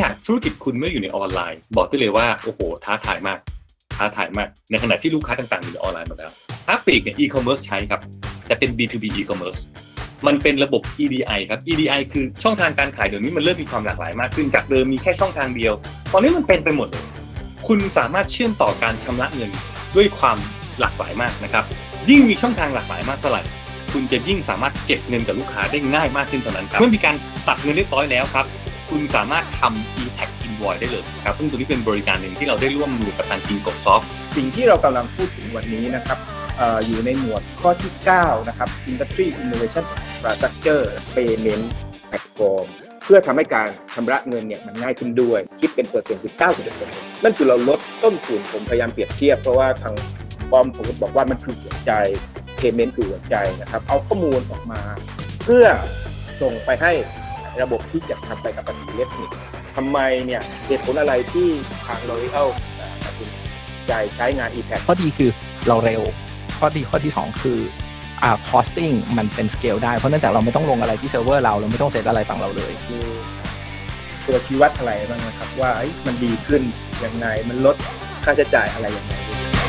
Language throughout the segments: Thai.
ธุรกิจคุณไม่อยู่ในออนไลน์บอกได้เลยว่าโอ้โหท้าทายมากในขณะที่ลูกค้าต่างๆอยู่ในออนไลน์หมดแล้วถ้าปลีกเนี่ยอีคอมเมิร์ซใช้ครับแต่เป็น B2B e-commerce มันเป็นระบบ EDI ครับ EDI คือช่องทางการขายเดี๋ยวนี้มันเริ่มมีความหลากหลายมากขึ้นจากเดิมมีแค่ช่องทางเดียวตอนนี้มันเป็นไปหมดเลยคุณสามารถเชื่อมต่อการชำระเงินด้วยความหลากหลายมากนะครับยิ่งมีช่องทางหลากหลายมากเท่าไหร่คุณจะยิ่งสามารถเก็บเงินกับลูกค้าได้ง่ายมากขึ้นเท่านั้นครับเมื่อมีการตัดเงินเรียบร้อยแล้วครับคุณสามารถทำ e-tax invoice ได้เลยครับซึ่งตัวนี้เป็นบริการหนึ่งที่เราได้ร่วมมือกับทาง Kingsoft สิ่งที่เรากำลังพูดถึงวันนี้นะครับอยู่ในหมวดข้อที่9นะครับ Industry Innovation Infrastructure Payment Platform เพื่อทำให้การชำระเงินเนี่ยมันง่ายขึ้นด้วยคิดเป็นเปอร์เซ็นต์คือ 91% นั่นคือเราลดต้นทุนผมพยายามเปรียบเทียบเพราะว่าทางบอมผมบอกว่ามันคือหัวใจ Payment คือหัวใจนะครับเอาข้อมูลออกมาเพื่อส่งไปให้ระบบที่จะทำไปกับภาษีอิเล็กทรอนิกส์ทำไมเนี่ยเหตุผลอะไรที่ทาง L'Oreal ตัดสินใจใช้งาน e-tax ข้อดีคือเราเร็วข้อที่2คือcosting มันเป็น scale ได้เพราะเนื่องจากเราไม่ต้องลงอะไรที่เซิร์ฟเวอร์เราไม่ต้องเซตอะไรฝั่งเราเลยมีตัวชี้วัดอะไรบ้างนะครับว่ามันดีขึ้นยังไงมันลดค่าใช้จ่ายอะไรยังไง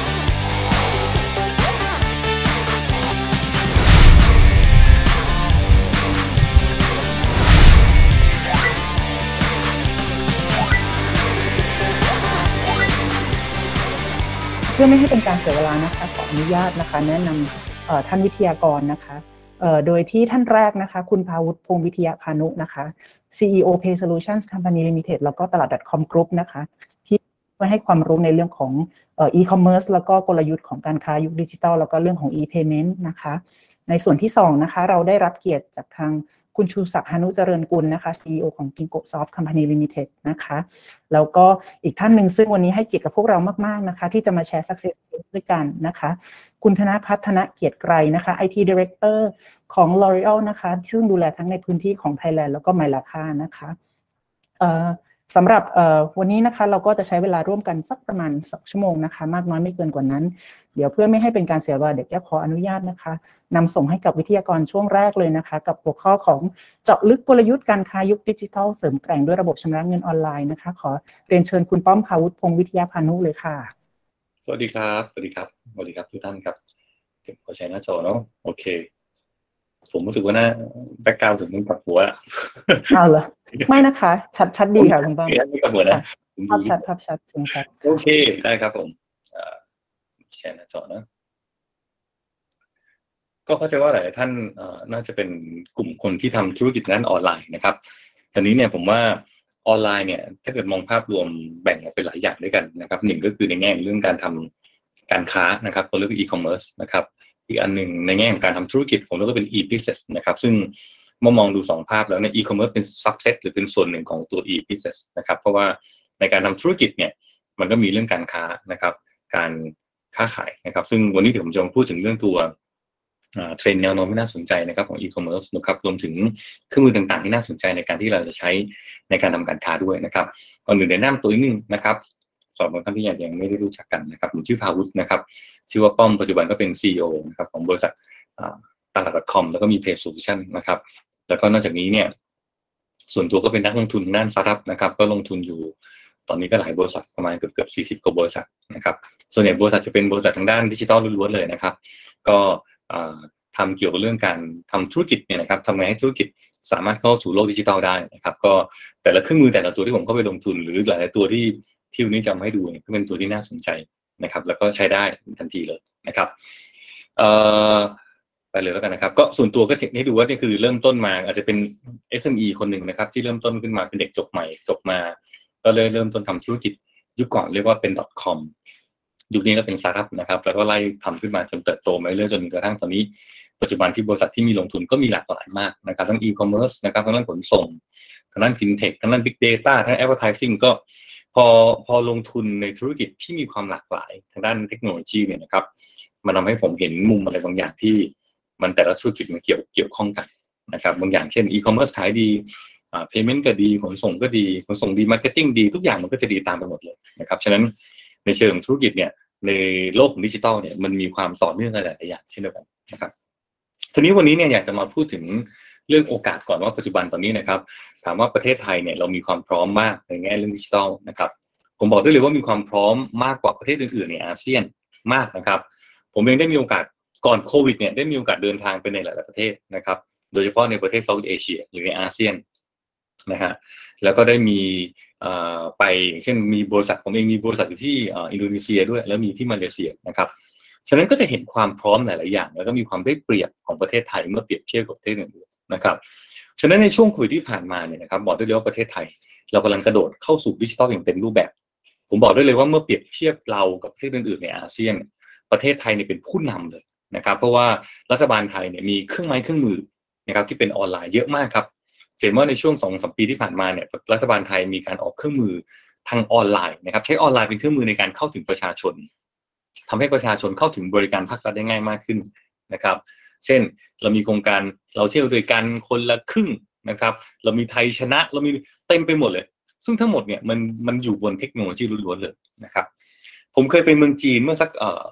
เพื่อไม่ให้เป็นการเสียเวลานะคะขออนุญาตนะคะแนะนำท่านวิทยากรนะคะโดยที่ท่านแรกนะคะคุณภาวุฒิพงษ์วิทยาพานุนะคะ CEO Pay Solutions Company Limited แล้วก็ตลาด .com Group นะคะที่มาให้ความรู้ในเรื่องของe-commerce แล้วก็กลยุทธ์ของการค้ายุคดิจิทัลแล้วก็เรื่องของ e-payment นะคะในส่วนที่2นะคะเราได้รับเกียรติจากทางคุณชูศักดิ์ หานุเจริญกุลนะคะ CEO ของ Kingsoft Company Limited นะคะแล้วก็อีกท่านหนึ่งซึ่งวันนี้ให้เกียรติกับพวกเรามากๆนะคะที่จะมาแชร์ success story ด้วยกันนะคะคุณธนภัทร ธนเกียรติไกรนะคะ IT Director ของ L'Oreal นะคะซึ่งดูแลทั้งในพื้นที่ของ Thailand แล้วก็ไมลาค่านะคะสำหรับวันนี้นะคะเราก็จะใช้เวลาร่วมกันสักประมาณ2ชั่วโมงนะคะมากน้อยไม่เกินกว่านั้นเดี๋ยวเพื่อไม่ให้เป็นการเสียเวลาเดี๋ยวแก้ขออนุญาตนะคะนำส่งให้กับวิทยากรช่วงแรกเลยนะคะกับหัวข้อของเจาะลึกกลยุทธ์การค้ายุคดิจิทัลเสริมแกร่งด้วยระบบชำระเงินออนไลน์นะคะขอเรียนเชิญคุณป้อมภาวุฒิพงษ์วิทยาพานุเลยค่ะสวัสดีครับทุกท่านครับขอใช้หน้าจอเนาะโอเคผมรู้สึกว่าหน้าแบ็คกราวด์ถึงมันกับหัวเอาเหรอไม่นะคะชัดดีค่ะคุณป้อมไม่กับหัวนะภาพชัดเสียงชัดโอเคได้ครับผมแชร์หน้าจอนะก็เข้าใจว่าหลายท่านน่าจะเป็นกลุ่มคนที่ทำธุรกิจด้านออนไลน์นะครับทีนี้เนี่ยผมว่าออนไลน์เนี่ยถ้าเกิดมองภาพรวมแบ่งออกเป็นหลายอย่างด้วยกันนะครับหนึ่งก็คือในแง่เรื่องการทำการค้านะครับตัวเรียกว่า e-commerce นะครับอีกอันหนึ่งในแง่ของการทำธุรกิจผมเรียกว่าเป็น e-business นะครับซึ่งเมื่อมองดู2ภาพแล้วเนี่ย e-commerce เป็น subset หรือเป็นส่วนหนึ่งของตัว e-business นะครับเพราะว่าในการทำธุรกิจเนี่ยมันก็มีเรื่องการค้านะครับการค้าขายนะครับซึ่งวันนี้เดี๋ยวผมจะมาพูดถึงเรื่องตัวเทรนด์แนวโน้มที่น่าสนใจนะครับของ e-commerce นะครับรวมถึงเครื่องมือต่างๆที่น่าสนใจในการที่เราจะใช้ในการทำการค้าด้วยนะครับก่อนอื่นแนะนำตัวนิดนึงนะครับสำหรับท่านที่ยังไม่ได้รู้จักกันนะครับผมชื่อภาวุฒินะครับชื่อว่าป้อมปัจจุบันก็เป็น CEO นะครับของบริษัทตลาด .com แล้วก็มี Pay Solution นะครับแล้วก็นอกจากนี้เนี่ยส่วนตัวก็เป็นนักลงทุนด้านสตาร์ทอัพนะครับก็ลงทุนอยู่ตอนนี้ก็หลายบริษัทประมาณเกือบ40กว่าบริษัทนะครับส่วนใหญ่บริษัทจะเป็นบริษัททางด้านดิจิทัลล้วนๆเลยนะครับก็ทำเกี่ยวกับเรื่องการทำธุรกิจเนี่ยนะครับทำไงให้ธุรกิจสามารถเข้าสู่โลกดิจิทัลได้นะครับก็แต่ละเครื่องมือแต่ละตัวที่ผมเข้าไปลงทุนหรือหลายๆตัวที่วันนี้จะมาให้ดูเนี่ยก็เป็นตัวที่น่าสนใจนะครับแล้วก็ใช้ได้ทันทีเลยนะครับไปเลยแล้วกันนะครับก็ส่วนตัวก็เช็คให้ดูว่านี่คือเริ่มต้นมาอาจจะเป็น SME คนหนึ่งนะครับที่เริ่มต้นขึ้นมาเป็นเด็กจบใหม่จบมาก็เลยเริ่มต้นทำธุรกิจยุคก่อนเรียกว่าเป็น .com ยุคนี้ก็เป็นสตาร์ทอัพนะครับแล้วก็ไล่ทำขึ้นมาจนเติบโตมาเรื่อยจนกระทั่งตอนนี้ปัจจุบันที่บริษัทที่มีลงทุนก็มีหลากหลายมากนะครับทั้ง e-commerce นะครับทั้งด้านขนส่งทั้งด้าน fintech ทั้งด้าน big data ทั้ง advertising ก็พอลงทุนในธุรกิจที่มีความหลากหลายทางด้านเทคโนโลยีเนี่ยนะครับมันทำให้ผมเห็นมุมอะไรบางอย่างที่มันแต่ละธุรกิจมันเกี่ยวข้องกันนะครับบางอย่างเช่น e-commerce ขายดีpayment ก็ดีขนส่งก็ดีขนส่งดี marketing ดีทุกอย่างมันก็จะดีตามไปหมดเลยนะครับฉะนั้นในเชิงธุรกิจเนี่ยในโลกของดิจิทัลเนี่ยมันมีความต่อเนื่องหลายๆอย่างเช่นเดียวกันนะครับทีนี้วันนี้เนี่ยอยากจะมาพูดถึงเรื่องโอกาสก่อนว่าปัจจุบันตอนนี้นะครับถามว่าประเทศไทยเนี่ยเรามีความพร้อมมากในแง่เรื่องดิจิทัลนะครับผมบอกได้เลยว่ามีความพร้อมมากกว่าประเทศอื่นๆในอาเซียนมากนะครับผมเองได้มีโอกาสก่อนโควิดเนี่ยได้มีโอกาสเดินทางไปในหลายๆประเทศนะครับโดยเฉพาะในประเทศเซาท์อีสต์เอเชียหรือในอาเซียนนะฮะแล้วก็ได้มีไปเช่นมีบริษัทผมเองมีบริษัทอยู่ที่อินโดนีเซียด้วยแล้วมีที่มาเลเซียนะครับฉะนั้นก็จะเห็นความพร้อมหลายๆอย่างแล้วก็มีความได้เปรียบของประเทศไทยเมื่อเปรียบเทียบกับประเทศอื่นๆนะครับฉะนั้นในช่วงโควิดที่ผ่านมาเนี่ยนะครับบอกได้เลยว่าประเทศไทยเรากำลังกระโดดเข้าสู่ดิจิทัลอย่างเต็มรูปแบบผมบอกได้เลยว่าเมื่อเปรียบเทียบเรากับประเทศอื่นๆในอาเซียนประเทศไทยเนี่ยเป็นผู้นำเลยนะครับเพราะว่ารัฐบาลไทยเนี่ยมีเครื่องไม้เครื่องมือนะครับที่เป็นออนไลน์เยอะมากครับเห็นว่าในช่วง 2-3 ปีที่ผ่านมาเนี่ยรัฐบาลไทยมีการออกเครื่องมือทางออนไลน์นะครับใช้ออนไลน์เป็นเครื่องมือในการเข้าถึงประชาชนทำให้ประชาชนเข้าถึงบริการภาครัฐได้ง่ายมากขึ้นนะครับเช่นเรามีโครงการเราเที่ยวด้วยกันคนละครึ่งนะครับเรามีไทยชนะเรามีเต็มไปหมดเลยซึ่งทั้งหมดเนี่ยมันอยู่บนเทคโนโลยีล้วนๆเลยนะครับผมเคยไปเมืองจีนเมื่อสัก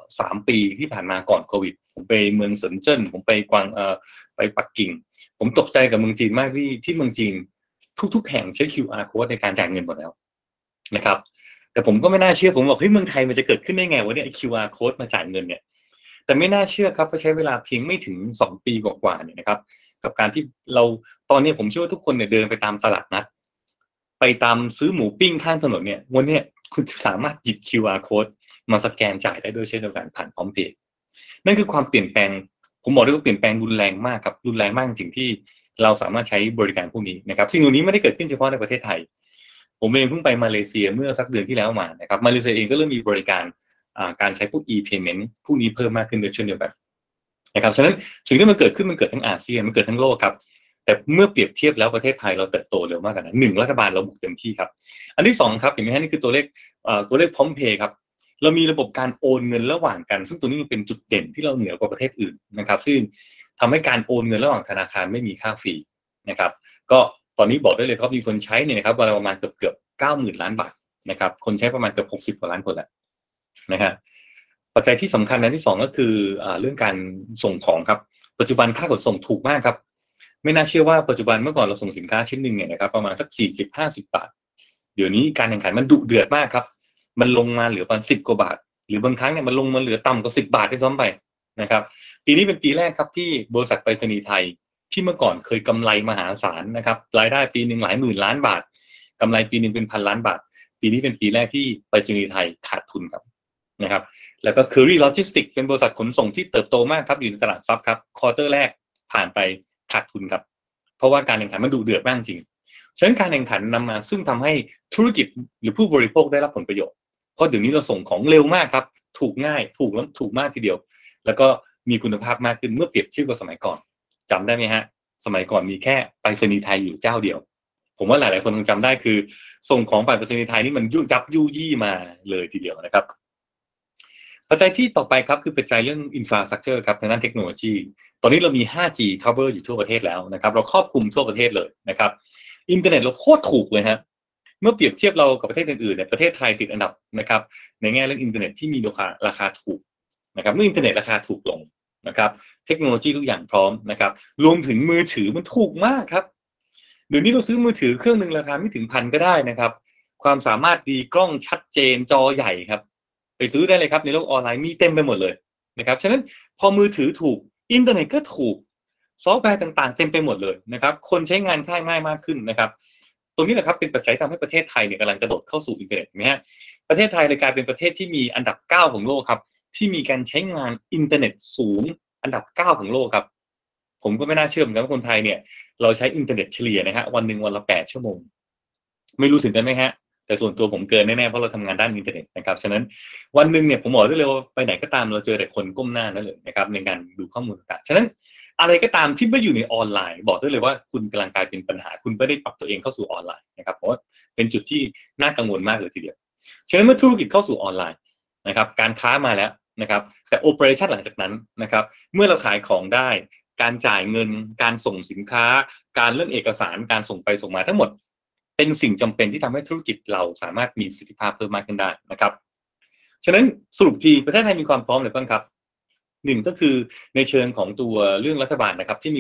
3 ปีที่ผ่านมาก่อนโควิดผมไปเมืองเซินเจิ้นผมไปกวางไปปักกิ่งผมตกใจกับเมืองจีนมากที่เมืองจีนทุกๆแห่งใช้ QR code ในการจ่ายเงินหมดแล้วนะครับแต่ผมก็ไม่น่าเชื่อผมบอกเฮ้ยเมืองไทยมันจะเกิดขึ้นได้ไงวะเนี่ย QR code มาจ่ายเงินเนี่ยแต่ไม่น่าเชื่อครับเพราะใช้เวลาเพียงไม่ถึง2 ปีกว่าๆเนี่ยนะครับกับการที่เราตอนนี้ผมเชื่อว่าทุกคนเนี่ยเดินไปตามตลาดนัดไปตามซื้อหมูปิ้งข้างถนนเนี่ยวันนี้คุณสามารถหยิบ QR code มาสแกนจ่ายได้ด้วยเช่นเดียวกันผ่านพร้อมเพย์นั่นคือความเปลี่ยนแปลงผมบอกได้ว่าเปลี่ยนแปลงรุนแรงมากครับรุนแรงมากจริงที่เราสามารถใช้บริการพวกนี้นะครับสิ่งเหล่านี้ไม่ได้เกิดขึ้นเฉพาะในประเทศไทยผมเองเพิ่งไปมาเลเซียเมื่อสักเดือนที่แล้วมานะครับมาเลเซียเองก็เริ่มมีบริการการใช้พวก e-payment พวกนี้เพิ่มมากขึ้นเช่นเดียวกันนะครับฉะนั้นสิ่งที่มันเกิดขึ้นมันเกิดทั้งอาเซียนมันเกิดทั้งโลกครับแต่เมื่อเปรียบเทียบแล้วประเทศไทยเราเติบโตเร็วมากกันนะ1รัฐบาลเราบุกเต็มที่ครับอันที่2ครับเห็นไหมฮะนี่คือตัวเลขพร้อมเพย์ครับเรามีระบบการโอนเงินระหว่างกันซึ่งตัวนี้เป็นจุดเด่นที่เราเหนือกว่าประเทศอื่นนะครับซึ่งทำให้การโอนเงินระหว่างธนาคารไม่มีค่าฟรีนะครับก็ตอนนี้บอกได้เลยครับมีคนใช้เนี่ยนะครับประมาณเกือบ 90,000 ล้านบาทนะครับคนใช้ประมาณเกือบ60 กว่าล้านคนแล้วนะฮะปัจจัยที่สำคัญอันที่2ก็คือเรื่องการส่งของครับปัจจุบันค่าขนส่งถูกมากครับไม่น่าเชื่อว่าปัจจุบันเมื่อก่อนเราส่งสินค้าชิ้นนึงเนี่ยนะครับประมาณสัก 40-50 บาทเดี๋ยวนี้การแข่งขันมันดุเดือดมากครับมันลงมาเหลือประมาณ10 กว่าบาทหรือบางครั้งเนี่ยมันลงมาเหลือต่ำกว่า10 บาทด้วยซ้ำไปนะครับปีนี้เป็นปีแรกครับที่บริษัทไปรษณีย์ไทยที่เมื่อก่อนเคยกำไรมหาศาลนะครับรายได้ปีนึงหลายหมื่นล้านบาทกำไรปีนึงเป็นพันล้านบาทปีนี้เป็นปีแรกที่ไปรษณีย์ไทยขาดทุนครับนะครับแล้วก็ Curry Logistics เป็นบริษัทขนส่งที่เติบโตมากครับอยู่ในตลาดซับครับควอเตอร์แรกผ่านไปขาดทุนครับเพราะว่าการแข่งขันมันดุเดือดมากจริงฉะนั้นการแข่งขันนำมาซึ่งทำให้ธุรกิจหรือผู้บริโภคได้รับผลประโยชน์เพราะเดี๋ยวนี้เราส่งของเร็วมากครับถูกง่ายถูกแล้วถูกมากทีเดียวแล้วก็มีคุณภาพมากขึ้นเมื่อเปรียบเทียบกับสมัยก่อนจำได้ไหมฮะสมัยก่อนมีแค่ไปรษณีย์ไทยอยู่เจ้าเดียวผมว่าหลายๆคนคงจำได้คือส่งของผ่านไปรษณีย์ไทยนี่มันยุ่ยี่มาเลยทีเดียวนะครับปัจจัยที่ต่อไปครับคือปัจจัยเรื่อง infrastructure ครับทางด้านเทคโนโลยีตอนนี้เรามี 5G cover อยู่ทั่วประเทศแล้วนะครับเราครอบคลุมทั่วประเทศเลยนะครับอินเทอร์เน็ตเราโคตรถูกเลยฮะเมื่อเปรียบเทียบเรากับประเทศอื่นๆเนี่ยประเทศไทยติดอันดับนะครับในแง่เรื่องอินเทอร์เน็ตที่มีราคาถูกนะครับเมื่ออินเทอร์เน็ตราคาถูกลงนะครับเทคโนโลยีทุกอย่างพร้อมนะครับรวมถึงมือถือมันถูกมากครับเดี๋ยวนี้เราซื้อมือถือเครื่องนึงราคาไม่ถึง1,000ก็ได้นะครับความสามารถดีกล้องชัดเจนจอใหญ่ครับไปซื้อได้เลยครับในโลกออนไลน์มีเต็มไปหมดเลยนะครับฉะนั้นพอมือถือถูกอินเทอร์เน็ตก็ถูกซอฟต์แวร์ต่างๆเต็มไปหมดเลยนะครับคนใช้งานง่ายมากขึ้นนะครับตรงนี้แหละครับเป็นปัจจัยทำให้ประเทศไทยเนี่ยกำลังกระโดดเข้าสู่อินเทอร์เน็ตนะฮะประเทศไทยเลยกลายเป็นประเทศที่มีอันดับ9ของโลกครับที่มีการใช้งานอินเทอร์เน็ตสูงอันดับ9ของโลกครับผมก็ไม่น่าเชื่อเหมือนกันว่าคนไทยเนี่ยเราใช้อินเทอร์เน็ตเฉลี่ยนะฮะวันนึงวันละ8 ชั่วโมงไม่รู้ถึงกันไหมฮะแต่ส่วนตัวผมเกินแน่ๆเพราะเราทำงานด้านอินเทอร์เน็ตนะครับฉะนั้นวันนึงเนี่ยผมบอกได้เลยว่าไปไหนก็ตามเราเจอแต่คนก้มหน้านั่นเลยนะครับในการดูข้อมูลต่างๆฉะนั้นอะไรก็ตามที่ไม่อยู่ในออนไลน์บอกได้เลยว่าคุณกำลังกลายเป็นปัญหาคุณไม่ได้ปรับตัวเองเข้าสู่ออนไลน์นะครับเพราะว่าเป็นจุดที่น่ากังวลมากเลยทีเดียวฉะนั้นเมื่อธุรกิจเข้าสู่ออนไลน์นะครับการค้ามาแล้วนะครับแต่โอเปอเรชั่นหลังจากนั้นนะครับเมื่อเราขายของได้การจ่ายเงินการส่งสินค้าการเรื่องเอกสารการส่งไปส่งมาทั้งหมดเป็นสิ่งจำเป็นที่ทำให้ธุรกิจเราสามารถมีประสิทธิภาพเพิ่มมากขึ้นได้นะครับฉะนั้นสรุปทีประเทศไทยมีความพร้อมหรือเปล่าครับ1ก็คือในเชิงของตัวเรื่องรัฐบาลนะครับที่มีการ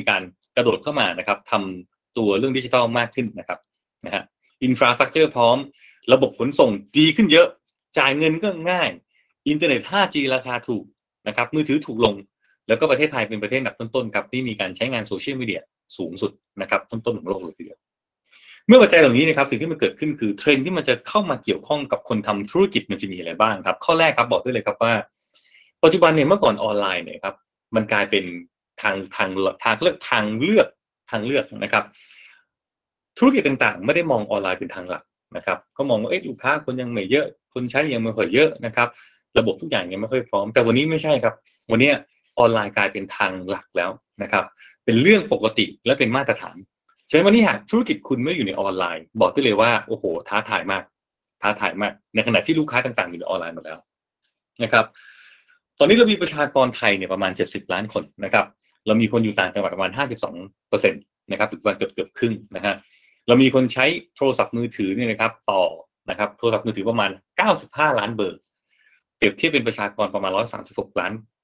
กระโดดเข้ามานะครับทำตัวเรื่องดิจิทัลมากขึ้นนะครับนะฮะอินฟราสตรัคเจอร์พร้อมระบบขนส่งดีขึ้นเยอะจ่ายเงินก็ง่ายอินเทอร์เน็ต 5G ราคาถูกนะครับมือถือถูกลงแล้วก็ประเทศไทยเป็นประเทศอันดับต้นๆครับที่มีการใช้งานโซเชียลมีเดียสูงสุดนะครับต้นๆของโลกเลยทีเดียวเมื่อปัจจัยเหล่านี้นะครับสิ่งที่มันเกิดขึ้นคือเทรนด์ที่มันจะเข้ามาเกี่ยวข้องกับคนทำธุรกิจมันจะมีอะไรบ้างครับข้อแรกครับบอกได้เลยครับว่าปัจจุบันเนี่ยเมื่อก่อนออนไลน์เนี่ยครับมันกลายเป็นทางเลือกนะครับธุรกิจต่างๆไม่ได้มองออนไลน์เป็นทางหลักนะครับก็มองว่าลูกค้าคนยังไม่เยอะคนใช้ยังไม่ค่อยเยอะนะครับระบบทุกอย่างยังไม่ค่อยพร้อมแต่วันนี้ไม่ใช่ครับวันนี้ออนไลน์กลายเป็นทางหลักแล้วนะครับเป็นเรื่องปกติและเป็นมาตรฐานฉะนั้นวันนี้หากธุรกิจคุณไม่อยู่ในออนไลน์บอกได้เลยว่าโอ้โหท้าทายมากในขณะที่ลูกค้าต่างๆอยู่ในออนไลน์หมดแล้วนะครับตอนนี้เรามีประชากรไทยเนี่ยประมาณ70ล้านคนนะครับเรามีคนอยู่ต่างจังหวัดประมาณ 52% นะครับถึงประมาณเกือบครึ่งนะฮะเรามีคนใช้โทรศัพท์มือถือเนี่ยนะครับต่อนะครับโทรศัพท์มือถือประมาณ95ล้านเบอร์เปรียบเทียบเป็นประชากรประมาณ136 ล้าน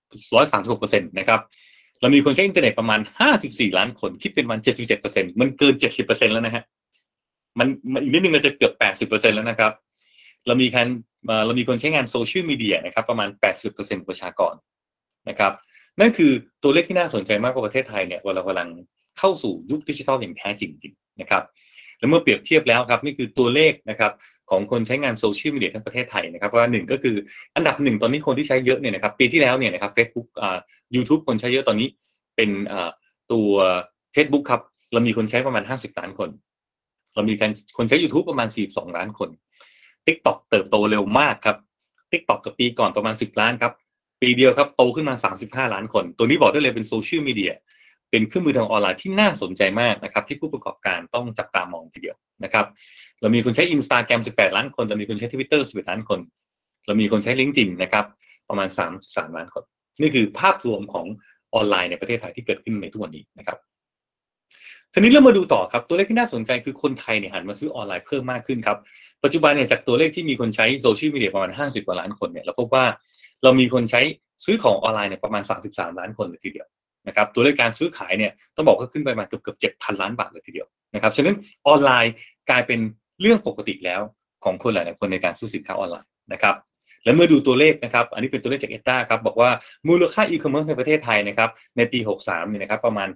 136% นะครับเรามีคนใช้อินเทอร์เน็ตประมาณ54ล้านคนคิดเป็นประมาณ 77% มันเกิน 70% แล้วนะฮะมันอีกนิดนึงมันจะเกือบ 80% แล้วนะครับเรามีคนใช้งานโซเชียลมีเดียนะครับประมาณ 80% ประชากรนะครับนั่นคือตัวเลขที่น่าสนใจมากว่าประเทศไทยเนี่ยเรากำลังเข้าสู่ยุคดิจิทัลอย่างแท้จริงนะครับแล้วเมื่อเปรียบเทียบแล้วครับนี่คือตัวเลขนะครับของคนใช้งานโซเชียลมีเดียทั้งประเทศไทยนะครับว่า1ก็คืออันดับ1ตอนนี้คนที่ใช้เยอะเนี่ยนะครับปีที่แล้วเนี่ยนะครับ Facebook YouTube คนใช้เยอะตอนนี้เป็นตัว Facebook ครับเรามีคนใช้ประมาณ50ล้านคนเรามีคนใช้ YouTube ประมาณ42ล้านคน TikTok เติบโตเร็วมากครับ TikTok กับปีก่อนประมาณ10ล้านครับปีเดียวครับโตขึ้นมา35ล้านคนตัวนี้บอกได้เลยเป็นโซเชียลมีเดียเป็นเครื่องมือทางออนไลน์ที่น่าสนใจมากนะครับที่ผู้ประกอบการต้องจับตามองทีเดียวนะครับเรามีคนใช้ Instagram 18ล้านคนเรามีคนใช้ Twitter 11ล้านคนเรามีคนใช้ LinkedIn นะครับประมาณ3ล้านคนนี่คือภาพรวมของออนไลน์ในประเทศไทยที่เกิดขึ้นในทุกวันนี้นะครับทีนี้เรามาดูต่อครับตัวเลขที่น่าสนใจคือคนไทยเนี่ยหันมาซื้อออนไลน์เพิ่มมากขึ้นครับปัจจุบันเนี่ยจากตัวเลขที่มีคนใช้โซเชียลมีเดียประมาณ50กว่าล้านคนเนี่ยเราพบว่าเรามีคนใช้ซื้อของออนไลน์เนี่ยประมาณ33ล้านคนเลยทีเดียวนะครับตัวเลขการซื้อขายเนี่ยต้องบอกว่าขึ้นไปประมาณเกือบ 7,000 ล้านบาทเลยทีเดียวนะครับฉะนั้นออนไลน์กลายเป็นเรื่องปกติแล้วของคนหลายๆคนในการซื้อสินค้าออนไลน์นะครับและเมื่อดูตัวเลขนะครับอันนี้เป็นตัวเลขจาก EDA ครับบอกว่ามูลค่าอีคอมเมิร์ซในประเทศไทยนะครับในปี63เนี่ยนะครับประมาณ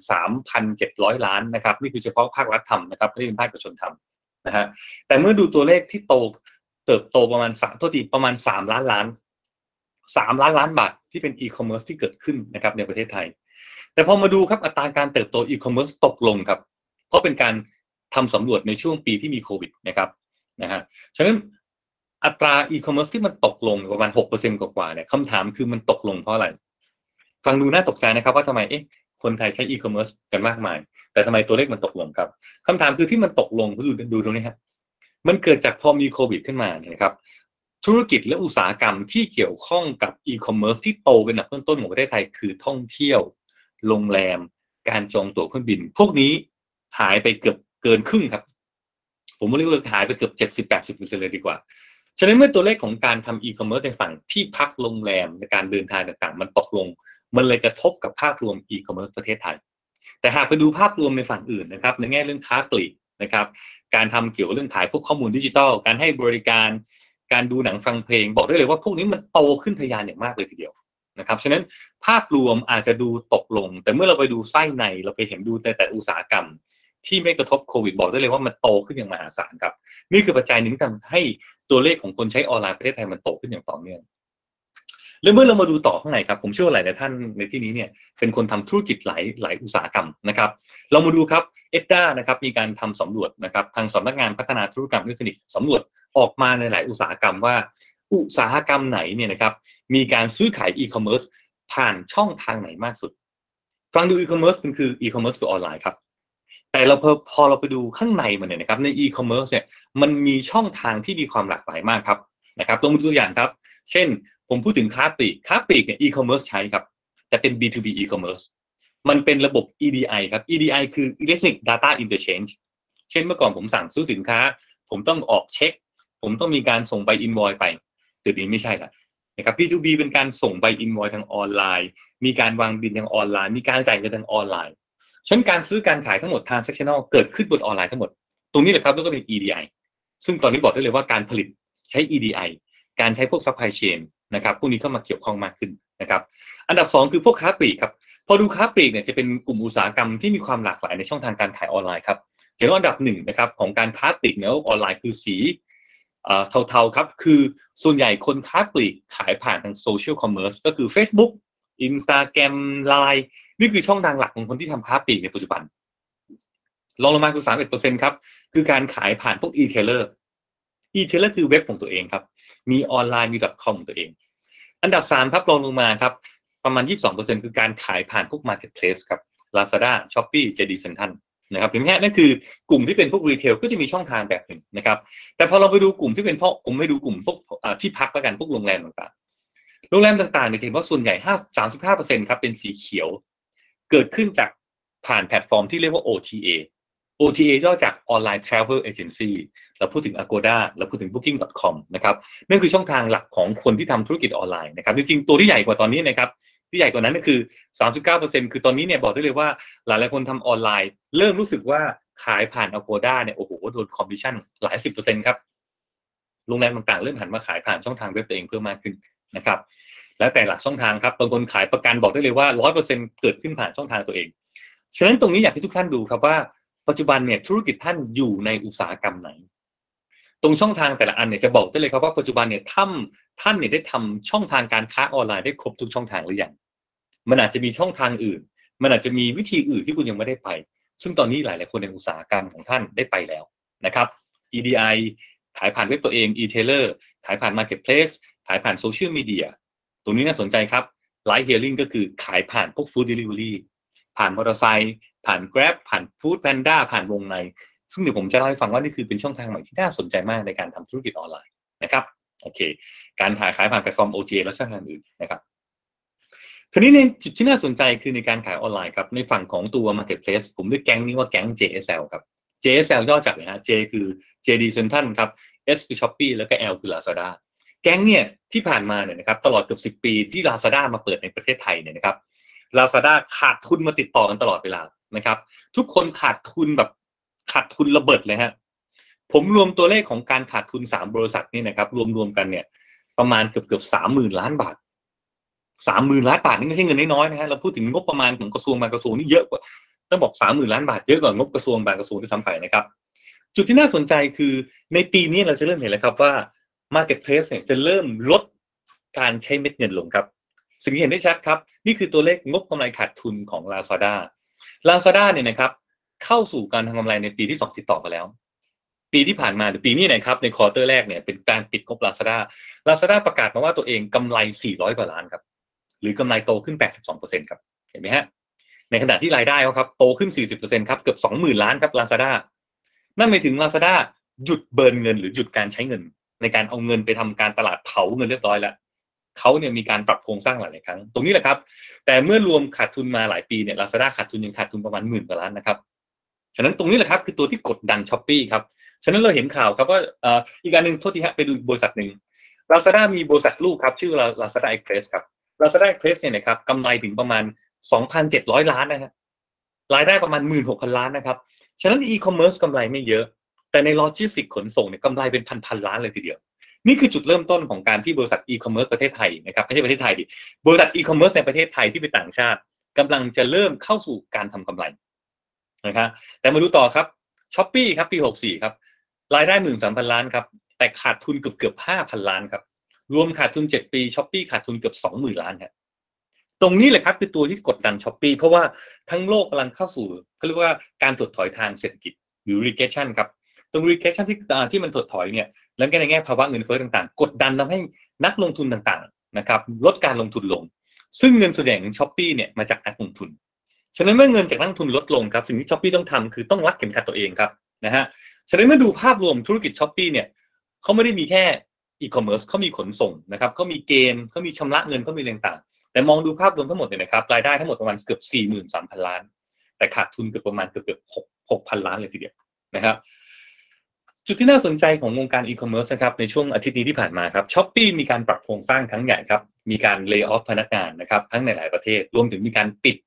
3,700 ล้านนะครับนี่คือเฉพาะภาครัฐทำนะครับไม่ได้เป็นภาคเอกชนทำนะฮะแต่เมื่อดูตัวเลขที่เติบโตประมาณประมาณ3ล้านล้านบาทที่เป็นอีคอมเมิร์ซที่เกิดขึ้นนะครับในประเทศไทยแต่พอมาดูครับอัตราการเติบโตอีคอมเมิร์ซตกลงครับเพราะเป็นการทำสำรวจในช่วงปีที่มีโควิดนะครับนะฮะฉะนั้นอัตราอีคอมเมิร์ซที่มันตกลงประมาณ 6% กว่าๆเนี่ยคำถามคือมันตกลงเพราะอะไรฟังดูน่าตกใจนะครับว่าทำไมคนไทยใช้อีคอมเมิร์ซกันมากมายแต่ทำไมตัวเลขมันตกลงครับคำถามคือที่มันตกลงดูตรงนี้ครับมันเกิดจากพอมีโควิดขึ้นมานะครับธุรกิจและอุตสาหกรรมที่เกี่ยวข้องกับอีคอมเมิร์ซที่โตเป็นอันดับต้นๆของประเทศไทยคือท่องเที่ยวโรงแรมการจองตั๋วเครื่องบินพวกนี้หายไปเกินครึ่งครับผมเรียกว่าหายไปเกือบ 70-80% เลยดีกว่าฉะนั้นเมื่อตัวเลขของการทำอีคอมเมิร์ซในฝั่งที่พักโรงแรมในการเดินทางต่างๆมันตกลงมันเลยกระทบกับภาพรวมอีคอมเมิร์ซประเทศไทยแต่หากไปดูภาพรวมในฝั่งอื่นนะครับในแง่เรื่องค้าปลีกนะครับการทำเกี่ยวกับเรื่องขายพวกข้อมูลดิจิทัลการให้บริการดูหนังฟังเพลงบอกได้เลยว่าพวกนี้มันโตขึ้นทะยานอย่างมากเลยทีเดียวนะครับฉะนั้นภาพรวมอาจจะดูตกลงแต่เมื่อเราไปดูไส้ในเราไปเห็นดูแต่อุตสาหกรรมที่ไม่กระทบโควิดบอกได้เลยว่ามันโตขึ้นอย่างมหาศาลครับนี่คือปัจจัยหนึ่งที่ทำให้ตัวเลขของคนใช้ออนไลน์ประเทศไทยมันโตขึ้นอย่างต่อเนื่องแล้วเมื่อเรามาดูต่อข้างในครับผมเชื่อว่าหลายท่านในที่นี้เนี่ยเป็นคนทำธุรกิจหลายอุตสาหกรรมนะครับเรามาดูครับEDAนะครับมีการทำสำรวจนะครับทางสำนักงานพัฒนาธุรกรรมอิเล็กทรอนิกส์สำรวจออกมาในหลายอุตสาหกรรมว่าอุตสาหกรรมไหนเนี่ยนะครับมีการซื้อขายอีคอมเมิร์ซผ่านช่องทางไหนมากสุดฟังดูอีคอมเมิร์ซมันคืออีคอมเมิร์ซคือออนไลน์ครับแต่พอเราไปดูข้างในมันเนี่ยนะครับในอีคอมเมิร์ซเนี่ยมันมีช่องทางที่มีความหลากหลายมากครับนะครับลองมาดูตัวอย่างครับเช่นผมพูดถึงค้าปลีกเนี่ยอีคอมเมิร์ซใช้ครับแต่เป็น B2B อีคอมเมิร์ซมันเป็นระบบ EDI ครับ EDI คือ Electronic Data Interchange เช่นเมื่อก่อนผมสั่งซื้อสินค้าผมต้องออกเช็คผมต้องมีการส่งใบ invoice ไปแต่นี้ไม่ใช่ละนะครับ B2B เป็นการส่งใบ invoice ทางออนไลน์มีการวางบิลทางออนไลน์มีการจ่ายเงินทางออนไลน์ฉะนั้นการซื้อการขายทั้งหมด transactional เกิดขึ้นบนออนไลน์ทั้งหมดตรงนี้แหละครับแล้วก็เป็น EDI ซึ่งตอนนี้บอกได้เลยว่าการผลิตใช้ EDI การใช้พวก supply chain นะครับพวกนี้เข้ามาเกี่ยวข้องมากขึ้นนะครับอันดับ2คือพวกค้าปลีกครับพอดูค้าปลีกเนี่ยจะเป็นกลุ่มอุตสาหกรรมที่มีความหลากหลายในช่องทางการขายออนไลน์ครับเห็นว่าอันดับ1นะครับของการค้าปลีกในโลกออนไลน์คือสีเทาๆครับคือส่วนใหญ่คนค้าปลีกขายผ่านทางโซเชียลคอมเมอร์สก็คือ Facebook Instagram Line นี่คือช่องทางหลักของคนที่ทำค้าปลีกในปัจจุบันรองลงมาคือ 31% ครับคือการขายผ่านพวก e-tailer คือเว็บของตัวเองครับมีออนไลน์มี .com ของตัวเองอันดับ3ครับรองลงมาครับประมาณ 22% คือการขายผ่านพวก marketplace ครับ Lazada Shopee JD Central นะครับเห็นไหมฮะนั่นคือกลุ่มที่เป็นพวกรีเทลก็จะมีช่องทางแบบหนึ่งนะครับแต่พอเราไปดูกลุ่มที่เป็นผมไม่ดูกลุ่มพวกที่พักแล้วกันพวกโรงแรมต่างๆโรงแรมต่างๆเนี่ยเห็นว่าส่วนใหญ่35% ครับเป็นสีเขียวเกิดขึ้นจากผ่านแพลตฟอร์มที่เรียกว่า OTA ย่อจาก Online Travel Agency เราพูดถึง Agoda เราพูดถึง Booking.com นะครับนั่นคือช่องทางหลักของคนที่ทำธุรกิจออนไลน์นะครับจริงๆตัวที่ใหญ่กว่าตอนนี้นะครับที่ใหญ่กว่านั้นก็คือ 39% คือตอนนี้เนี่ยบอกได้เลยว่าหลายๆคนทำออนไลน์เริ่มรู้สึกว่าขายผ่าน Agoda เนี่ยโอ้โหโดนคอมมิชชั่นหลาย 10% ครับโรงแรมต่างๆเริ่มหันมาขายผ่านช่องทางเว็บตัวเองเพิ่มมากขึ้นนะครับแล้วแต่หลักช่องทางครับบางคนขายประกันบอกได้เลยว่า 100% เกิดขึ้นผ่านช่องทางตัวเองฉะนั้นตรงนี้อยากให้ทุกท่านดูครับว่าปัจจุบันเนี่ยธุรกิจท่านอยู่ในอุตสาหกรรมไหนตรงช่องทางแต่ละอันเนี่ยจะบอกได้เลยครับว่าปัจจุบันเนี่ยท่านเนี่ยได้ทำช่องทางการค้าออนไลน์ได้ครบทุกช่องทางหรือยังมันอาจจะมีช่องทางอื่นมันอาจจะมีวิธีอื่นที่คุณยังไม่ได้ไปซึ่งตอนนี้หลายๆคนในอุตสาหกรรมของท่านได้ไปแล้วนะครับ EDI ขายผ่านเว็บตัวเอง e-tailer ขายผ่าน marketplace ขายผ่านโซเชียลมีเดียตรงนี้น่าสนใจครับ Ride Hailing ก็คือขายผ่านพวก food delivery ผ่านมอเตอร์ไซค์ผ่าน Grab ผ่าน Food Panda ผ่านวงในซึ่งเดี๋ยวผมจะเล่าให้ฟังว่านี่คือเป็นช่องทางใหม่ที่น่าสนใจมากในการทำธุรกิจออนไลน์นะครับโอเคการขายผ่านแพลตฟอร์ม OTA และช่องทางอื่นนะครับทีนี้ในจุดที่น่าสนใจคือในการขายออนไลน์ครับในฝั่งของตัว Marketplace ผมเรียกแก๊งนี้ว่าแก๊ง JSL ครับ JSL ย่อจากอะไรฮะ J คือ JD Central ครับ S คือ Shopee แล้วก็ L คือ Lazada แก๊งเนี่ยที่ผ่านมาเนี่ยนะครับตลอดเกือบ10 ปีที่ Lazada มาเปิดในประเทศไทยเนี่ยนะครับ Lazada ขาดทุนมาติดต่อกันตลอดเวลานะครับทุกคนขาดทุนระเบิดเลยฮะผมรวมตัวเลขของการขาดทุน3บริษัทนี่นะครับรวมกันเนี่ยประมาณเกือบ 30,000 ล้านบาท 30,000 ล้านบาทนี่ไม่ใช่เงินน้อยๆนะฮะเราพูดถึงงบประมาณของกระทรวงบางกระทรวงนี่เยอะกว่าต้องบอก 30,000 ล้านบาทเยอะกว่างบกระทรวงบางกระทรวงที่ซ้ำไปนะครับจุดที่น่าสนใจคือในปีนี้เราจะเริ่มเห็นแล้วครับว่า Marketplace เนี่ยจะเริ่มลดการใช้เม็ดเงินลงครับสิ่งที่เห็นได้ชัดครับนี่คือตัวเลขงบกำไรขาดทุนของ Lazada เนี่ยนะครับเข้าสู่การทำกำไรในปีที่2ติดต่อกันแล้วปีที่ผ่านมาหรือปีนี้นะครับในควอเตอร์แรกเนี่ยเป็นการปิดงบ Lazada ประกาศมาว่าตัวเองกำไร400กว่าล้านครับหรือกำไรโตขึ้น 82% ครับเห็นไหมฮะในขณะที่รายได้เขาครับโตขึ้น 40% ครับเกือบ 20,000 ล้านครับ Lazada นั่นหมายถึง Lazada หยุดเบิร์นเงินหรือหยุดการใช้เงินในการเอาเงินไปทำการตลาดเผาเงินเรียบร้อยแล้วเขาเนี่ยมีการปรับโครงสร้างหลายครั้งตรงนี้แหละครับแต่เมื่อรวมขาดทุนมาหลายปีเนี่ย Lazada ขาดทุนยังขาดทุนประมาณ10,000 กว่าล้านนะครับฉะนั้นตรงนี้แหละครับคือตัวที่กดดัน Shopee ครับฉะนั้นเราเห็นข่าวครับว่าอีกอันนึงโทษทีฮะไปดูบริษัทนึง Lazada มีบริษัทลูกครับชื่อ Lazada Express ครับ Lazada Express เนี่ยนะครับกำไรถึงประมาณ 2,700 ล้านนะฮะรายได้ประมาณ 16,000 ล้านนะครับฉะนั้นอีคอมเมิร์ซกำไรไม่เยอะแต่ในโลจิสติกส์ขนส่งเนี่ยกำไรเป็นพันล้านเลยทีเดียวนี่คือจุดเริ่มต้นของการที่บริษัทอีคอมเมิร์ซประเทศไทยนะครับไม่ใช่ประเทศไทยดิบริษัทอีคอมเมิร์ซในประเทศไทยที่เป็นต่างชาติกำลังจะเริ่มเข้าสู่การทำกำไรนะครับแต่มาดูต่อครับ Shopee ครับปี64ครับรายได้ 13,000 ล้านครับแต่ขาดทุนเกือบ 5,000 ล้านครับรวมขาดทุน7 ปี Shopee ขาดทุนเกือบ 20,000 ล้านครับตรงนี้แหละครับคือตัวที่กดดัน Shopee เพราะว่าทั้งโลกกำลังเข้าสู่เขาเรียกว่าการถดถอยทางเศรษฐกิจหรือ recession ครับตรง recession ที่มันถดถอยเนี่ยแล้วก็ในแง่ภาวะเงินเฟ้อต่างๆกดดันทำให้นักลงทุนต่างๆนะครับลดการลงทุนลงซึ่งเงินส่วนใหญ่ของ Shopee เนี่ยมาจากนักลงทุนฉะนั้นเมื่อเงินจากนักลงทุนลดลงครับสิ่งที่ Shopee ต้องทำคือต้องรัดเข็มขัดตัวเองครับนะฮะฉะนั้นเมื่อดูภาพรวมธุรกิจ Shopee เนี่ยเขาไม่ได้มีแค่อีคอมเมิร์ซเขามีขนส่งนะครับเขามีเกมเขามีชำระเงินเขามีต่างๆแต่มองดูภาพรวมทั้งหมดเนี่ยนะครับรายได้ทั้งหมดประมาณเกือบ 43,000 ล้านแต่ขาดทุนเกือบประมาณเกือบ 6,000 ล้านเลยทีเดียวนะครับจุดที่น่าสนใจของวงการอีคอมเมิร์ซนะครับในช่วงอาทิตย์นี้ที่ผ่านมาครับ Shopee มีการปรับโครงสร้างครั้งใหญ่ครับมีการเลย์ออฟพนักงานนะครับทั้งในหลายประเทศรวมถึงมีการปิด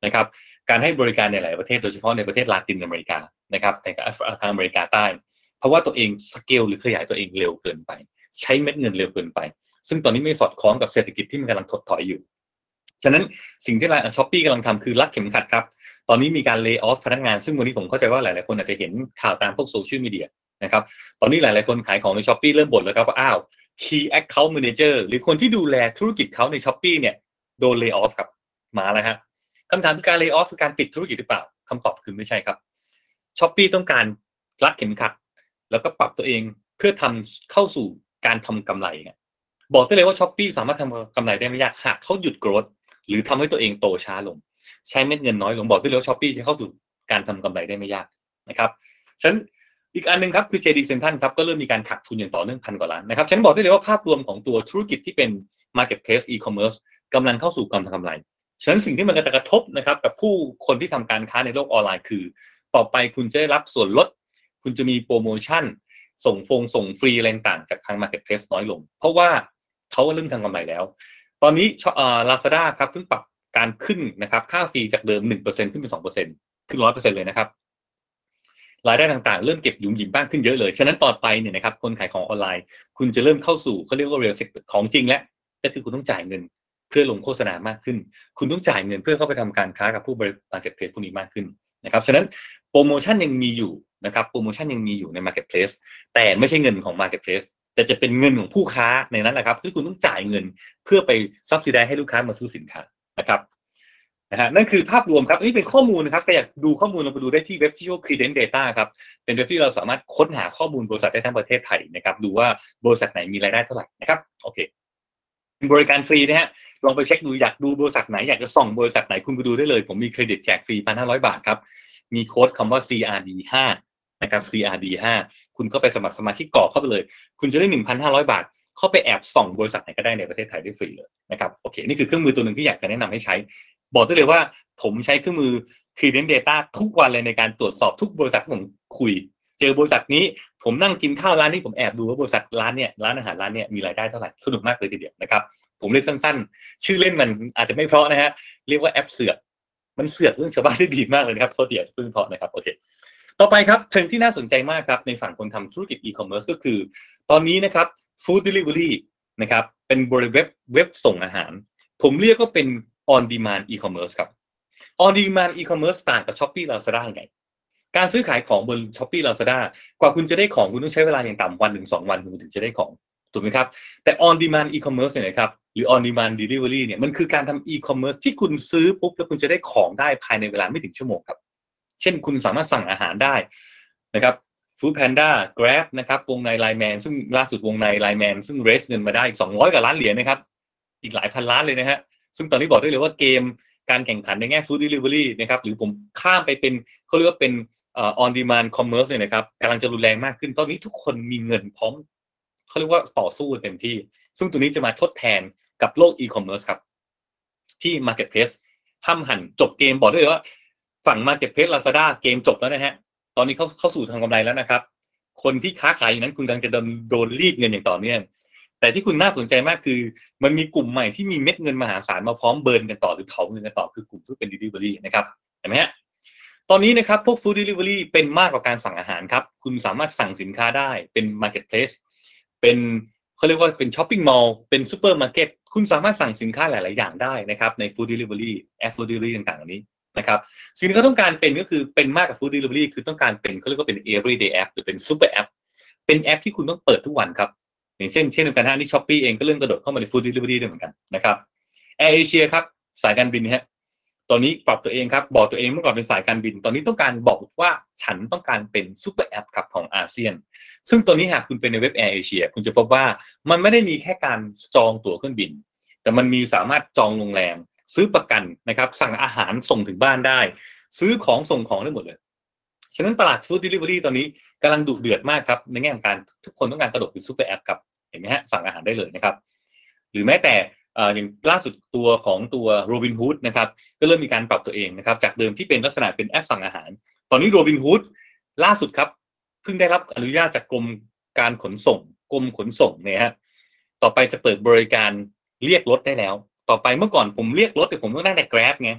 นะครับการให้บริการในหลายประเทศโดยเฉพาะในประเทศลาตินอเมริกานะครับในทางอเมริกาใต้เพราะว่าตัวเองสเกลหรือขยายตัวเองเร็วเกินไปใช้เม็ดเงินเร็วเกินไปซึ่งตอนนี้ไม่สอดคล้องกับเศรษฐกิจที่มันกำลังถดถอยอยู่ฉะนั้นสิ่งที่ช้อปปี้กำลังทำคือรัดเข็มขัดครับตอนนี้มีการเลย์ออฟพนักงานซึ่งวันนี้ผมเข้าใจว่าหลายๆคนอาจจะเห็นข่าวตามพวกโซเชียลมีเดียนะครับตอนนี้หลายๆคนขายของใน Shopee เริ่มบ่นแล้วครับว่าอ้าว Key Account Manager หรือคนที่ดูแลธุรกิจเขาใน Shopee เนี่ยโดนเลย์ออฟครับมาแล้วฮะคำถามคือการเลย์ออฟคือการปิดธุรกิจหรือเปล่าคำตอบคือไม่ใช่ครับ Shopee ต้องการรัดเข็มขัดแล้วก็ปรับตัวเองเพื่อทำเข้าสู่การทำกำไรบอกได้เลยว่า Shopee สามารถทำกำไรได้ไม่ยากหากเขาหยุดโกรธหรือทำให้ตัวเองโตช้าลงใช้เม็ดเงินน้อยลงบอกได้เลยว่า Shopee จะเข้าสู่การทำกำไรได้ไม่ยากนะครับฉะนั้นอีกอันนึงครับคือ JD Central ครับก็เริ่มมีการขาดทุนอย่างต่อเนื่อง1,000 กว่าล้านนะครับฉันบอกได้เลยว่าภาพรวมของตัวธุรกิจที่เป็น Marketplace E-commerce กำลังเข้าสู่การทำกำไรฉะนั้นสิ่งที่มันจะกระทบนะครับกับผู้คนที่ทำการค้าในโลกออนไลน์คือต่อไปคุณจะได้รับส่วนลดคุณจะมีโปรโมชั่นส่งฟรีอะไรต่างจากทาง Marketplace น้อยลงเพราะว่าเขาเริ่มทำกำไรแล้วตอนนี้Lazada ครับเพิ่งปรับการขึ้นนะครับค่าฟรีจากเดิม 1% ขึ้นเป็น 2% ขึ้น 100% เลยนะครับรายได้ต่างๆเริ่มเก็บหยุมหยิมบ้างขึ้นเยอะเลยฉะนั้นต่อไปเนี่ยนะครับคนขายของออนไลน์คุณจะเริ่มเข้าสู่เขาเรียกว่า real sector ของจริงแล้วก็คือคุณต้องจ่ายเงินเพื่อลงโฆษณามากขึ้นคุณต้องจ่ายเงินเพื่อเข้าไปทำการค้ากับผู้บริการ Marketplace พวกนี้มากขึ้นนะครับฉะนั้นโปรโมชั่นยังมีอยู่นะครับโปรโมชั่นยังมีอยู่ใน Marketplace แต่ไม่ใช่เงินของ Marketplace แต่จะเป็นเงินของผู้ค้าในนั้นแหละครับที่คุณต้องจ่ายเงินเพื่อไป subsidize ให้ลูกค้ามาซื้อสินค้านะครับนั่นคือภาพรวมครับนี่เป็นข้อมูลนะครับใครอยากดูข้อมูลเราไปดูได้ที่เว็บที่ชื่อ Credence Data ครับเป็นเว็บที่เราสามารถค้นหาข้อมูลบริษัทได้ทั้งประเทศไทยนะครับดูว่าบริษัทไหนมีรายได้เท่าไหร่นะครับโอเคบริการฟรีนะฮะลองไปเช็คดูอยากดูบริษัทไหนอยากจะส่องบริษัทไหนคุณไปดูได้เลยผมมีเครดิตแจกฟรี 1,500 บาทครับมีโค้ดคำว่า CRD5 นะครับ CRD5 คุณเข้าไปสมัครสมาชิกกรอกเข้าไปเลยคุณจะได้ 1,500 บาทเข้าไปแอบส่องบริษัทไหนก็ได้ในประเทศไทยได้ฟรีเลยนะครับโอเคนี่คือเครื่องมือตัวหนึ่งที่อยากจะแนะนำให้ใช้บอกได้เลยว่าผมใช้เครื่องมือ Credence Data ทุกวันเลยในการตรวจสอบทุกบริษัทที่ผมคุยเจอบริษัทนี้ผมนั่งกินข้าวร้านนี้ผมแอบดูว่าบริษัทร้านเนี่ยร้านอาหารร้านเนี่ยมีรายได้เท่าไหร่สนุกมากเลยทีเดียวนะครับผมเรียกสั้นๆชื่อเล่นมันอาจจะไม่เพราะนะฮะเรียกว่าแอปเสือกมันเสือกเรื่องชาวบ้านได้ดีมากเลยนะครับโทษทีอาจจะเพิ่งเพราะนะครับโอเคต่อไปครับเทรนด์ที่น่าสนใจมากครับในฝั่งคนทำธุรกิจ e-commerce ก็คือตอนนี้นะครับ food delivery นะครับเป็นบริเว็บส่งอาหารผมเรียกว่าเป็น on demand e-commerce ครับ on demand e-commerce ต่างกับ Shopee Lazada ยังไงการซื้อขายของบน Shopee Lazada กว่าคุณจะได้ของคุณต้องใช้เวลาอย่างต่ำวันถึง2 วันคุณถึงจะได้ของถูกไหมครับแต่ on demand e-commerce เนี่ยนะครับหรือ on demand delivery เนี่ยมันคือการทำ e-commerce ที่คุณซื้อปุ๊บแล้วคุณจะได้ของได้ภายในเวลาไม่ถึงชั่วโมงครับเช่นคุณสามารถสั่งอาหารได้นะครับ Food Panda Grab นะครับวงใน Line Man ซึ่งล่าสุดวงใน Line Man ซึ่ง raise เงินมาได้อีก200 กว่าล้านเหรียญนะครับอีกหลายพันล้านเลยนะฮะซึ่งตอนนี้บอกได้เลยว่าเกมการแข่งขันในแง่ Food Delivery นะครับหรือผมข้ามไปเป็นเขาเรียกว่าเป็นon demand commerce เนี่ยนะครับกำลังจะรุนแรงมากขึ้นตอนนี้ทุกคนมีเงินพร้อมเขาเรียกว่าต่อสู้เต็มที่ซึ่งตัวนี้จะมาทดแทนกับโลก e-commerce ครับที่ marketplace ห้ำหั่นจบเกมบอกได้เลยว่าฝั่ง marketplace Lazada เกมจบแล้วนะฮะตอนนี้เข้าสู่ทางกำไรแล้วนะครับคนที่ค้าขายอย่างนั้นคุณกำลังจะโดนรีดเงินอย่างต่อเนื่องแต่ที่คุณน่าสนใจมากคือมันมีกลุ่มใหม่ที่มีเม็ดเงินมหาศาลมาพร้อมเบิร์นกันต่อหรือเผาเงินกันต่อคือกลุ่มที่เป็น delivery นะครับเห็นไหมฮะตอนนี้นะครับพวก food delivery เป็นมากกว่าการสั่งอาหารครับคุณสามารถสั่งสินค้าได้เป็น marketplace เป็นเขาเรียกว่าเป็น shopping mall เป็น supermarket คุณสามารถสั่งสินค้าหลายๆอย่างได้นะครับใน food delivery app food delivery ต่างๆเหล่านี้นะครับสิ่งที่เขาต้องการเป็นก็คือเป็นมากกว่า food delivery คือต้องการเป็นเขาเรียกว่าเป็น everyday app หรือเป็น super app เป็นแอปที่คุณต้องเปิดทุกวันครับอย่างเช่นเดียวกันที่ Shopee เองก็เริ่มกระโดดเข้ามาใน food delivery ด้วยเหมือนกันนะครับ Air Asia ครับสายการบินฮะตอนนี้ปรับตัวเองครับบอกตัวเองเมื่อก่อนเป็นสายการบินตอนนี้ต้องการบอกว่าฉันต้องการเป็นซุปเปอร์แอปครับของอาเซียนซึ่งตัวนี้หากคุณเป็นในเว็บ Air Asia คุณจะพบว่ามันไม่ได้มีแค่การจองตั๋วเครื่องบินแต่มันมีสามารถจองโรงแรมซื้อประกันนะครับสั่งอาหารส่งถึงบ้านได้ซื้อของส่งของได้หมดเลยฉะนั้นตลาด food delivery ตอนนี้กำลังดุเดือดมากครับในแง่ของการทุกคนต้องการกระโดดเป็นซุปเปอร์แอปครับเห็นไหมฮะสั่งอาหารได้เลยนะครับหรือแม้แต่อย่างล่าสุดตัวของตัว Robinhood นะครับก็เริ่มมีการปรับตัวเองนะครับจากเดิมที่เป็นลักษณะเป็นแอปสั่งอาหารตอนนี้ Robinhood ล่าสุดครับเพิ่งได้รับอนุญาตจากกรมขนส่งเนี่ยฮะต่อไปจะเปิดบริการเรียกรถได้แล้วต่อไปเมื่อก่อนผมเรียกรถแต่ผมต้องนั่งใน Grab ไง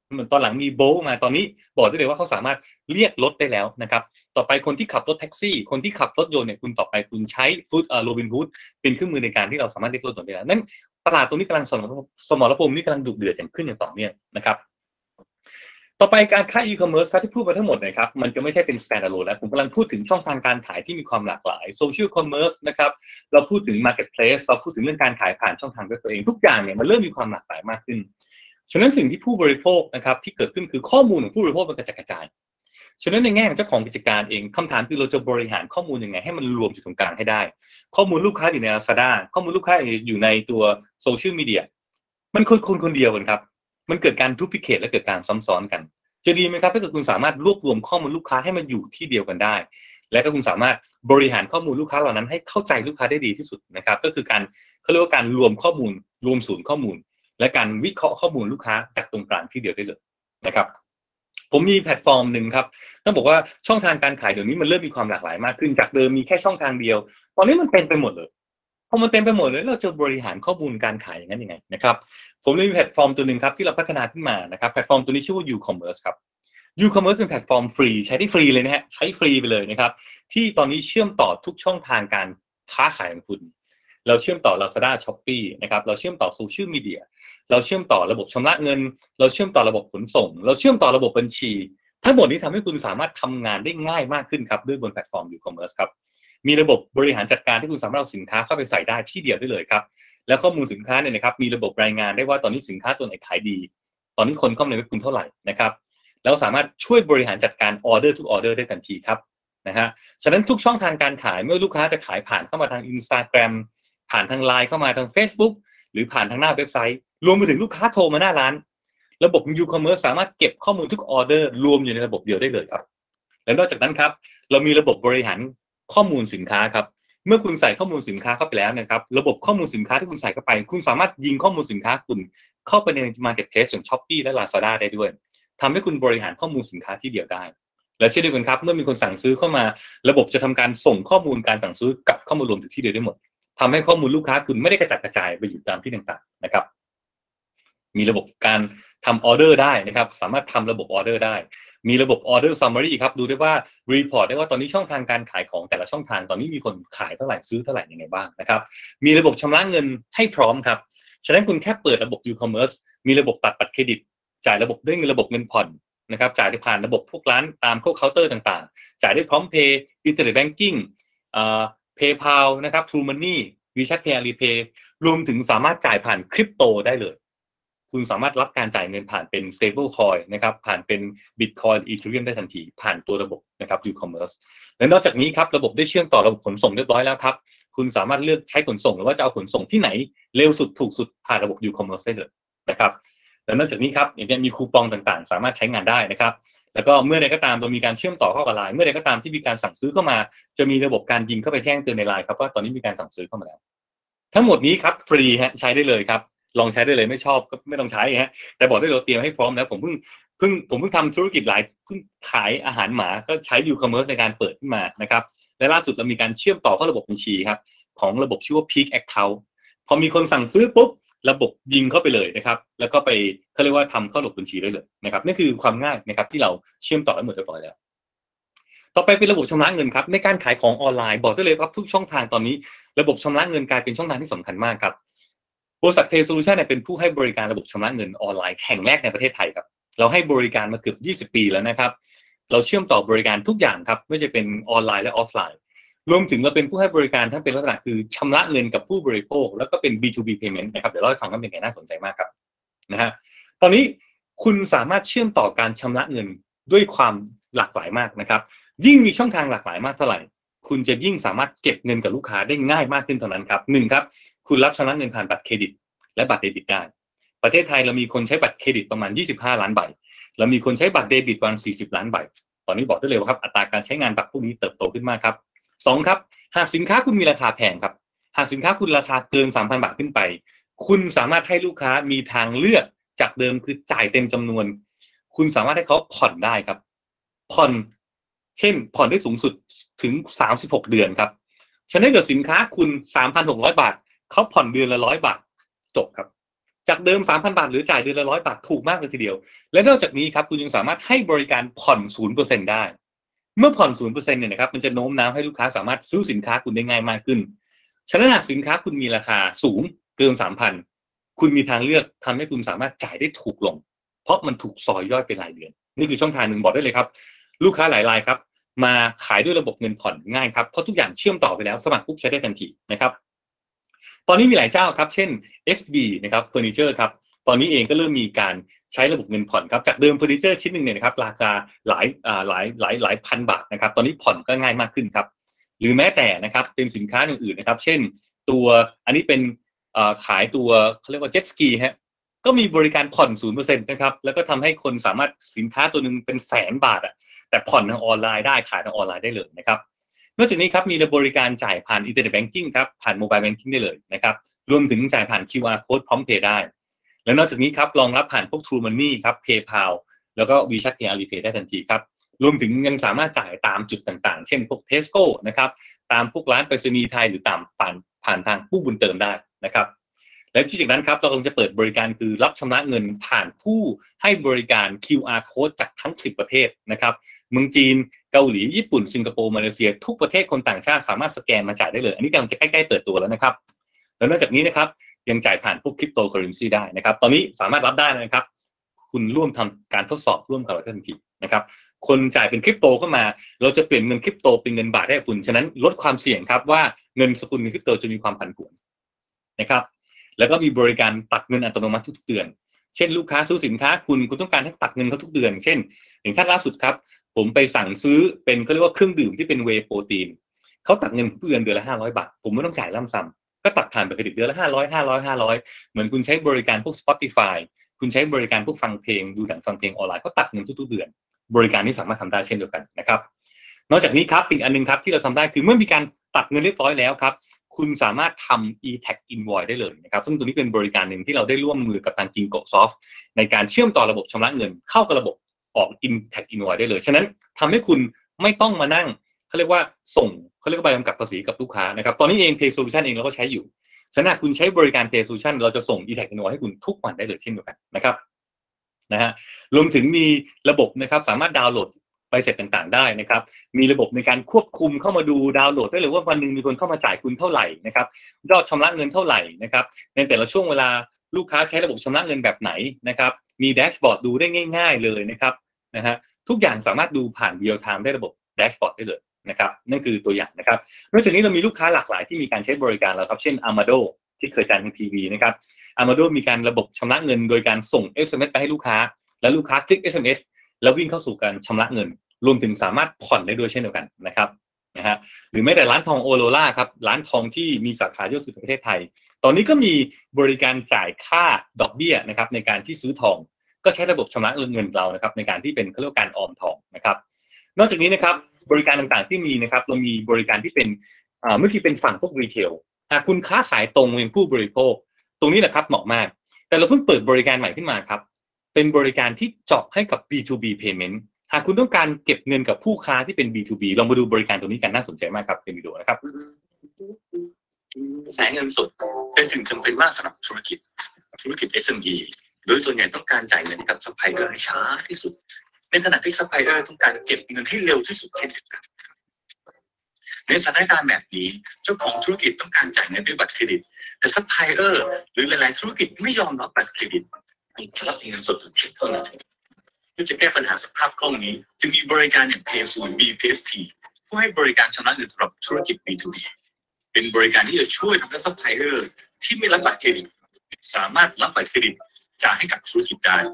เหมือนตอนหลังมีโบลมาตอนนี้บอกได้เลยว่าเขาสามารถเรียกรถได้แล้วนะครับต่อไปคนที่ขับรถแท็กซี่คนที่ขับรถยนต์เนี่ยคุณต่อไปคุณใช้โรบินฮูดเป็นเครื่องมือในการที่เราสามารถเรียกรถยนต์ได้แล้วนั่นตลาดตรงนี้กำลังสมรภูมินี่กำลังดุเดือดอย่างขึ้นอย่างต่อเนื่องนะครับต่อไปการขายอีคอมเมิร์ซครับที่พูดมาทั้งหมดนะครับมันจะไม่ใช่เป็น standalone แล้วผมกำลังพูดถึงช่องทางการขายที่มีความหลากหลายโซเชียลคอมเมิร์ซนะครับเราพูดถึง marketplace เราพูดถึงเรื่องการขายผ่านช่องทางด้วยตัวเองทุกอย่างเนี่ยมันเริ่มมีความหลากหลายมากขึ้นฉะนั้นสิ่งที่ผู้บริโภคนะครับที่เกิดขึ้นคือข้อมูลของผู้บริโภคมันกระจัดกระจายฉะนั้นในแง่ของเจ้าของกิจการเองคำถามคือเราจะบริหารข้อมูลยังไงให้มันรวมอยู่ตรงกลางให้ได้ข้อมูลลูกค้าอยู่ใน Lazada ข้อมูลลูกค้าอยู่ในตัวโซเชียลมีเดียมันคนเดียวกันครับมันเกิดการดูพลิเคทและเกิดการซ้ำซ้อนกันจะดีไหมครับถ้าเกิดคุณสามารถรวบรวมข้อมูลลูกค้าให้มันอยู่ที่เดียวกันได้และก็คุณสามารถบริหารข้อมูลลูกค้าเหล่านั้นให้เข้าใจลูกค้าได้ดีที่สุดนะครับก็คือการเขาเรียกว่าการรวมข้อมูลรวมศูนย์ข้อมูลและการวิเคราะห์ข้อมูลลูกค้าจากตรงกลางที่เดียวได้เลยนะครับผมมีแพลตฟอร์มหนึ่งครับต้องบอกว่าช่องทางการขายเดี๋ยวนี้มันเริ่มมีความหลากหลายมากขึ้นจากเดิมมีแค่ช่องทางเดียวตอนนี้มันเต็มไปหมดเลยพอมันเต็มไปหมดเลยเราจะบริหารข้อมูลการขายอย่างนั้นยังไงนะครับผมเลยมีแพลตฟอร์มตัวหนึ่งครับที่เราพัฒนาขึ้นมานะครับแพลตฟอร์มตัวนี้ชื่อว่า U-commerce ครับ U-commerce เป็นแพลตฟอร์มฟรีใช้ได้ฟรีเลยนะฮะใช้ฟรีไปเลยนะครับที่ตอนนี้เชื่อมต่อทุกช่องทางการค้าขายของคุณเราเชื่อมต่อ Lazada Shopee นะครับเราเชื่อมต่อโซเชียลมีเดียเราเชื่อมต่อระบบชำระเงินเราเชื่อมต่อระบบขนส่งเราเชื่อมต่อระบบบัญชีทั้งหมดนี้ทำให้คุณสามารถทำงานได้ง่ายมากขึ้นครับด้วยบนแพลตฟอร์ม U-commerce ครับมีระบบบริหารจัดการที่คุณสามารถเอาสินค้าเข้าไปใส่ได้ที่เดียวได้เลยครับแล้วข้อมูลสินค้าเนี่ยนะครับมีระบบรายงานได้ว่าตอนนี้สินค้าตัวไหนขายดีตอนนี้คนเข้ามาในเว็บคุณเท่าไหร่นะครับแล้วสามารถช่วยบริหารจัดการออเดอร์ทุกออเดอร์ได้ทันทีครับนะฮะฉะนั้นทุกช่องทางการขายเมื่อลูกค้าจะขายผ่านเข้ามาทาง Instagram ผ่านทาง LINE เข้ามาทาง Facebook หรือผ่านทางหน้าเว็บไซต์รวมไปถึงลูกค้าโทรมาหน้าร้านระบบ U-commerce สามารถเก็บข้อมูลทุกออเดอร์รวมอยู่ในระบบเดียวได้เลยครับและนอกจากนั้นครับเรามีระบบบริหารข้อมูลสินค้าครับเมื่อคุณใส่ข้อมูลสินค้าเข้าไปแล้วนะครับระบบข้อมูลสินค้าที่คุณใส่เข้าไปคุณสามารถยิงข้อมูลสินค้าคุณเข้าไปใน Marketplace อย่าง Shopee และ Lazada ได้ด้วยทำให้คุณบริหารข้อมูลสินค้าที่เดียวได้และเช่นเดียวกันครับเมื่อมีคนสั่งซื้อเข้ามาระบบจะทำการส่งข้อมูลการสั่งซื้อกลับเข้ามารวมอยู่ที่เดียวได้หมดทำให้ข้อมูลลูกค้าคุณไม่ได้กระจัดกระจายไปอยู่ตามที่ต่างๆนะครับมีระบบการทำออเดอร์ได้นะครับสามารถทำระบบออเดอร์ได้มีระบบออเดอร์ซัมมารีครับดูได้ว่ารีพอร์ตได้ว่าตอนนี้ช่องทางการขายของแต่ละช่องทางตอนนี้มีคนขายเท่าไหร่ซื้อเท่าไหร่ยังไงบ้างนะครับมีระบบชำระเงินให้พร้อมครับฉะนั้นคุณแค่เปิดระบบ U-commerce มีระบบตัดบัตรเครดิตจ่ายระบบด้วยเงินระบบเงินผ่อนนะครับจ่ายได้ผ่านระบบพวกร้านตามพวกเคาน์เตอร์ต่างๆจ่ายได้พร้อมเพย์อินเทอร์เน็ตแบงกิ้งPayPal นะครับ True Money WeChat Pay Alipay รวมถึงสามารถจ่ายผ่านคริปโตได้เลยคุณสามารถรับการจ่ายเงินผ่านเป็น stable coin นะครับผ่านเป็น Bitcoin Ethereum ได้ทันทีผ่านตัวระบบนะครับ U-commerce และนอกจากนี้ครับระบบได้เชื่อมต่อระบบขนส่งเรียบร้อยแล้วครับคุณสามารถเลือกใช้ขนส่งหรือว่าจะเอาขนส่งที่ไหนเร็วสุดถูกสุดผ่านระบบ U-commerce ได้เลยนะครับและนอกจากนี้ครับอย่างนี้มีคูปองต่างๆสามารถใช้งานได้นะครับแล้วก็เมื่อใดก็ตามเรามีการเชื่อมต่อเข้ากับ LINE เมื่อใดก็ตามที่มีการสั่งซื้อเข้ามาจะมีระบบการยิงเข้าไปแจ้งเตือนใน LINE ครับว่าตอนนี้มีการสั่งซื้อเข้ามาแล้วทั้งหมดนี้ครับฟรีฮะใช้ได้เลยครับลองใช้ได้เลยไม่ชอบก็ไม่ต้องใช้ฮะแต่บอกได้เราเตรียมให้พร้อมแล้วผมเพิ่งทำธุรกิจเพิ่งขายอาหารหมาก็ใช้ U-commerce ในการเปิดขึ้นมานะครับและล่าสุดเรามีการเชื่อมต่อเข้าระบบบัญชีครับของระบบชื่อว่า Peak Account พอมีคนสั่งซื้อปุ๊บระบบยิงเข้าไปเลยนะครับแล้วก็ไปเขาเรียกว่าทำเข้าระบบบัญชีได้เลยนะครับนี่คือความง่ายนะครับที่เราเชื่อมต่อให้หมดเรียบร้อยแล้วต่อไปเป็นระบบชำระเงินครับในการขายของออนไลน์บอกได้เลยครับทุกช่องทางตอนนี้ระบบชำระเงินกลายเป็นช่องทางที่สำคัญมากครับบริษัทเทโซลูชันเป็นผู้ให้บริการระบบชำระเงินออนไลน์แห่งแรกในประเทศไทยครับเราให้บริการมาเกือบ20 ปีแล้วนะครับเราเชื่อมต่อบริการทุกอย่างครับไม่ว่าจะเป็นออนไลน์และออฟไลน์รวมถึงเราเป็นผู้ให้บริการทั้งเป็นลักษณะคือชำระเงินกับผู้บริโภคแล้วก็เป็น B2B payment นะครับเดี๋ยวเล่าให้ฟังว่าเป็นไงน่าสนใจมากครับนะฮะตอนนี้คุณสามารถเชื่อมต่อการชำระเงินด้วยความหลากหลายมากนะครับยิ่งมีช่องทางหลากหลายมากเท่าไหร่คุณจะยิ่งสามารถเก็บเงินกับลูกค้าได้ง่ายมากขึ้นเท่านั้นครับ1ครับคุณรับชำระเงินผ่านบัตรเครดิตและบัตรเดบิตได้ประเทศไทยเรามีคนใช้บัตรเครดิตประมาณ25 ล้านใบเรามีคนใช้บัตรเดบิตประมาณ40 ล้านใบตอนนี้บอกได้เลยว่าครับอัตราการใช้งานบัตรพวกนี้เติบโตขึ้นมากครับ2ครับหากสินค้าคุณมีราคาแพงครับหากสินค้าคุณราคาเกิน 3,000 บาทขึ้นไปคุณสามารถให้ลูกค้ามีทางเลือกจากเดิมคือจ่ายเต็มจำนวนคุณสามารถให้เขาผ่อนได้ครับผ่อนเช่นผ่อนได้สูงสุดถึง36 เดือนครับฉะนั้นเกิดสินค้าคุณ 3,600 บาทเขาผ่อนเดือนละ100 บาทจบครับจากเดิม 3,000 บาทหรือจ่ายเดือนละ100 บาทถูกมากเลยทีเดียวและนอกจากนี้ครับคุณยังสามารถให้บริการผ่อน 0% ได้เมื่อผ่อน 0% เนี่ยนะครับมันจะโน้มน้าวให้ลูกค้าสามารถซื้อสินค้าคุณได้ง่ายมากขึ้นฉะนั้นหากสินค้าคุณมีราคาสูงเกิน 3,000 คุณมีทางเลือกทำให้คุณสามารถจ่ายได้ถูกลงเพราะมันถูกซอยย่อยเป็นรายเดือนนี่คือช่องทางหนึ่งบอกได้เลยครับลูกค้าหลายรายครับมาขายด้วยระบบเงินผ่อนง่ายครับเพราะทุกอย่างเชื่อมต่อไปแล้วสมัครปุ๊บใช้ได้ทันทีนะครับตอนนี้มีหลายเจ้าครับเช่น SB นะครับเฟอร์นิเจอร์ครับตอนนี้เองก็เริ่มมีการใช้ระบบเงินผ่อนครับจากเดิมเฟอร์นิเจอร์ชิ้นหนึ่งเนี่ยนะครับราคาหลายพันบาทนะครับตอนนี้ผ่อนก็ง่ายมากขึ้นครับหรือแม้แต่นะครับเป็นสินค้าอื่นๆนะครับเช่นตัวอันนี้เป็นขายตัวเขาเรียกว่าเจ็ตสกีฮะก็มีบริการผ่อน 0% นะครับแล้วก็ทำให้คนสามารถสินค้าตัวนึงเป็นแสนบาทแต่ผ่อนทางออนไลน์ได้ขายทางออนไลน์ได้เลยนะครับนอกจากนี้ครับมีบริการจ่ายผ่านอินเทอร์เน็ตแบงกิ้งครับผ่านโมบายแบงกิ้งได้เลยนะครับรวมถึงจ่ายผ่าน QR Code พร้อมเพย์ได้และนอกจากนี้ครับรองรับผ่านพวก True Money ครับ PayPal แล้วก็ WeChat Pay Alipay ได้ทันทีครับรวมถึงยังสามารถจ่ายตามจุดต่างๆเช่นพวก Tesco นะครับตามพวกร้านไปรษณีย์ไทยหรือตามผ่านทางผู้บุญเติมได้นะครับและที่จากนั้นครับเรากำลังจะเปิดบริการคือรับชำระเงินผ่านผู้ให้บริการ QR Code จากทั้ง10ประเทศนะครับเมืองจีนเกาหลีญี่ปุ่นสิงคโปร์มาเลเซียทุกประเทศคนต่างชาติสามารถสแกนมาจ่ายได้เลยอันนี้กำลังจะใกล้ๆเปิดตัวแล้วนะครับแล้วนอกจากนี้นะครับยังจ่ายผ่านพวกคริปโตเคอเรนซีได้นะครับตอนนี้สามารถรับได้นะครับคุณร่วมทำการทดสอบร่วมกับเราทันทีนะครับคนจ่ายเป็นคริปโตเข้ามาเราจะเปลี่ยนเงินคริปโตเป็นเงินบาทให้คุณฉะนั้นลดความเสี่ยงครับว่าเงินสกุลเงินคริปโตจะมีความผันผวนนะครับแล้วก็มีบริการตัดเงินอัตโนมัติทุกเดือนเช่นลูกค้าซื้อสินค้าคุณต้องการให้ตัดเงินเขาทุกเดือนเช่นอย่างล่าสุดครับผมไปสั่งซื้อเป็นเขาเรียกว่าเครื่องดื่มที่เป็นเวย์โปรตีนเขาตัดเงินทุกเดือนละ500 บาทผมไม่ต้องจ่ายล่ำซ้ำก็ตัดผ่านบัตรเครดิตเดือนละ500เหมือนคุณใช้บริการพวก Spotify คุณใช้บริการพวกฟังเพลงดูหนังฟังเพลงออนไลน์ก็ตัดเงินทุกๆเดือนบริการนี้สามารถทำได้เช่นเดียวกันนะครับนอกจากนี้ครับอีกอันนึงครับที่เราทำได้คือเมื่อมีการตัดเงินเรียบร้อยแล้วครับคุณสามารถทำ e-tag invoice ได้เลยนะครับซึ่งตัวนี้เป็นบริการหนึ่งที่เราได้ร่วมมือกับทาง Kinkosoft ในการเชื่อมต่อระบบชำระเงินเข้ากับระบบออก e-tag invoice ได้เลยฉะนั้นทำให้คุณไม่ต้องมานั่งเขาเรียกว่าส่งเขาเรียกว่าใบกำกับภาษีกับลูกค้านะครับตอนนี้เอง Pay Solution เองเราก็ใช้อยู่ฉะนั้นคุณใช้บริการ Pay Solution เราจะส่ง e-tag invoice ให้คุณทุกวันได้เลยเช่นเดียวกันนะครับนะฮะรวมถึงมีระบบนะครับสามารถดาวน์โหลดใบเสร็จต่างๆได้นะครับมีระบบในการควบคุมเข้ามาดูดาวน์โหลดได้เลยว่าวันนึงมีคนเข้ามาจ่ายคุณเท่าไหร่นะครับยอดชำระเงินเท่าไหร่นะครับในแต่ละช่วงเวลาลูกค้าใช้ระบบชำระเงินแบบไหนนะครับมีแดชบอร์ดดูได้ง่ายๆเลยนะครับนะฮะทุกอย่างสามารถดูผ่านเรียลไทม์ได้ระบบแดชบอร์ดได้เลยนะครับนั่นคือตัวอย่างนะครับนอกจากนี้เรามีลูกค้าหลากหลายที่มีการใช้บริการแล้วครับเช่น Amado ที่เคยจ่ายทางทีวีนะครับ Amado มีการระบบชำระเงินโดยการส่ง SMS ไปให้ลูกค้าและลูกค้าคลิก SMS แล้ววิ่งเข้าสู่การชำระเงินรวมถึงสามารถผ่อนได้ด้วยเช่นเดียวกันนะครับนะฮะหรือแม้แต่ร้านทองโอโรล่าครับร้านทองที่มีสาขาเยอะสุดในประเทศไทยตอนนี้ก็มีบริการจ่ายค่าดอกเบี้ยนะครับในการที่ซื้อทองก็ใช้ระบบชำระเงินเรานะครับในการที่เป็นเขาเรียกว่าการออมทองนะครับนอกจากนี้นะครับบริการต่างๆที่มีนะครับเรามีบริการที่เป็นเมื่อกี้เป็นฝั่งพวกรีเทลหากคุณค้าขายตรงเป็นผู้บริโภคตรงนี้แหละครับเหมาะมากแต่เราเพิ่งเปิดบริการใหม่ขึ้นมาครับเป็นบริการที่เจาะให้กับ B2B payment หากคุณต้องการเก็บเงินกับผู้ค้าที่เป็น B2B ลองมาดูบริการตรงนี้กันน่าสนใจมากครับเป็นวิดีโอนะครับกระแสเงินสดเป็นสิ่งจำเป็นมากสำหรับธุรกิจ SME โดยส่วนใหญ่ต้องการจ่ายเงินกับซัพพลายเออร์ให้ช้าที่สุดในขณะที่ซัพพลายเออร์ต้องการเก็บเงินให้เร็วที่สุดเช่นเดียวกันในสถานการณ์แบบนี้เจ้าของธุรกิจต้องการจ่ายเงินด้วยบัตรเครดิตแต่ซัพพลายเออร์หรือหลายๆธุรกิจไม่ยอมรับบัตรเครดิตให้รับเงินสดเช็คเท่านั้นเพื่อจะแก้ปัญหาสภาพคล่องนี้จึงมีบริการอย่าง PaySoon BPSP ผู้ให้บริการชำระเงินสำหรับธุรกิจ B2B เป็นบริการที่จะช่วยทำให้ซัพพลายเออร์ที่ไม่รับบัตรเครดิตสามารถรับบัตรเครดิตจ่ายให้กับธุรกิจได้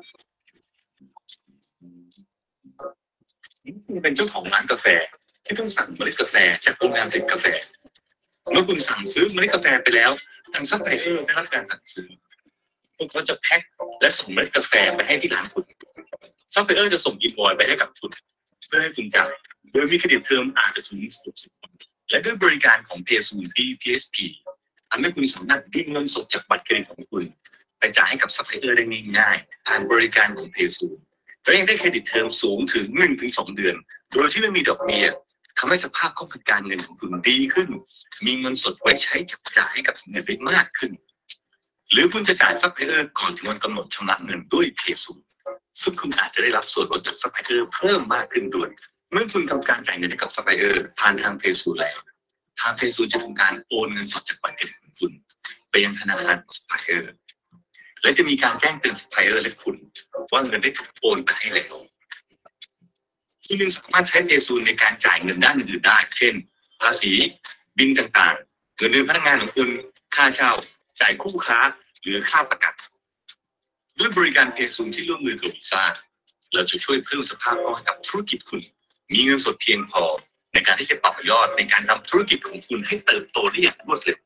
เป็นเจ้าของร้านกาแฟที่ต้องสั่งเมล็ดกาแฟจากโรงงานผลิตกาแฟเมื่อคุณสั่งซื้อเมล็ดกาแฟไปแล้วทางซัพพลายเออร์ได้รับการสั่งซื้อพวกเขาจะแพ็คและส่งเมล็ดกาแฟไปให้ที่ร้านคุณซัพพลายเออร์จะส่งอินวอยซ์ไปให้กับคุณเพื่อให้คุณจ่ายโดยมีเครดิตเทอมอาจจะถึง60 วันและด้วยบริการของ PaySoon BPSP ทำให้คุณสามารถดึงเงินสดจากบัตรเครดิตของคุณไปจ่ายให้กับซัพพลายเออร์ได้ง่ายๆผ่านบริการของ PaySoon และยังได้เครดิตเทอมสูงถึง 1-2 เดือนโดยที่ไม่มีดอกเบี้ยทำให้สภาพคล่องทางการเงินของคุณดีขึ้นมีเงินสดไว้ใช้จับจ่ายให้กับเงินได้มากขึ้นหรือคุณจะจ่ายซัพพลายเออร์ก่อนถึงวันกำหนดชำระเงินด้วยเพย์ซูซึ่งคุณอาจจะได้รับส่วนลดจากซัพพลายเออร์เพิ่มมากขึ้นด้วยเมื่อคุณทำการจ่ายเงินให้กับซัพพลายเออร์ผ่านทางเพย์ซูแล้วทางเพย์ซูจะทำการโอนเงินสดจากบัตรเครดิตของคุณไปยังธนาคารของซัพพลายเออร์และจะมีการแจ้งเตือนซัพพลายเออร์และคุณว่าเงินได้ถูกโอนไปให้แล้วคุณยังสามารถใช้เพย์ซูในการจ่ายเงินด้านอื่นๆได้เช่นภาษีบิลต่างๆเงินเดือนพนักงานของคุณค่าเช่าจ่ายคู่ค้าหรือค่าประกันด้วยบริการเพย์ซูที่ร่วมมือกับวีซ่าเราจะช่วยเพิ่มสภาพคล่องให้กับธุรกิจคุณมีเงินสดเพียงพอในการที่จะต่อยอดในการทำธุรกิจของคุณให้เติบโตได้อย่างรวดเร็ว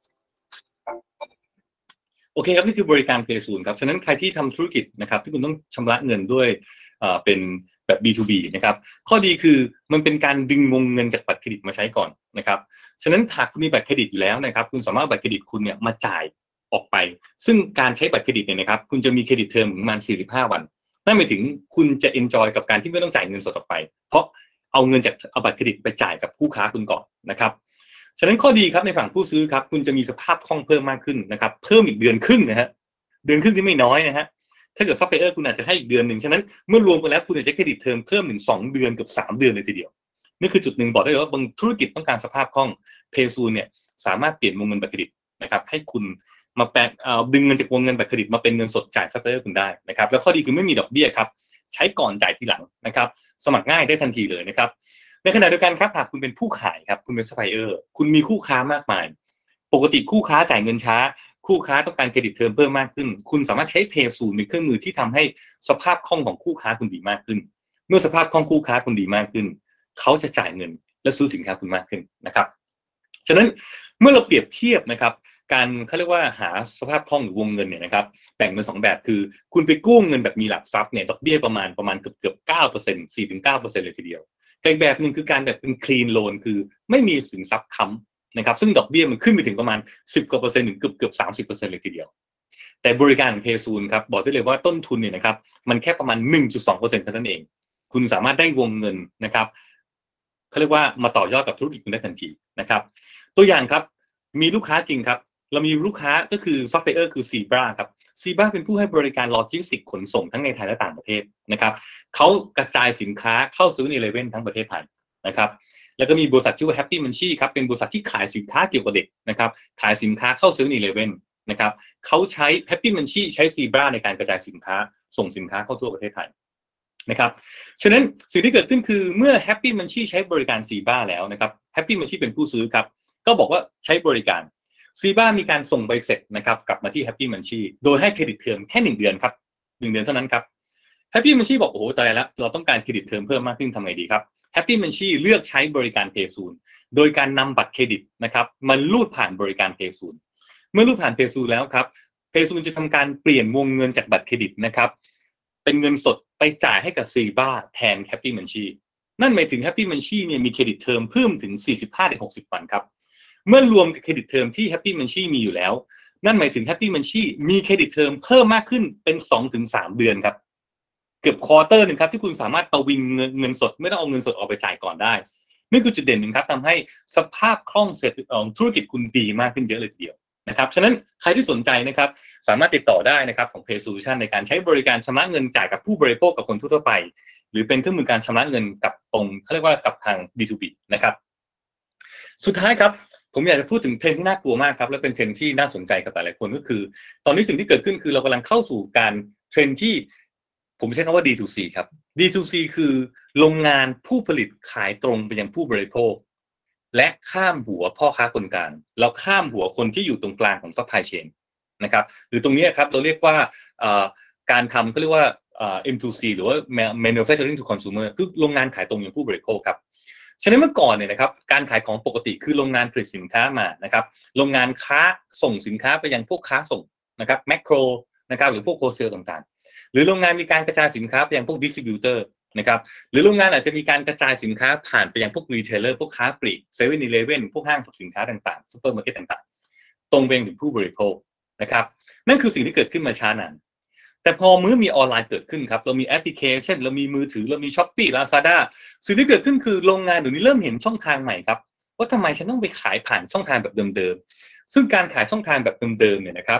โอเคครับนี่คือบริการเพย์ซูครับฉะนั้นใครที่ทำธุรกิจนะครับที่คุณต้องชำระเงินด้วยเป็นแบบ B2B นะครับข้อดีคือมันเป็นการดึงวงเงินจากบัตรเครดิตมาใช้ก่อนนะครับฉะนั้นหากคุณมีบัตรเครดิตอยู่แล้วนะครับคุณสามารถบัตรเครดิตคุณเนี่ยมาจ่ายออกไปซึ่งการใช้บัตรเครดิตเนี่ยนะครับคุณจะมีเครดิตเทอมประมาณ45 วันนั่นหมายถึงคุณจะ enjoy กับการที่ไม่ต้องจ่ายเงินสดออกไปเพราะเอาเงินจากเอาบัตรเครดิตไปจ่ายกับคู่ค้าคุณก่อนนะครับฉะนั้นข้อดีครับในฝั่งผู้ซื้อครับคุณจะมีสภาพคล่องเพิ่มมากขึ้นนะครับเพิ่มอีกเดือนครึ่งนะฮะเดือนครึ่งที่ไม่น้อยนะฮะถ้าเกิดซัพพลายเออร์คุณอาจจะให้อีกเดือนหนึ่งฉะนั้นเมื่อรวมกันแล้วคุณจะใช้เครดิตเทอมเพิ่มถึง2 เดือนกับ3 เดือนเลยทีเดียวนี่คือจุดหนึ่งบอกได้เลยว่าบางธุรกิจต้องการสภาพคล่องเพย์ซูเนี่ยสามารถเปลี่ยนวงเงินบัตรเครดิตนะครับให้คุณมาแปลงดึงเงินจากวงเงินบัตรเครดิตมาเป็นเงินสดจ่ายซัพพลายเออร์คุณได้นะครับแล้วข้อดีคือไม่มีดอกเบี้ยครับใช้ก่อนจ่ายทีหลังนะครับสมัครง่ายได้ทันทีเลยนะครับในขณะเดียวกันครับหากคุณเป็นผู้ขายครับคุณเป็นซัพพลายเออร์คุณมีคู่ค้ามากมายปกติคู่ค้าจ่ายเงินช้าคู่ค้าต้องการเครดิตเทอมเพิ่มมากขึ้นคุณสามารถใช้เพย์ซูเป็นเครื่องมือที่ทำให้สภาพคล่องของคู่ค้าคุณดีมากขึ้นเมื่อสภาพคล่องคู่ค้าคุณดีมากขึ้นเขาจะจ่ายเงินและซื้อสินค้าคุณมากขึ้นนะครับฉะนั้นเมื่อเราเปรียบเทียบนะครับการเขาเรียกว่าหาสภาพคล่องหรือวงเงินเนี่ยนะครับแบ่งเป็น2 แบบคือคุณไปกู้เงินแบบมีหลักทรัพย์เนี่ยดอกเบี้ยประมาณเกือบ 9% 4-9% เลยทีเดียวอีกแบบนึงคือการแบบเป็น clean loan คือไม่มีสินทรัพย์ค้ำนะครับซึ่งดอกเบี้ยมันขึ้นไปถึงประมาณ10 กว่าเปอร์เซ็นต์ถึงเกือบ 30% เลยทีเดียวแต่บริการของเพย์ซูครับบอกได้เลยว่าต้นทุนเนี่ยนะครับมันแค่ประมาณ 1.2% เท่านั้นเองคุณสามารถได้วงเงินนะครับเขาเรียกว่ามาต่อยอดกับธุรกิจคุณได้ทันทีนะครับตัวอย่างครับมีลูกค้าจริงครับเรามีลูกค้าก็คือซัพพลายเออร์คือซีบราครับซีบราเป็นผู้ให้บริการโลจิสติกส์ขนส่งทั้งในไทยและต่างประเทศนะครับเขากระจายสินค้าเข้า7-Elevenทั้งประเทศไทยนะครับแล้วก็มีบริษัทชื่อว่า Happy Munchie ครับเป็นบริษัทที่ขายสินค้าเกี่ยวกับเด็กนะครับขายสินค้าเข้า7-Elevenนะครับเขาใช้ Happy Munchie ใช้ซีบราในการกระจายสินค้าส่งสินค้าเข้าทั่วประเทศไทยนะครับฉะนั้นสิ่งที่เกิดขึ้นคือเมื่อ Happy Munchie ใช้บริการซีบราแล้วนะครับ Happy Munchie เป็นผู้ซื้อครับก็บอกว่าใช้บริการซีบ้ามีการส่งใบเสร็จนะครับกลับมาที่ Happy Munchie โดยให้เครดิตเทอมแค่1 เดือนครับ1 เดือนเท่านั้นครับ Happy Munchie บอกโอ้โหตายแล้วเราต้องการเครดิตเทอมเพิ่มมากขึ้นทำไงดีครับ Happy Munchie เลือกใช้บริการ PaySoon โดยการนำบัตรเครดิตนะครับมันรูดผ่านบริการ PaySoon เมื่อรูดผ่าน PaySoon แล้วครับ PaySoon จะทำการเปลี่ยนวงเงินจากบัตรเครดิตนะครับเป็นเงินสดไปจ่ายให้กับซีบ้าแทน Happy Munchie นั่นหมายถึง Happy Munchie เนี่ยมีเครดิตเทอมเพิ่มถึง 45-60 วันครับเมื่อรวมกับเครดิตเทอมที่ Happy Munchie มีอยู่แล้วนั่นหมายถึง Happy Munchie มีเครดิตเทอมเพิ่มมากขึ้นเป็น 2-3 เดือนครับเกือบควอเตอร์นึงครับที่คุณสามารถประวิงเงินสดไม่ต้องเอาเงินสดออกไปจ่ายก่อนได้นี่คือจุดเด่นหนึ่งครับทำให้สภาพคล่องเศรษฐกิจธุรกิจคุณดีมากขึ้นเยอะเลยทีเดียวนะครับฉะนั้นใครที่สนใจนะครับสามารถติดต่อได้นะครับของ Pay Solution ในการใช้บริการชำระเงินจ่ายกับผู้บริโภคกับคนทั่วไปหรือเป็นเครื่องมือการชำระเงินกับตรงเขาเรียกว่ากับทาง B2B นะครับสุดท้ายครับผมอยากจะพูดถึงเทรนด์ที่น่ากลัวมากครับและเป็นเทรนด์ที่น่าสนใจกับหลายคนก็คือตอนนี้สิ่งที่เกิดขึ้นคือเรากำลังเข้าสู่การเทรนด์ที่ผมใช้คำว่า D2C ครับ D2C คือโรงงานผู้ผลิตขายตรงไปยังผู้บริโภคและข้ามหัวพ่อค้าคนกลางแล้วข้ามหัวคนที่อยู่ตรงกลางของ supply chain นะครับหรือตรงนี้ครับเราเรียกว่าการทำก็เรียกว่าM2C หรือว่า manufacturing to consumer คือโรงงานขายตรงยังผู้บริโภคครับฉะนั้นเมื่อก่อนเนี่ยนะครับการขายของปกติคือโรงงานผลิตสินค้ามานะครับโรงงานค้าส่งสินค้าไปยังพวกค้าส่งนะครับแมคโครนะครับหรือพวกโฮลเซลต่างๆหรือโรงงานมีการกระจายสินค้าไปยังพวกดิสทริบิวเตอร์นะครับหรือโรงงานอาจจะมีการกระจายสินค้าผ่านไปยังพวกรีเทลเลอร์พวกค้าปลีก 7-Eleven พวกห้างสรรพสินค้าต่างๆซุปเปอร์มาร์เก็ตต่างๆตรงไปยังถึงผู้บริโภคนะครับนั่นคือสิ่งที่เกิดขึ้นมาช้านานแต่พอเมื่อมีออนไลน์เกิดขึ้นครับเรามีแอปพลิเคชันเรามีมือถือเรามี Shopee Lazada สิ่งที่เกิดขึ้นคือโรงงานเดี๋ยวนี้เริ่มเห็นช่องทางใหม่ครับว่าทำไมฉันต้องไปขายผ่านช่องทางแบบเดิมๆซึ่งการขายช่องทางแบบเดิมๆเนี่ยนะครับ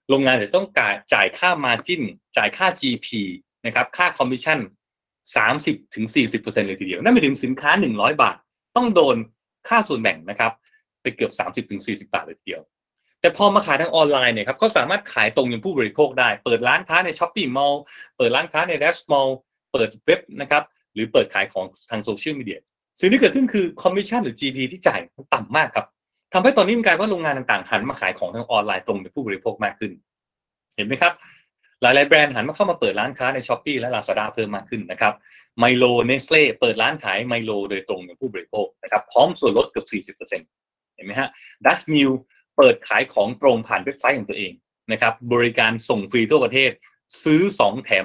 โรงงานจะต้องจ่ายค่า margin จ่ายค่า GP นะครับค่า commission 30-40% เลยทีเดียวนั่นหมายถึงสินค้า100 บาทต้องโดนค่าส่วนแบ่งนะครับไปเกือบ 30-40 บาทเลยทีเดียวแต่พอมาขายทางออนไลน์เนี่ยครับก็สามารถขายตรงยังผู้บริโภคได้เปิดร้านค้าใน Shopping Mall เปิดร้านค้าใน Dash Mall เปิดเว็บนะครับหรือเปิดขายของทางโซเชียลมีเดียสิ่งที่เกิดขึ้นคือ commission หรือ GP ที่จ่ายต่ำมากครับทำให้ตอนนี้มีการว่าโรงงานต่างๆหันมาขายของทางออนไลน์ตรงเป็นผู้บริโภคมากขึ้นเห็นไหมครับหลายๆแบรนด์หันมาเข้ามาเปิดร้านค้าใน Shopee และ Lazada เพิ่มมากขึ้นนะครับไมโล Nestle เปิดร้านขายไมโลโดยตรงกับผู้บริโภคนะครับพร้อมส่วนลดเกือบ 40% เห็นไหมฮะ Dutch Mill เปิดขายของตรงผ่านเว็บไซต์ของตัวเองนะครับบริการส่งฟรีทั่วประเทศซื้อ2แถม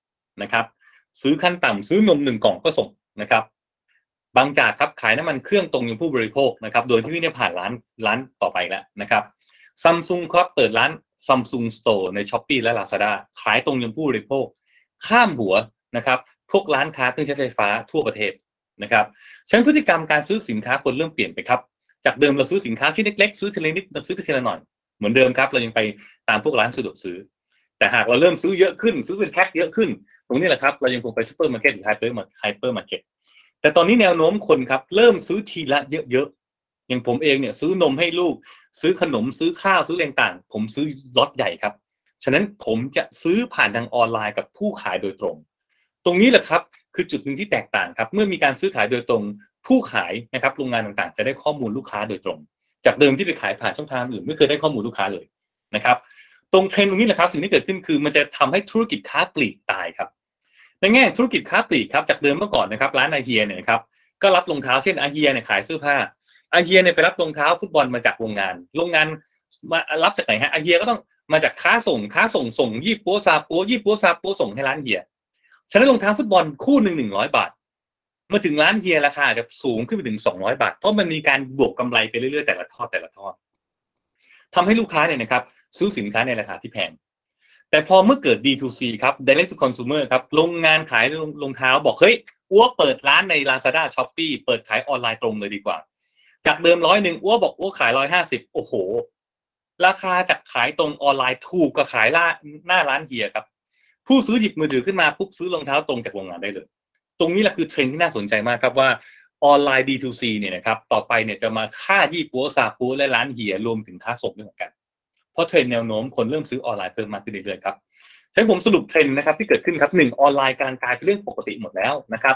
1นะครับซื้อขั้นต่ำซื้อนม1กล่องก็ส่งนะครับบางจากครับขายน้ำมันเครื่องตรงยังผู้บริโภคนะครับโดยที่ไม่ได้ผ่านร้านต่อไปแล้วนะครับ Samsung ครับเปิดร้าน Samsung Store ใน Shopee และ Lazada ขายตรงยังผู้บริโภคข้ามหัวนะครับพวกร้านค้าเครื่องใช้ไฟฟ้าทั่วประเทศนะครับฉะนั้นพฤติกรรมการซื้อสินค้าคนเริ่มเปลี่ยนไปครับจากเดิมเราซื้อสินค้าชิ้นเล็กๆซื้อทีละนิดซื้อทีละหน่อยเหมือนเดิมครับเรายังไปตามพวกร้านสะดวกซื้อแต่หากเราเริ่มซื้อเยอะขึ้นซื้อเป็นแพ็คเยอะขึ้นตรงนี้แหละครับเรายังคงไปซูเปอร์มาร์เก็ตหรือไฮเปอร์มาร์เก็ตแต่ตอนนี้แนวโน้มคนครับเริ่มซื้อทีละเยอะๆอย่างผมเองเนี่ยซื้อนมให้ลูกซื้อขนมซื้อข้าวซื้ออะไรต่างๆผมซื้อล็อตใหญ่ครับฉะนั้นผมจะซื้อผ่านทางออนไลน์กับผู้ขายโดยตรงตรงนี้แหละครับคือจุดหนึ่งที่แตกต่างครับเมื่อมีการซื้อขายโดยตรงผู้ขายนะครับโรงงานต่างๆจะได้ข้อมูลลูกค้าโดยตรงจากเดิมที่ไปขายผ่านช่องทางอื่นไม่เคยได้ข้อมูลลูกค้าเลยนะครับตรงเทรนด์ตรงนี้แหละครับสิ่งที่เกิดขึ้นคือมันจะทำให้ธุรกิจค้าปลีกตายครับในแง่ธุรกิจค้าปลีกครับจากเดิมเมื่อก่อนนะครับร้านอาเฮียเนี่ยครับก็รับรองเท้าเช่นอาเฮียเนี่ยขายเสื้อผ้าอาเฮียเนี่ยไปรับรองเท้าฟุตบอลมาจากโรงงานมารับจากไหนฮะอาเฮียก็ต้องมาจากค้าส่งยี่ปัวซาปัวส่งให้ร้านเฮียฉะนั้นรองเท้าฟุตบอลคู่หนึ่ง100 บาทมาถึงร้านเฮียราคาจะสูงขึ้นไปถึง200 บาทเพราะมันมีการบวกกำไรไปเรื่อยๆแต่ละทอดทำให้ลูกค้าเนี่ยนะครับซื้อสินค้าในราคาที่แพงแต่พอเมื่อเกิด D2C ครับ Direct to Consumer ครับโรงงานขายรองเท้าบอกเฮ้ยอ้วเปิดร้านใน Lazada Shopee เปิดขายออนไลน์ตรงเลยดีกว่าจากเดิม100อ้วบอกอ้วขาย150โอ้โหราคาจากขายตรงออนไลน์ถูกกว่าขายหน้าร้านเฮียครับผู้ซื้อหยิบมือถือขึ้นมาปุ๊บซื้อรองเท้าตรงจากโรงงานได้เลยตรงนี้แหละคือเทรนด์ที่น่าสนใจมากครับว่าออนไลน์ D2C เนี่ยนะครับต่อไปเนี่ยจะมาฆ่ายี่ปัวซาปัวและร้านเฮียรวมถึงค้าส่งด้วยเหมือนกันเพราะเทรนด์แนวโน้มคนเริ่มซื้อออนไลน์เพิ่มมากขึ้นเรื่อยๆครับฉะนั้นผมสรุปเทรนด์นะครับที่เกิดขึ้นครับ1ออนไลน์การกลายเป็นเรื่องปกติหมดแล้วนะครับ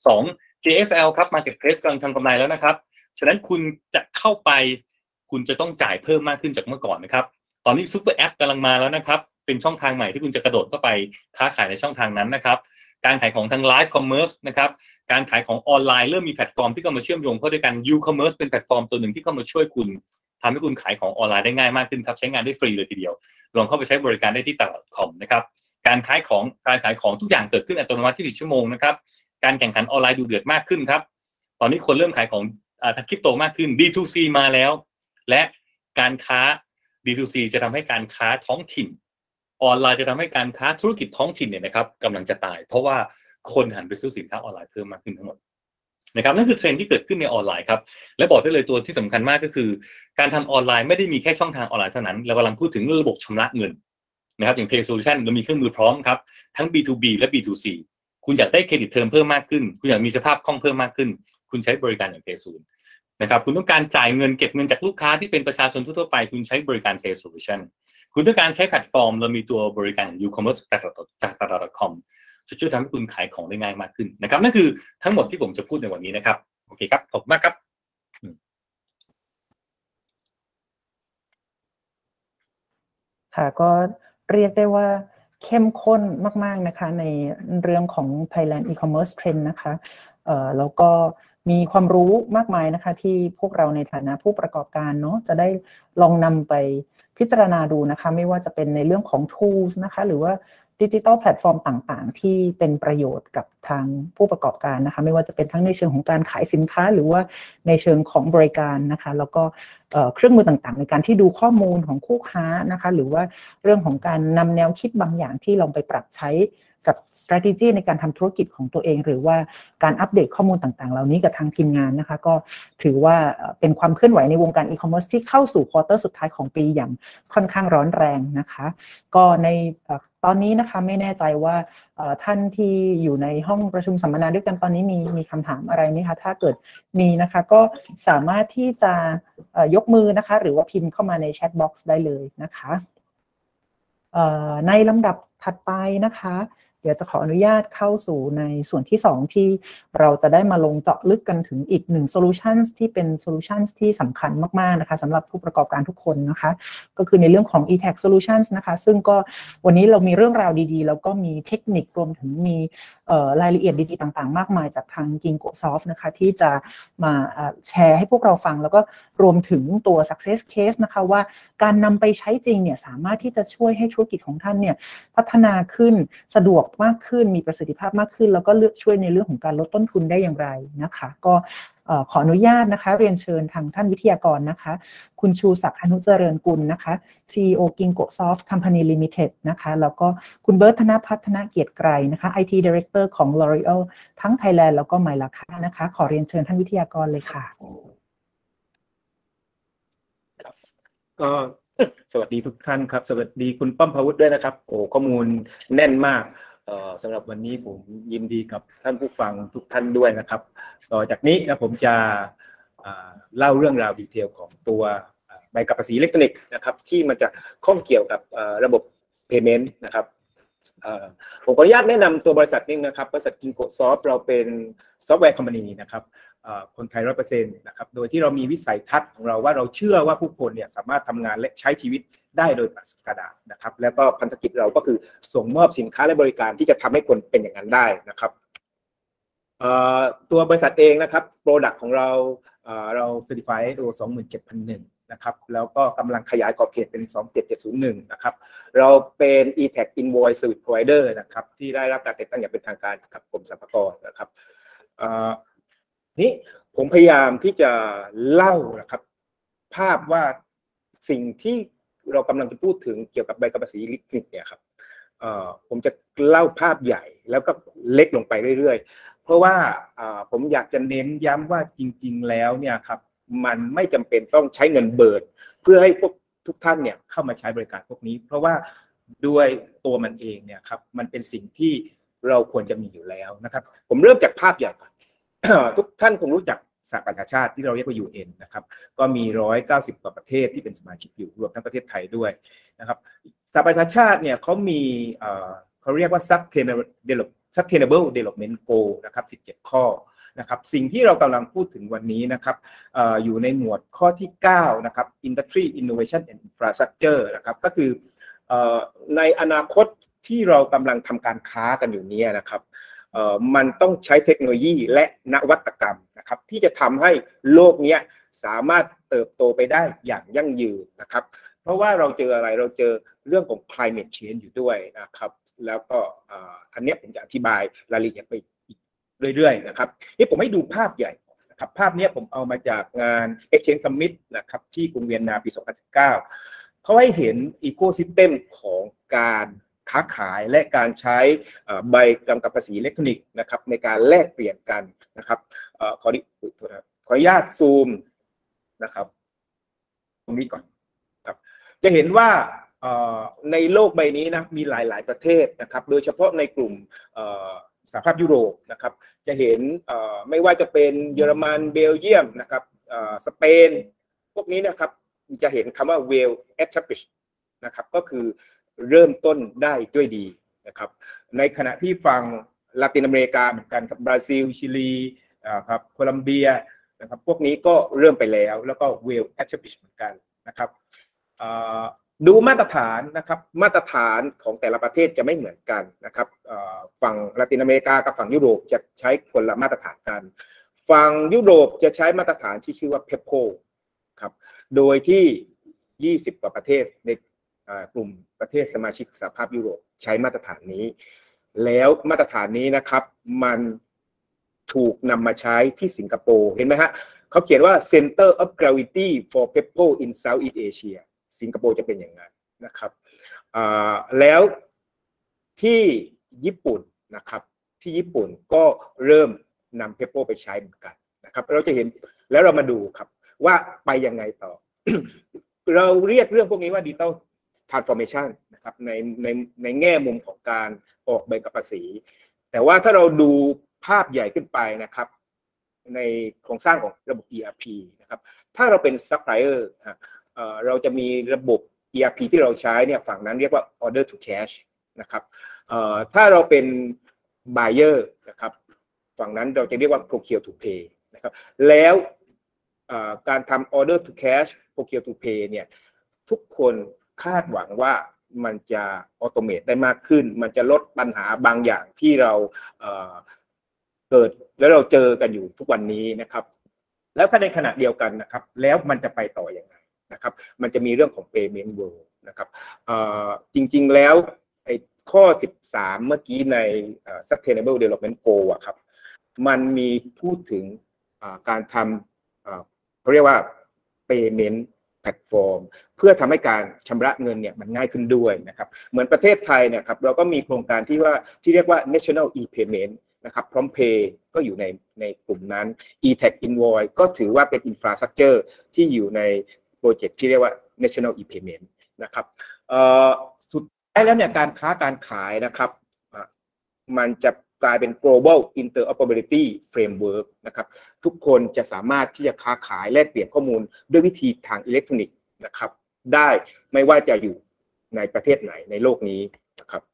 2 JSL ครับ Marketplace กำลังทำกำไรแล้วนะครับฉะนั้นคุณจะเข้าไปคุณจะต้องจ่ายเพิ่มมากขึ้นจากเมื่อก่อนนะครับตอนนี้ซุปเปอร์แอปกำลังมาแล้วนะครับเป็นช่องทางใหม่ที่คุณจะกระโดดเข้าไปค้าขายในช่องทางนั้นนะครับการขายของทางไลฟ์คอมเมอร์สนะครับการขายของออนไลน์เริ่มมีแพลตฟอร์มที่เข้ามาเชื่อมโยงเข้าด้วยกัน U-commerce เป็นแพลตฟอร์มตัวหนึ่งที่เข้ามาช่วยคุณทำให้คุณขายของออนไลน์ได้ง่ายมากขึ้นครับใช้งานได้ฟรีเลยทีเดียวลองเข้าไปใช้บริการได้ที่ตลาดคอมนะครับการขายของทุกอย่างเกิดขึ้นอัตโนมัติที่ชั่วโมงนะครับการแข่งขันออนไลน์ดูเดือดมากขึ้นครับตอนนี้คนเริ่มขายของทางคริปโตมากขึ้น D2C มาแล้วและการค้า D2C จะทำให้การค้าท้องถิ่นออนไลน์จะทำให้การค้าธุรกิจท้องถิ่นเนี่ยนะครับกำลังจะตายเพราะว่าคนหันไปซื้อสินค้าออนไลน์เพิ่มมากขึ้นทั้งหมดนะครับนั่นคือเทรนด์ที่เกิดขึ้นในออนไลน์ครับและบอกได้เลยตัวที่สำคัญมากก็คือการทำออนไลน์ไม่ได้มีแค่ช่องทางออนไลน์เท่านั้นเรากำลังพูดถึงระบบชำระเงินนะครับอย่าง Pay Solution เรามีเครื่องมือพร้อมครับทั้ง B2B และ B2C คุณอยากได้เครดิตเทอมเพิ่มมากขึ้นคุณอยากมีสภาพคล่องเพิ่มมากขึ้นคุณใช้บริการอย่าง Pay Solution นะครับคุณต้องการจ่ายเงินเก็บเงินจากลูกค้าที่เป็นประชาชนทั่วไปคุณใช้บริการ Pay Solution คุณต้องการใช้แพลตฟอร์มเรามีตัวบริการ U-commerce จากตลาด .com จะช่วยทำให้คุณขายของได้ง่ายมากขึ้นนะครับนั่นคือทั้งหมดที่ผมจะพูดในวันนี้นะครับโอเคครับขอบคุณมากครับค่ะก็เรียกได้ว่าเข้มข้นมากๆนะคะในเรื่องของ Thailand e-commerce trend นะคะแล้วก็มีความรู้มากมายนะคะที่พวกเราในฐานะผู้ประกอบการเนาะจะได้ลองนำไปพิจารณาดูนะคะไม่ว่าจะเป็นในเรื่องของ tools นะคะหรือว่าดิจิทัลแพลตฟอร์มต่างๆที่เป็นประโยชน์กับทางผู้ประกอบการนะคะไม่ว่าจะเป็นทั้งในเชิงของการขายสินค้าหรือว่าในเชิงของบริการนะคะแล้วก็เครื่องมือต่างๆในการที่ดูข้อมูลของคู่ค้านะคะหรือว่าเรื่องของการนำแนวคิดบางอย่างที่ลองไปปรับใช้กับ strategy ในการทำธุรกิจของตัวเองหรือว่าการอัปเดตข้อมูลต่างๆเหล่านี้กับทางทีมงานนะคะก็ถือว่าเป็นความเคลื่อนไหวในวงการอีคอมเมิร์ซที่เข้าสู่ควอเตอร์สุดท้ายของปีอย่างค่อนข้างร้อนแรงนะคะก็ในตอนนี้นะคะไม่แน่ใจว่าท่านที่อยู่ในห้องประชุมสัมมนาด้วยกันตอนนี้มีคำถามอะไรไหมคะถ้าเกิดมีนะคะก็สามารถที่จะยกมือนะคะหรือว่าพิมพ์เข้ามาในแชทบ็อกซ์ได้เลยนะคะในลำดับถัดไปนะคะเดี๋ยวจะขออนุญาตเข้าสู่ในส่วนที่2ที่เราจะได้มาลงเจาะลึกกันถึงอีก1 solutions ที่เป็น solutions ที่สำคัญมากๆนะคะสำหรับผู้ประกอบการทุกคนนะคะก็คือในเรื่องของ e-tax solutions นะคะซึ่งก็วันนี้เรามีเรื่องราวดีๆแล้วก็มีเทคนิครวมถึงมีรายละเอียดดีๆต่างๆมากมายจากทาง GingoSoft นะคะที่จะมาแชร์ให้พวกเราฟังแล้วก็รวมถึงตัว success case นะคะว่าการนำไปใช้จริงเนี่ยสามารถที่จะช่วยให้ธุรกิจของท่านเนี่ยพัฒนาขึ้นสะดวกมากขึ้นมีประสิทธิภาพมากขึ้นแล้วก็ช่วยในเรื่องของการลดต้นทุนได้อย่างไรนะคะก็ขออนุญาตนะคะเรียนเชิญทางท่านวิทยากรนะคะคุณชูศักดิ์อนุเจริญกุลนะคะ CEO GingoSoft Company Limited นะคะแล้วก็คุณเบิร์ตธนพัฒนเกียรติไกรนะคะ IT Director ของ L'Oreal ทั้ง Thailand แล้วก็ Mylaka นะคะขอเรียนเชิญท่านวิทยากรเลยค่ะก็สวัสดีทุกท่านครับสวัสดีคุณป้อมพาวุฒิด้วยนะครับโอ้ข้อมูลแน่นมากสำหรับวันนี้ผมยินดีกับท่านผู้ฟังทุกท่านด้วยนะครับต่อจากนี้นะผมจะเล่าเรื่องราวดีเทลของตัวใบกับภาษีอิเล็กทรอนิกส์นะครับที่มันจะข้องเกี่ยวกับระบบ payment นะครับผมขออนุญาตแนะนำตัวบริษัทนี้นะครับบริษัท GingoSoft เราเป็นซอฟต์แวร์คอมพานีนะครับคนไทย 100% นะครับโดยที่เรามีวิสัยทัศน์ของเราว่าเราเชื่อว่าผู้คนเนี่ยสามารถทำงานและใช้ชีวิตได้โดยปราศจากกระดาษนะครับแล้วก็พันธกิจเราก็คือส่งมอบสินค้าและบริการที่จะทำให้คนเป็นอย่างนั้นได้นะครับตัวบริษัทเองนะครับ Product ของเราเรา Certify ISO 27001 นะครับแล้วก็กำลังขยายขอบเขตเป็น 27701 นะครับเราเป็น e-tax invoice service provider นะครับที่ได้รับการแต่งตั้งอย่างเป็นทางการกับกรมสรรพากรนะครับนี่ผมพยายามที่จะเล่านะครับภาพว่าสิ่งที่เรากำลังจะพูดถึงเกี่ยวกับใบกับภาษีอิเล็กทรอนิกส์เนี่ยครับผมจะเล่าภาพใหญ่แล้วก็เล็กลงไปเรื่อยๆเพราะว่าผมอยากจะเน้นย้ำว่าจริงๆแล้วเนี่ยครับมันไม่จำเป็นต้องใช้เงินเบิร์นเพื่อให้พวกทุกท่านเนี่ยเข้ามาใช้บริการพวกนี้เพราะว่าด้วยตัวมันเองเนี่ยครับมันเป็นสิ่งที่เราควรจะมีอยู่แล้วนะครับผมเริ่มจากภาพใหญ่ก่อน ทุกท่านคงรู้จักสหประชาชาติที่เราเรียกว่า UN นะครับก็มี190กว่าประเทศที่เป็นสมาชิกอยู่รวมทั้งประเทศไทยด้วยนะครับสหประชาชาติเนี่ยเขามีเขาเรียกว่า Sustainable Development Goal นะครับ17ข้อนะครับสิ่งที่เรากำลังพูดถึงวันนี้นะครับอยู่ในหมวดข้อที่9นะครับ Industry Innovation and Infrastructure นะครับก็คือในอนาคตที่เรากำลังทำการค้ากันอยู่นี้นะครับมันต้องใช้เทคโนโลยีและนวัตกรรมนะครับที่จะทำให้โลกนี้สามารถเติบโตไปได้อย่างยั่งยืนนะครับเพราะว่าเราเจออะไรเราเจอเรื่องของ climate change อยู่ด้วยนะครับแล้วก็อันนี้ผมจะอธิบายรายละเอียดไปอีกเรื่อยๆนะครับนี่ผมให้ดูภาพใหญ่นะครับภาพนี้ผมเอามาจากงาน Exchange Summit นะครับที่กรุงเวียนนาปี 2019 เขาให้เห็น Ecosystem ของการค้าขายและการใช้ใบกำกับภาษีอิเล็กทรอนิกส์นะครับในการแลกเปลี่ยนกันนะครับขออนุญาตซูมนะครับตรงนี้ก่อนครับจะเห็นว่าในโลกใบนี้นะมีหลายๆประเทศนะครับโดยเฉพาะในกลุ่มสหภาพยุโรปนะครับจะเห็นไม่ว่าจะเป็นเยอรมันเบลเยียมนะครับสเปนพวกนี้นะครับจะเห็นคำว่า well established นะครับก็คือเริ่มต้นได้ด้วยดีนะครับในขณะที่ฝั่งลาตินอเมริกาเหมือนกันครับบราซิลชิลีครับโคลัมเบียนะครับพวกนี้ก็เริ่มไปแล้วก็ well established เหมือนกันนะครับดูมาตรฐานนะครับมาตรฐานของแต่ละประเทศจะไม่เหมือนกันนะครับฝั่งลาตินอเมริกากับฝั่งยุโรปจะใช้คนละมาตรฐานกันฝั่งยุโรปจะใช้มาตรฐานที่ชื่อว่า PEPCO ครับโดยที่20กว่าประเทศในกลุ่มประเทศสมาชิกสหภาพยุโรปใช้มาตรฐานนี้แล้วมาตรฐานนี้นะครับมันถูกนำมาใช้ที่สิงคโปร์เห็นไหมฮะเขาเขียนว่า Center of Gravity for PEPCO in Southeast Asia สิงคโปร์จะเป็นอย่างนั้นนะครับแล้วที่ญี่ปุ่นนะครับที่ญี่ปุ่นก็เริ่มนำ Peppo ไปใช้เหมือนกันนะครับเราจะเห็นแล้วเรามาดูครับว่าไปยังไงต่อ เราเรียกเรื่องพวกนี้ว่า Digital Transformation นะครับในแง่มุมของการออกใบกับภาษีแต่ว่าถ้าเราดูภาพใหญ่ขึ้นไปนะครับในโครงสร้างของระบบ ERP นะครับถ้าเราเป็น Supplier เราจะมีระบบ ERP ที่เราใช้เนี่ยฝั่งนั้นเรียกว่า Order to Cash นะครับถ้าเราเป็น Buyer นะครับฝั่งนั้นเราจะเรียกว่า Procure to Pay นะครับแล้วการทำ Order to Cash Procure to Pay เนี่ยทุกคนคาดหวังว่ามันจะออโตเมตได้มากขึ้นมันจะลดปัญหาบางอย่างที่เราเกิดแล้วเราเจอกันอยู่ทุกวันนี้นะครับแล้วก็ในขณะเดียวกันนะครับแล้วมันจะไปต่อยังไงนะครับมันจะมีเรื่องของ Payment World นะครับจริงๆแล้วไอ้ข้อ13เมื่อกี้ในSustainable Development Goal อะครับมันมีพูดถึงการทำเขาเรียกว่า Payment Platform เพื่อทำให้การชำระเงินเนี่ยมันง่ายขึ้นด้วยนะครับเหมือนประเทศไทยเนี่ยครับเราก็มีโครงการที่เรียกว่า National e-Payment นะครับพร้อมเพย์ก็อยู่ในกลุ่มนั้น e-Tax Invoice ก็ถือว่าเป็น Infrastructure ที่อยู่ในโปรเจกต์ที่เรียกว่า National e-Payment นะครับสุดท้ายแล้วเนี่ยการค้าการขายนะครับมันจะกลายเป็น global interoperability framework นะครับทุกคนจะสามารถที่จะค้าขายแลกเปลี่ยนข้อมูลด้วยวิธีทางอิเล็กทรอนิกส์นะครับได้ไม่ว่าจะอยู่ในประเทศไหนในโลกนี้นะครับ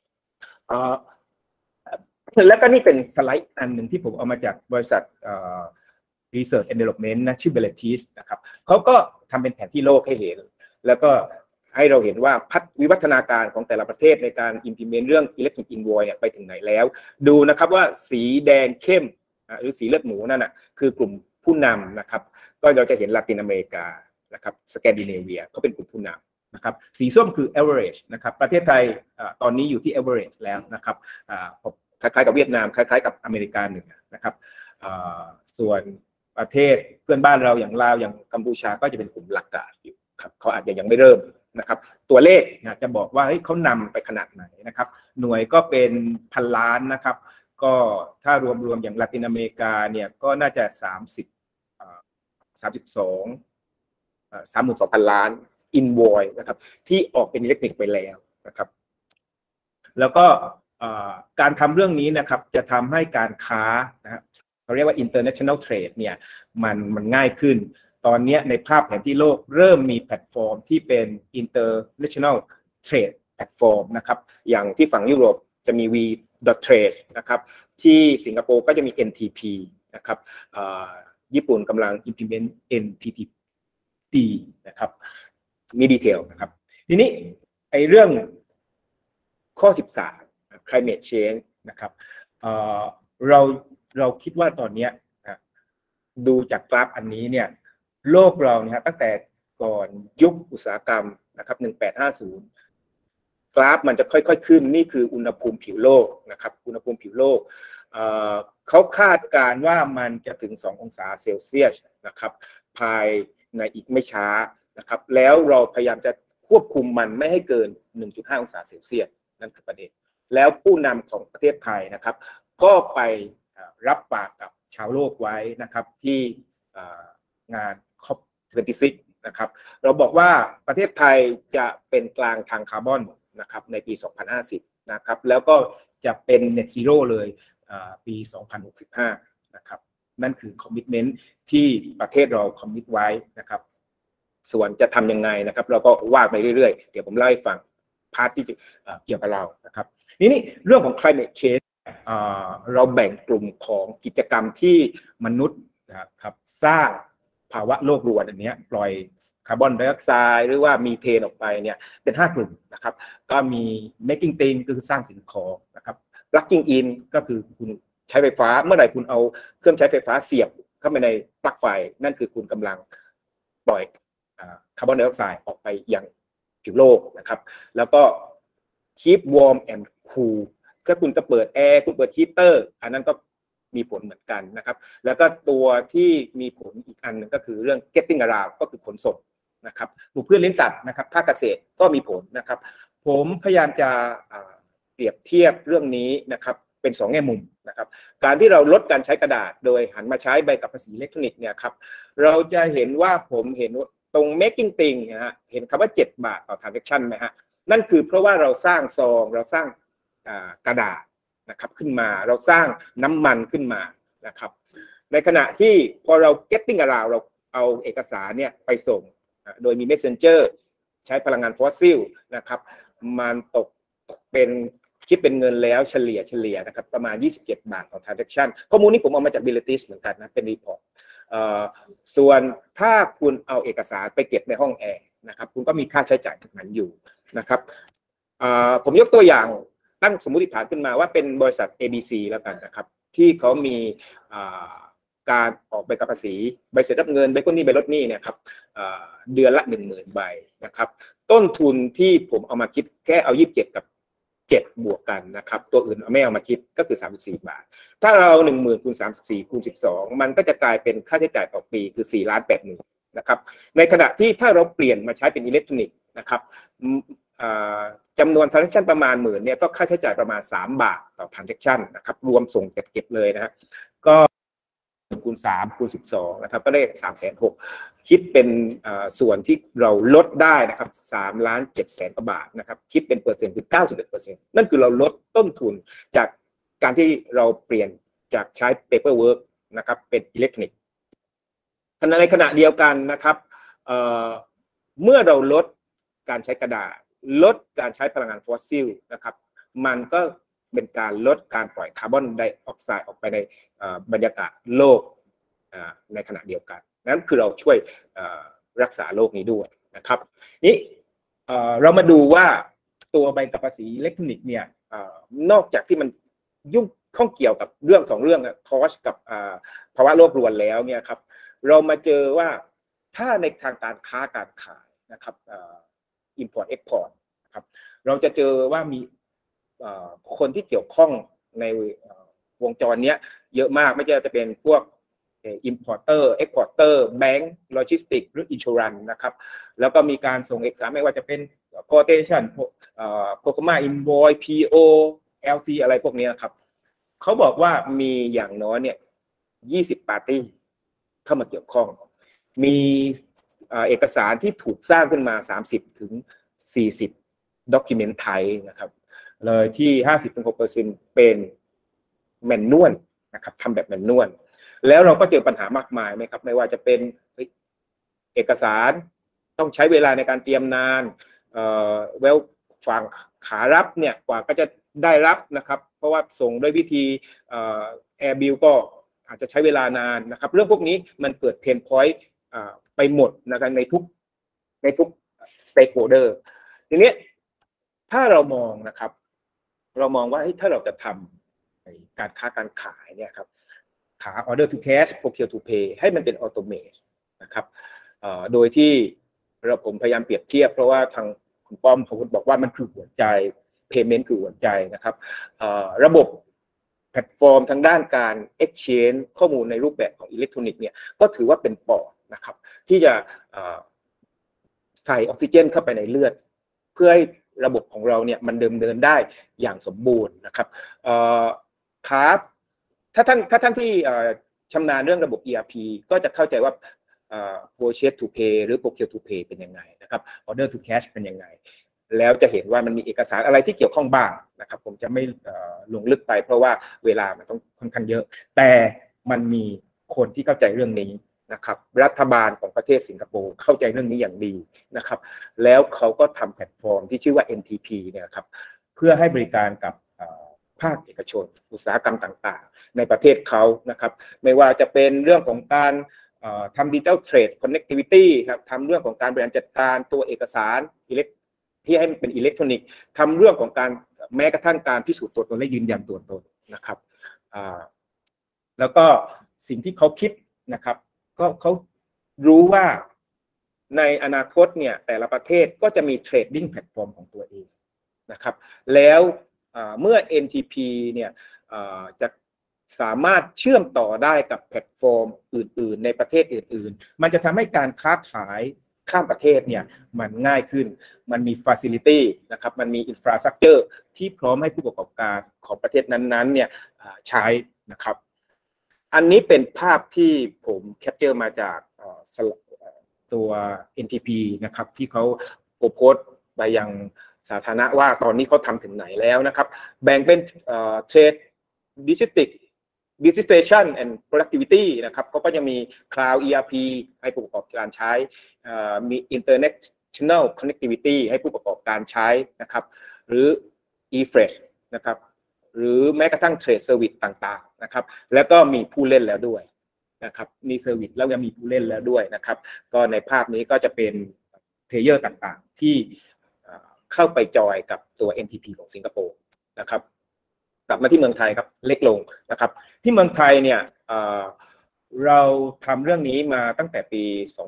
แล้วก็นี่เป็นสไลด์อันหนึ่งที่ผมเอามาจากบริษัทResearch and Development นะชื่อ Beletis นะครับเขาก็ทำเป็นแผนที่โลกให้เห็นแล้วก็ให้เราเห็นว่าวิวัฒนาการของแต่ละประเทศในการ implement เรื่อง electronic invoice เนี่ยไปถึงไหนแล้วดูนะครับว่าสีแดงเข้มหรือสีเลือดหมูนั่นน่ะคือกลุ่มผู้นำนะครับก็เราจะเห็นลาตินอเมริกานะครับสแกนดิเนเวียเขาเป็นกลุ่มผู้นำนะครับสีส้มคือ average นะครับประเทศไทยตอนนี้อยู่ที่ average แล้วนะครับคล้ายๆกับเวียดนามคล้ายๆกับอเมริกาเหนือนะครับส่วนประเทศเพื่อนบ้านเราอย่างลาวอย่างกัมพูชาก็จะเป็นกลุ่มหลักการอยู่ครับเขาอาจจะยังไม่เริ่มนะครับตัวเลขจะบอกว่าเขานำไปขนาดไหนนะครับหน่วยก็เป็นพันล้านนะครับก็ถ้ารวมอย่างลาตินอเมริกาเนี่ยก็น่าจะ32,000 ล้านอินโวยนะครับที่ออกเป็นอิเล็กทรอนิกส์ไปแล้วนะครับแล้วก็การทำเรื่องนี้นะครับจะทำให้การค้านะครับเขาเรียกว่า international trade เนี่ยมันง่ายขึ้นตอนนี้ในภาพแผนที่โลกเริ่มมีแพลตฟอร์มที่เป็น international trade platform นะครับอย่างที่ฝั่งยุโรปจะมี v.trade นะครับที่สิงคโปร์ก็จะมี NTP นะครับญี่ปุ่นกำลัง implement NTT นะครับมีดีเทลนะครับทีนี้ไอ้เรื่องข้อ13 climate change นะครับเราคิดว่าตอนนี้ดูจากกราฟอันนี้เนี่ยโลกเราเนี่ยตั้งแต่ก่อนยุคอุตสาหกรรมนะครับ1850กราฟมันจะค่อยๆขึ้นนี่คืออุณหภูมิผิวโลกนะครับอุณหภูมิผิวโลกเขาคาดการณ์ว่ามันจะถึง2 องศาเซลเซียสนะครับภายในอีกไม่ช้านะครับแล้วเราพยายามจะควบคุมมันไม่ให้เกิน 1.5 องศาเซลเซียสนั่นคือประเด็นแล้วผู้นำของประเทศไทยนะครับก็ไปรับปากกับชาวโลกไว้นะครับที่งาน COP26 นะครับเราบอกว่าประเทศไทยจะเป็นกลางทางคาร์บอนนะครับในปี 2050 นะครับแล้วก็จะเป็น Net Zero เลยปี 2065 นะครับนั่นคือคอมมิตเมนต์ที่ประเทศเราคอมมิตไว้นะครับส่วนจะทำยังไงนะครับเราก็ว่าไปเรื่อยๆเดี๋ยวผมเล่าให้ฟังพาร์ทที่เกี่ยวกับเรานะครับนี่เรื่องของ climate change เราแบ่งกลุ่มของกิจกรรมที่มนุษย์นะครับสร้างภาวะโลกรวนอันนี้ปล่อยคาร์บอนไดออกไซด์หรือว่ามีเทนออกไปเนี่ยเป็น5 กลุ่มนะครับก็มี making thing ก็คือสร้างสิ่งของนะครับ plugging in ก็คือคุณใช้ไฟฟ้าเมื่อไหร่คุณเอาเครื่องใช้ไฟฟ้าเสียบเข้าไปในปลั๊กไฟนั่นคือคุณกำลังปล่อยคาร์บอนไดออกไซด์ออกไปยังผิวโลกนะครับแล้วก็ keep warm and cool ถ้าคุณจะเปิดแอร์คุณเปิดฮีเตอร์อันนั้นก็มีผลเหมือนกันนะครับแล้วก็ตัวที่มีผลอีกอันนึงก็คือเรื่อง getting around ก็คือขนส่งนะครับปลูกพืชเลี้ยงสัตว์นะครับภาคเกษตรก็มีผลนะครับผมพยายามจะเปรียบเทียบเรื่องนี้นะครับเป็น2แง่มุมนะครับการที่เราลดการใช้กระดาษโดยหันมาใช้ใบกับภาษีอิเล็กทรอนิกส์เนี่ยครับเราจะเห็นว่าผมเห็นตรง making thing นะฮะเห็นคำว่า7 บาทต่อ transaction ไหมฮะนั่นคือเพราะว่าเราสร้างซองเราสร้างกระดาษนะครับขึ้นมาเราสร้างน้ำมันขึ้นมานะครับในขณะที่พอเรา getting around เราเอาเอกสารเนี่ยไปส่งโดยมี messenger ใช้พลังงานฟอสซิลนะครับมันตกเป็นคิดเป็นเงินแล้วเฉลี่ยนะครับประมาณ27 บาทต่อ transaction ข้อมูลนี้ผมเอามาจาก Biletis เหมือนกันนะเป็นรีพอร์ตส่วนถ้าคุณเอาเอกสารไปเก็บในห้องแอร์นะครับคุณก็มีค่าใช้จ่ายตรงนั้นอยู่นะครับผมยกตัวอย่างตั้งสมมติฐานขึ้นมาว่าเป็นบริษัท ABC แล้วกันนะครับที่เขามีการออกใบกับภาษีใบเสร็จรับเงินใบก้นหนี้ใบลดหนี้เนี่ยครับเดือนละ 10,000 ใบนะครับต้นทุนที่ผมเอามาคิดแค่เอา27 กับ7บวกกันนะครับตัวอื่นไม่เอามาคิดก็คือ34 บาทถ้าเรา 10,000 คูณ 34 คูณ 12มันก็จะกลายเป็นค่าใช้จ่ายต่อปีคือ4,80,000นะครับในขณะที่ถ้าเราเปลี่ยนมาใช้เป็นอิเล็กทรอนิกส์นะครับจำนวน transaction ประมาณ 10,000เนี่ยก็ค่าใช้จ่ายประมาณ3 บาทต่อ transaction นะครับรวมส่งเก็บเลยนะฮะก็คูณ3คูณ12นะครับก็ได้ 360,000คิดเป็นส่วนที่เราลดได้นะครับ3,700,000 กว่าบาทนะครับคิดเป็นเปอร์เซ็นต์คือ 91% นั่นคือเราลดต้นทุนจากการที่เราเปลี่ยนจากใช้ paperwork นะครับเป็นอิเล็กทรอนิกส์ในขณะเดียวกันนะครับเมื่อเราลดการใช้กระดาษลดการใช้พลังงานฟอสซิลนะครับมันก็เป็นการลดการปล่อยคาร์บอนไดออกไซด์ออกไปในบรรยากาศโลกในขณะเดียวกันนั่นคือเราช่วยรักษาโลกนี้ด้วยนะครับนี่เรามาดูว่าตัวใบกับภาษีอิเล็กทรอนิกส์เนี่ยนอกจากที่มันยุ่งข้องเกี่ยวกับเรื่อง2 เรื่องคอสกับภาวะโลกรวนแล้วเนี่ยครับเรามาเจอว่าถ้าในทางการค้าการขายนะครับimport export ครับเราจะเจอว่ามีคนที่เกี่ยวข้องในวงจรนี้เยอะมากไม่ใช่จะเป็นพวก importer exporter bank logistics หรือ insurance นะครับแล้วก็มีการส่งเอกสารไม่ว่าจะเป็น quotation procurement invoice PO LC อะไรพวกนี้นะครับเขาบอกว่ามีอย่างน้อยเนี่ย20 party เข้ามาเกี่ยวข้องมีเอกสารที่ถูกสร้างขึ้นมา30 ถึง 40 document ไทยนะครับเลยที่ 50-6% เป็นแมนนวลนะครับทำแบบแมนนวลแล้วเราก็เจอปัญหามากมายไหมครับไม่ว่าจะเป็นเอกสารต้องใช้เวลาในการเตรียมนานฝั่งขารับเนี่ยกว่าก็จะได้รับนะครับเพราะว่าส่งด้วยวิธีair bill ก็อาจจะใช้เวลานานนะครับเรื่องพวกนี้มันเกิดเพนพอยต์ไปหมดนะครับในทุก stakeholder ทีนี้ถ้าเรามองนะครับเรามองว่าถ้าเราจะทำการค้าการขายเนี่ยครับขา order to cash procure to pay ให้มันเป็น automate นะครับโดยที่ผมพยายามเปรียบเทียบเพราะว่าทางคุณป้อมเขาบอกว่ามันคือหัวใจ payment คือหัวใจนะครับระบบแพลตฟอร์มทางด้านการ exchange ข้อมูลในรูปแบบของอิเล็กทรอนิกส์เนี่ยก็ถือว่าเป็นปอดนะครับที่จะใส่ออกซิเจนเข้าไปในเลือดเพื่อให้ระบบของเราเนี่ยมันเดินได้อย่างสมบูรณ์นะครับครับถ้าท่านที่ชำนาญเรื่องระบบ ERP ก็จะเข้าใจว่าpurchase to pay หรือ procure to pay เป็นยังไงนะครับ order to cash เป็นยังไงแล้วจะเห็นว่ามันมีเอกสารอะไรที่เกี่ยวข้องบ้างนะครับผมจะไม่ลงลึกไปเพราะว่าเวลามันต้องค่อนข้างเยอะแต่มันมีคนที่เข้าใจเรื่องนี้นะครับรัฐบาลของประเทศสิงคโปร์เข้าใจเรื่องนี้อย่างดีนะครับแล้วเขาก็ทำแพลตฟอร์มที่ชื่อว่า NTP เนี่ยครับเพื่อให้บริการกับภาคเอกชนอุตสาหกรรมต่างๆในประเทศเขานะครับไม่ว่าจะเป็นเรื่องของการทำ Digital Trade Connectivity ครับทำเรื่องของการบริหารจัดการตัวเอกสารที่ให้เป็นอิเล็กทรอนิกส์ทำเรื่องของการแม้กระทั่งการพิสูจน์ตัวตนและยืนยันตัวตนนะครับแล้วก็สิ่งที่เขาคิดนะครับก็เขารู้ว่าในอนาคตเนี่ยแต่ละประเทศก็จะมีเทรดดิ้งแพลตฟอร์มของตัวเองนะครับแล้วเมื่อ NTP เนี่ยจะสามารถเชื่อมต่อได้กับแพลตฟอร์มอื่นๆในประเทศอื่นๆมันจะทำให้การค้าขายข้ามประเทศเนี่ยมันง่ายขึ้นมันมี facility นะครับมันมี infrastructure ที่พร้อมให้ผู้ประกอบการของประเทศนั้นๆเนี่ยใช้นะครับอันนี้เป็นภาพที่ผมแคปเจอร์มาจากตัว NTP นะครับที่เขาโพสต์ไปยังสาธารณะว่าตอนนี้เขาทำถึงไหนแล้วนะครับแบ่งเป็นtrade digitization and productivity นะครับเขาก็จะมี cloud ERP ให้ผู้ประกอบการใช้มี international connectivity ให้ผู้ประกอบการใช้นะครับหรือ e-fresh นะครับหรือแม้กระทั่ง trade service ต่างๆนะครับแล้วก็มีผู้เล่นแล้วด้วยนะครับมีเซอร์วิสแล้วยังมีผู้เล่นแล้วด้วยนะครับก็ในภาพนี้ก็จะเป็นเพลเยอร์ต่างๆที่เข้าไปจอยกับตัว NTP ของสิงคโปร์นะครับกลับมาที่เมืองไทยครับเล็กลงนะครับที่เมืองไทยเนี่ยเราทำเรื่องนี้มาตั้งแต่ปี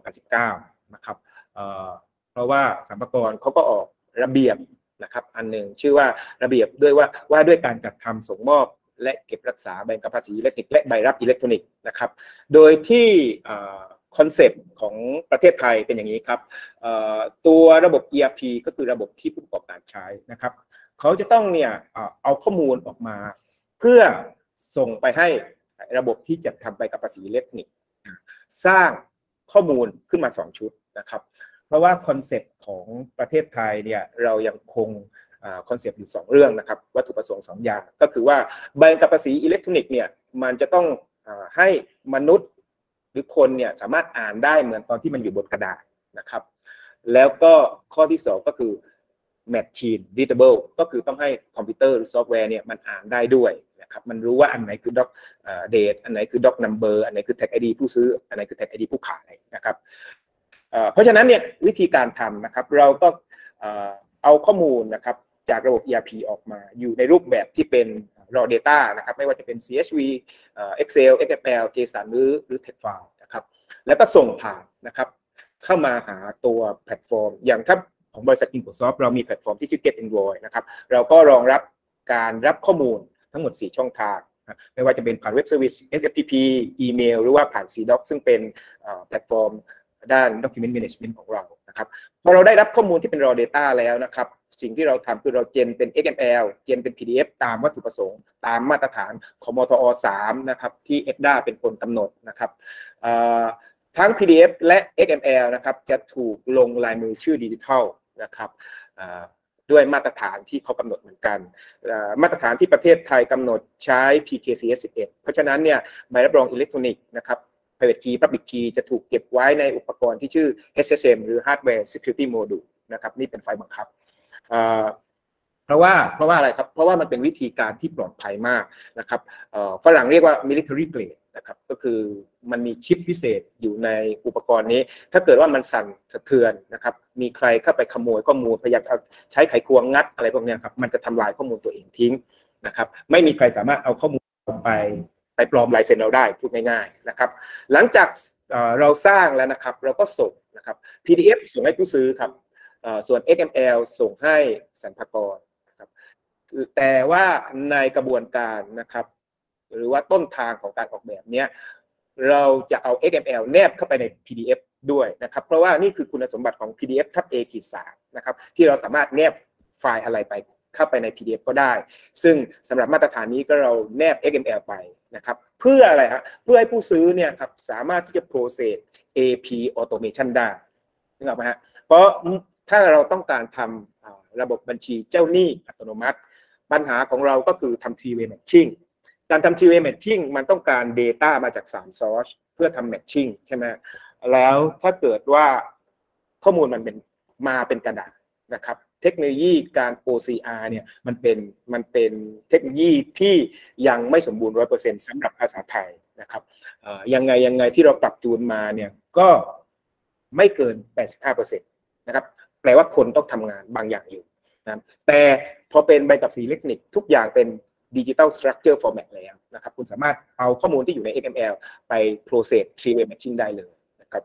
2019 นะครับเพราะว่าสรรพากรเขาก็ออกระเบียบนะครับอันหนึ่งชื่อว่าระเบียบว่าด้วยการจัดทำส่งมอบและเก็บรักษาใบกำกับภาษีอิเล็กทรอนิกส์และใบรับอิเล็กทรอนิกส์นะครับโดยที่คอนเซปต์ของประเทศไทยเป็นอย่างนี้ครับตัวระบบ ERP ก็คือระบบที่ผู้ประกอบการใช้นะครับเขาจะต้องเนี่ยเอาข้อมูลออกมาเพื่อส่งไปให้ระบบที่จัดทำใบกำกับภาษีอิเล็กทรอนิกส์สร้างข้อมูลขึ้นมา2ชุดนะครับเพราะว่าคอนเซปต์ของประเทศไทยเนี่ยเรายังคงคอนเซปต์อยู่2เรื่องนะครับวัตถุประสงค์2อย่างก็คือว่าใบกำกับภาษีอิเล็กทรอนิกส์เนี่ยมันจะต้องให้มนุษย์หรือคนเนี่ยสามารถอ่านได้เหมือนตอนที่มันอยู่บนกระดาษนะครับแล้วก็ข้อที่2ก็คือ machine readable ก็คือต้องให้คอมพิวเตอร์หรือซอฟต์แวร์เนี่ยมันอ่านได้ด้วยนะครับมันรู้ว่าอันไหนคือ doc date อันไหนคือ doc number อันไหนคือ tag ID ผู้ซื้ออันไหนคือ tag ID ผู้ขายนะครับเพราะฉะนั้นเนี่ยวิธีการทำนะครับเราก็เอาข้อมูลนะครับจากระบบ ERP ออกมาอยู่ในรูปแบบที่เป็น raw data นะครับไม่ว่าจะเป็น CSV Excel XML JSON หรือ text file นะครับแล้วก็ส่งผ่านนะครับเข้ามาหาตัวแพลตฟอร์มอย่างถ้าของบริษัท InfoSoft เรามีแพลตฟอร์มที่ชื่อ Get Invoice นะครับเราก็รองรับการรับข้อมูลทั้งหมด4ช่องทางไม่ว่าจะเป็นผ่านเว็บเซอร์วิส SFTP อีเมลหรือว่าผ่าน CDoc ซึ่งเป็นแพลตฟอร์มด้าน Document Management ของเรานะครับพอเราได้รับข้อมูลที่เป็น raw data แล้วนะครับสิ่งที่เราทำคือเราเจนเป็น XML เจนเป็น PDF ตามวัตถุประสงค์ตามมาตรฐานของมทอ3นะครับที่ EDA เป็นคนกำหนดนะครับทั้ง PDF และ XML นะครับจะถูกลงลายมือชื่อดิจิทัลนะครับด้วยมาตรฐานที่เขากำหนดเหมือนกันมาตรฐานที่ประเทศไทยกำหนดใช้ PKCS 11เพราะฉะนั้นเนี่ยใบรับรองอิเล็กทรอนิกส์นะครับ Private Key Public Key จะถูกเก็บไว้ในอุปกรณ์ที่ชื่อ HSM หรือ Hardware Security Module นะครับนี่เป็นไฟล์บังคับเพราะว่าอะไรครับเพราะว่ามันเป็นวิธีการที่ปลอดภัยมากนะครับฝรั่งเรียกว่า military grade นะครับก็คือมันมีชิปพิเศษอยู่ในอุปกรณ์นี้ถ้าเกิดว่ามันสั่นสะเทือนนะครับมีใครเข้าไปขโมยข้อมูลพยายามใช้ไขควงงัดอะไรพวกนี้ครับมันจะทำลายข้อมูลตัวเองทิ้งนะครับไม่มีใครสามารถเอาข้อมูลไปปลอมลายเซ็นเราได้พูดง่ายๆนะครับหลังจากเราสร้างแล้วนะครับเราก็ส่งนะครับ PDF ส่งให้ผู้ซื้อครับส่วน XML ส่งให้สรรพากรนะครับแต่ว่าในกระบวนการนะครับหรือว่าต้นทางของการออกแบบเนี้ยเราจะเอา XML แนบเข้าไปใน PDF ด้วยนะครับเพราะว่านี่คือคุณสมบัติของ PDF ทับ A-3 นะครับที่เราสามารถแนบไฟล์อะไรไปเข้าไปใน PDF ก็ได้ซึ่งสำหรับมาตรฐานนี้ก็เราแนบ XML ไปนะครับเพื่ออะไรครับเพื่อให้ผู้ซื้อเนี่ยครับสามารถที่จะ process AP automation ได้นึกออกไหมฮะเพราะถ้าเราต้องการทำระบบบัญชีเจ้าหนี้อัตโนมัติปัญหาของเราก็คือทำ three-way matching การทำ three-way matching มันต้องการ data มาจาก3 source เพื่อทำ matching ใช่ไหมแล้วถ้าเกิดว่าข้อมูลมันเป็นกระดาษนะครับเทคโนโลยีการ OCR เนี่ยมันเป็นเทคโนโลยีที่ยังไม่สมบูรณ์ 100% สำหรับภาษาไทยนะครับยังไงที่เราปรับจูนมาเนี่ยก็ไม่เกิน 85% นะครับแปลว่าคนต้องทำงานบางอย่างอยู่นะแต่พอเป็นใบกับสีอิเล็กทรอนิกส์ทุกอย่างเป็น Digital Structure Format แล้วนะครับคุณสามารถเอาข้อมูลที่อยู่ใน XML ไป process three-way matching ได้เลยนะครับ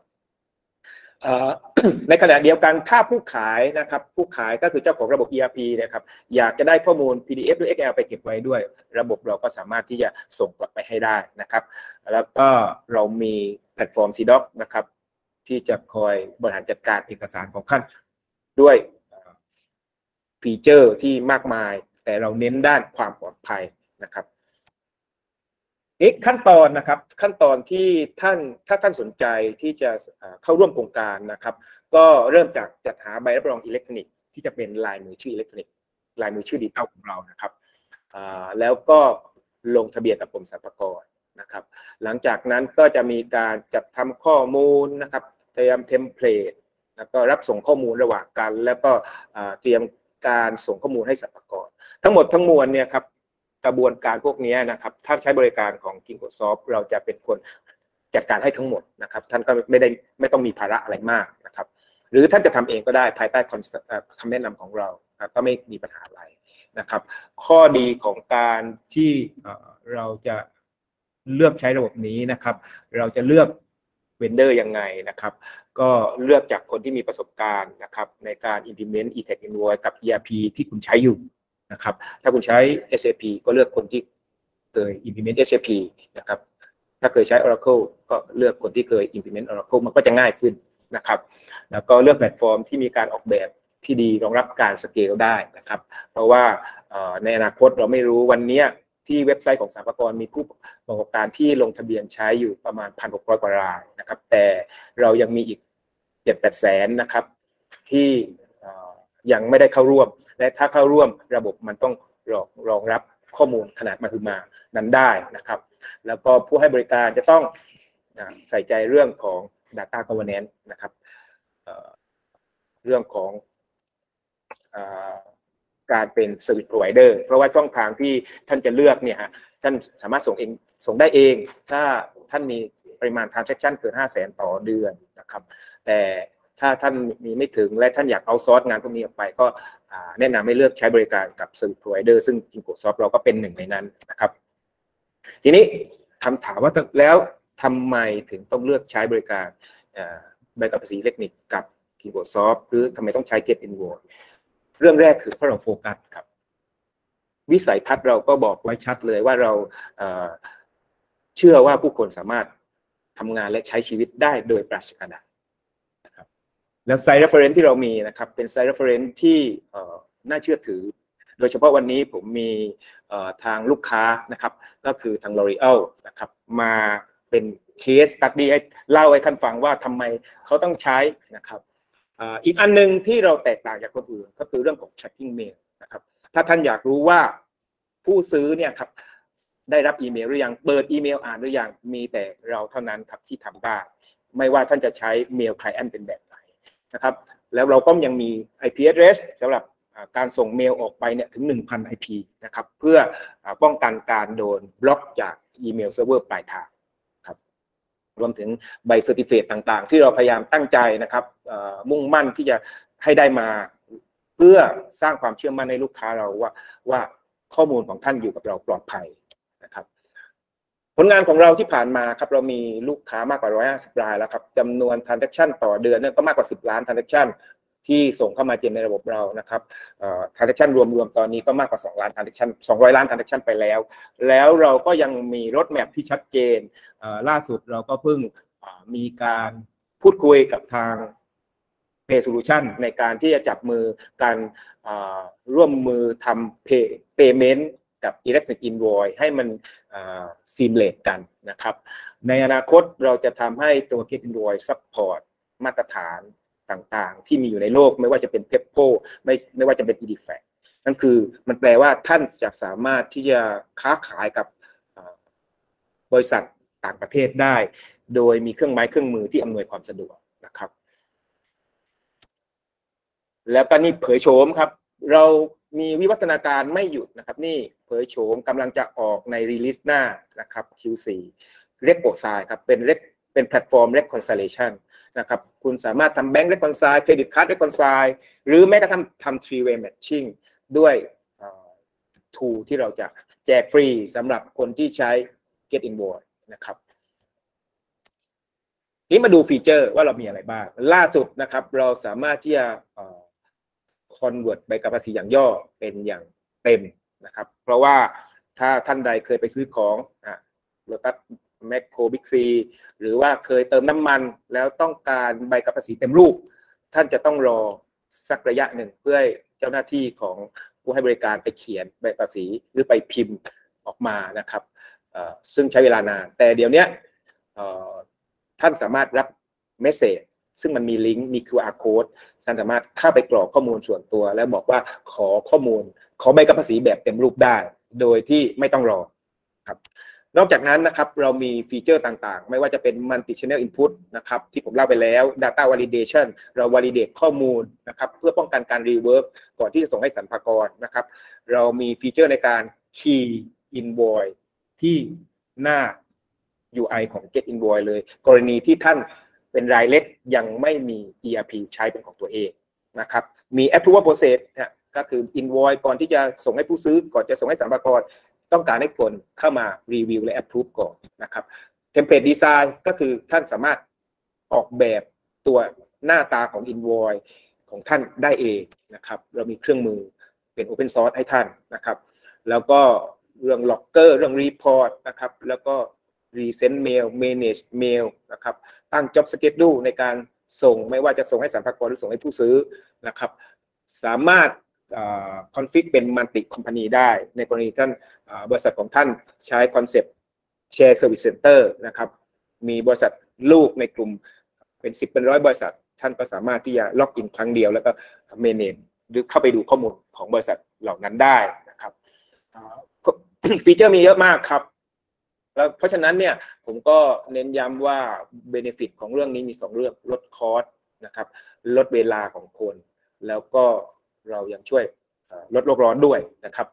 ในขณะเดียวกันถ้าผู้ขายนะครับผู้ขายก็คือเจ้าของระบบ ERP นะครับอยากจะได้ข้อมูล PDF หรือ XML ไปเก็บไว้ด้วยระบบเราก็สามารถที่จะส่งกลับไปให้ได้นะครับแล้วก็เรามีแพลตฟอร์ม CDoc นะครับที่จะคอยบริหารจัดการเอกสารของท่านด้วยฟีเจอร์ที่มากมายแต่เราเน้นด้านความปลอดภัยนะครับนี่ขั้นตอนนะครับขั้นตอนที่ถ้าท่านสนใจที่จะเข้าร่วมโครงการนะครับก็เริ่มจากจัดหาใบรับรองอิเล็กทรอนิกส์ที่จะเป็นลายมือชื่ออิเล็กทรอนิกส์ลายมือชื่อดิจิทัลของเรานะครับแล้วก็ลงทะเบียนกับกรมสรรพากรนะครับหลังจากนั้นก็จะมีการจัดทำข้อมูลนะครับเตรียมเทมเพลตแล้วก็รับส่งข้อมูลระหว่างกันแล้วก็เตรียมการส่งข้อมูลให้สรรพากรทั้งหมดทั้งมวลเนี่ยครับกระบวนการพวกนี้นะครับถ้าใช้บริการของ Kingsoft เราจะเป็นคนจัดการให้ทั้งหมดนะครับท่านก็ไม่ต้องมีภาระอะไรมากนะครับหรือท่านจะทำเองก็ได้ภายใต้คำแนะนำของเราก็ไม่มีปัญหาอะไรนะครับข้อดีของการที่เราจะเลือกใช้ระบบนี้นะครับเราจะเลือกเวนเดอร์ยังไงนะครับก็เลือกจากคนที่มีประสบการณ์นะครับในการ implement e-tech invoice กับ ERP ที่คุณใช้อยู่นะครับถ้าคุณใช้ SAP ก็เลือกคนที่เคย implement SAP นะครับถ้าเคยใช้ Oracle ก็เลือกคนที่เคย implement Oracle มันก็จะง่ายขึ้นนะครับแล้วก็เลือกแพลตฟอร์มที่มีการออกแบบที่ดีรองรับการสเกลได้นะครับเพราะว่าในอนาคตเราไม่รู้วันนี้ที่เว็บไซต์ของสรรพากรมีผู้ประกอบการที่ลงทะเบียนใช้อยู่ประมาณ 1,600 กว่ารายนะครับแต่เรายังมีอีก 7-8 แสนนะครับที่ยังไม่ได้เข้าร่วมและถ้าเข้าร่วมระบบมันต้องรองรับข้อมูลขนาดมหึมานั้นได้นะครับแล้วก็ผู้ให้บริการจะต้องใส่ใจเรื่องของ Data Governance นะครับเรื่องของการเป็น Service Provider เพราะว่าช่องทางที่ท่านจะเลือกเนี่ยฮะท่านสามารถส่งได้เองถ้าท่านมีปริมาณ transaction เกิน 500,000 ต่อเดือนนะครับแต่ถ้าท่านมีไม่ถึงและท่านอยากเอาซอร์สงานพวกนี้ออกไปก็แนะนำให้เลือกใช้บริการกับ Service Provider ซึ่ง Kingsoft เราก็เป็นหนึ่งในนั้นนะครับทีนี้คำถามว่าแล้วทำไมถึงต้องเลือกใช้บริการใบกับภาษีอิเล็กทรอนิกส์กับ Kingsoft หรือทำไมต้องใช้ Get Invoice เรื่องแรกคือเพราะเราโฟกัสครับวิสัยทัศน์เราก็บอกไว้ชัดเลยว่าเราเชื่อว่าผู้คนสามารถทำงานและใช้ชีวิตได้โดยปราศจากกระดาษนะครับแล้วไซต์ reference ที่เรามีนะครับเป็นไซต์ reference ที่น่าเชื่อถือโดยเฉพาะวันนี้ผมมีทางลูกค้านะครับก็คือทาง L'Oreal นะครับมาเป็นเคสสตั๊ดดี้ให้เล่าให้ท่านฟังว่าทำไมเขาต้องใช้นะครับอีกอันนึงที่เราแตกต่างจากคนอื่นก็คือเรื่องของ tracking mail นะครับถ้าท่านอยากรู้ว่าผู้ซื้อเนี่ยครับได้รับอีเมลหรือยังเปิดอีเมลอ่านหรือยังมีแต่เราเท่านั้นครับที่ทำได้ไม่ว่าท่านจะใช้เมล client เป็นแบบไหนนะครับแล้วเราก็ยังมี IP address สำหรับการส่งเมลออกไปเนี่ยถึง 1,000 IP นะครับเพื่อป้องกันการโดนบล็อกจากอีเมลเซิร์ฟเวอร์ปลายทางครับรวมถึงใบเซอร์ติฟิเคตต่างๆที่เราพยายามตั้งใจนะครับมุ่งมั่นที่จะให้ได้มาเพื่อสร้างความเชื่อมั่นในลูกค้าเราว่าข้อมูลของท่านอยู่กับเราปลอดภัยนะครับผลงานของเราที่ผ่านมาครับเรามีลูกค้ามากกว่า150 รายแล้วครับจำนวน transaction ต่อเดือนเนี่ยก็มากกว่า10 ล้าน transaction ที่ส่งเข้ามาเจนในระบบเรานะครับtransaction รวมๆตอนนี้ก็มากกว่า2 ล้าน transaction 200 ล้าน transaction ไปแล้วเราก็ยังมี road map ที่ชัดเจนล่าสุดเราก็เพิ่งมีการพูดคุยกับทาง Pay Solution ในการที่จะจับมือกันร่วมมือทำ payment กับ Electronic Invoice ให้มันseamless กันนะครับในอนาคตเราจะทำให้ตัว Get Invoice Support มาตรฐานต่างๆที่มีอยู่ในโลกไม่ว่าจะเป็น PEPCO ไม่ว่าจะเป็น EDIFACT นั่นคือมันแปลว่าท่านจะสามารถที่จะค้าขายกับบริษัทต่างประเทศได้โดยมีเครื่องไม้เครื่องมือที่อำนวยความสะดวกนะครับแล้วก็นี่เผยโฉมครับเรามีวิวัฒนาการไม่หยุดนะครับนี่เผยโฉมกำลังจะออกในรีลิสหน้านะครับ Q4 Reconcile ครับเป็นแพลตฟอร์ม Reconciliation นะครับคุณสามารถทำ Bank Reconcile Credit Card Reconcile หรือแม้กระทั่งทำ Three-way Matching ด้วยtool ที่เราจะแจกฟรีสำหรับคนที่ใช้ Get Invoice นะครับนี้มาดูฟีเจอร์ว่าเรามีอะไรบ้างล่าสุดนะครับเราสามารถที่จะconvert ใบกับภาษีอย่างย่อเป็นอย่างเต็มนะครับเพราะว่าถ้าท่านใดเคยไปซื้อของโลตัสแมคโครบิ๊กซีหรือว่าเคยเติมน้ำมันแล้วต้องการใบกับภาษีเต็มรูปท่านจะต้องรอสักระยะหนึ่งเพื่อให้เจ้าหน้าที่ของผู้ให้บริการไปเขียนใบภาษีหรือไปพิมพ์ออกมานะครับซึ่งใช้เวลานานแต่เดี๋ยวนี้ท่านสามารถรับเมสเสจซึ่งมันมีลิงก์มี QR code ท่านสามารถเข้าไปกรอกข้อมูลส่วนตัวแล้วบอกว่าขอข้อมูลขอใบกับภาษีแบบเต็มรูปได้โดยที่ไม่ต้องรอครับนอกจากนั้นนะครับเรามีฟีเจอร์ต่างๆไม่ว่าจะเป็น multi channel input นะครับที่ผมเล่าไปแล้ว data validation เรา validate ข้อมูลนะครับเพื่อป้องกันการ rework ก่อนที่จะส่งให้สรรพากรนะครับเรามีฟีเจอร์ในการ key invoice ที่หน้า UI ของ Get Invoice เลยกรณีที่ท่านเป็นรายเล็กยังไม่มี ERP ใช้เป็นของตัวเองนะครับมี approval process ก็คือ invoice ก่อนที่จะส่งให้ผู้ซื้อก่อนจะส่งให้สรรพากรต้องการให้คนเข้ามารีวิวและ approve ก่อนนะครับ template design ก็คือท่านสามารถออกแบบตัวหน้าตาของ invoice ของท่านได้เองนะครับเรามีเครื่องมือเป็น open source ให้ท่านนะครับแล้วก็เรื่อง logger เรื่อง report นะครับแล้วก็ resend mail manage mail นะครับตั้ง job schedule ในการส่งไม่ว่าจะส่งให้สรรพากรหรือส่งให้ผู้ซื้อนะครับสามารถconfig เป็น multi company ได้ในกรณีท่านบริษัทของท่านใช้คอนเซปต์ share service center นะครับมีบริษัทลูกในกลุ่มเป็น10เป็น100บริษัทท่านก็สามารถที่จะล็อกอินครั้งเดียวแล้วก็ manage หรือเข้าไปดูข้อมูลของบริษัทเหล่านั้นได้นะครับฟีเจอร์มีเยอะมากครับแล้วเพราะฉะนั้นเนี่ยผมก็เน้นย้ำว่า benefit ของเรื่องนี้มี2เรื่องลดคอสนะครับลดเวลาของคนแล้วก็เรายังช่วยลดโลกร้อนด้วยนะครับ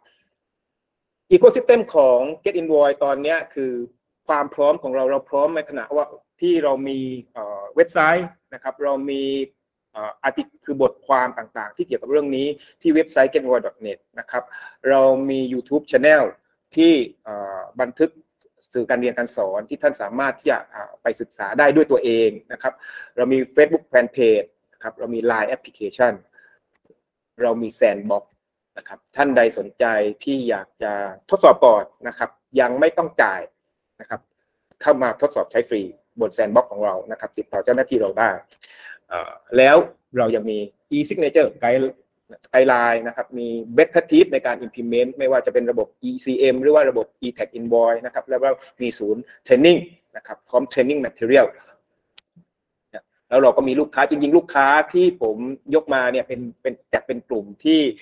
Ecosystem ของ Get Invoice ตอนนี้คือความพร้อมของเราพร้อมในขณะว่าที่เรามีเว็บไซต์นะครับเรามีคือบทความต่างๆที่เกี่ยวกับเรื่องนี้ที่เว็บไซต์ getinvoice.net นะครับเรามี YouTube Channel ที่บันทึกสื่อการเรียนการสอนที่ท่านสามารถที่จะไปศึกษาได้ด้วยตัวเองนะครับเรามี Facebook Fanpage นะครับเรามี Line Application เรามี Sandbox นะครับท่านใดสนใจที่อยากจะทดสอบก่อนนะครับยังไม่ต้องจ่ายนะครับเข้ามาทดสอบใช้ฟรีบน Sandbox ของเรานะครับติดต่อเจ้าหน้าที่เราได้แล้วเรายังมี e-signature ไกด์ไลน์นะครับมี best practice ในการ implement ไม่ว่าจะเป็นระบบ ECM หรือว่าระบบ e-tag invoice นะครับแล้วก็มีศูนย์ training นะครับพร้อม training material แล้วเราก็มีลูกค้าจริงๆลูกค้าที่ผมยกมาเนี่ยเป็นกลุ่ม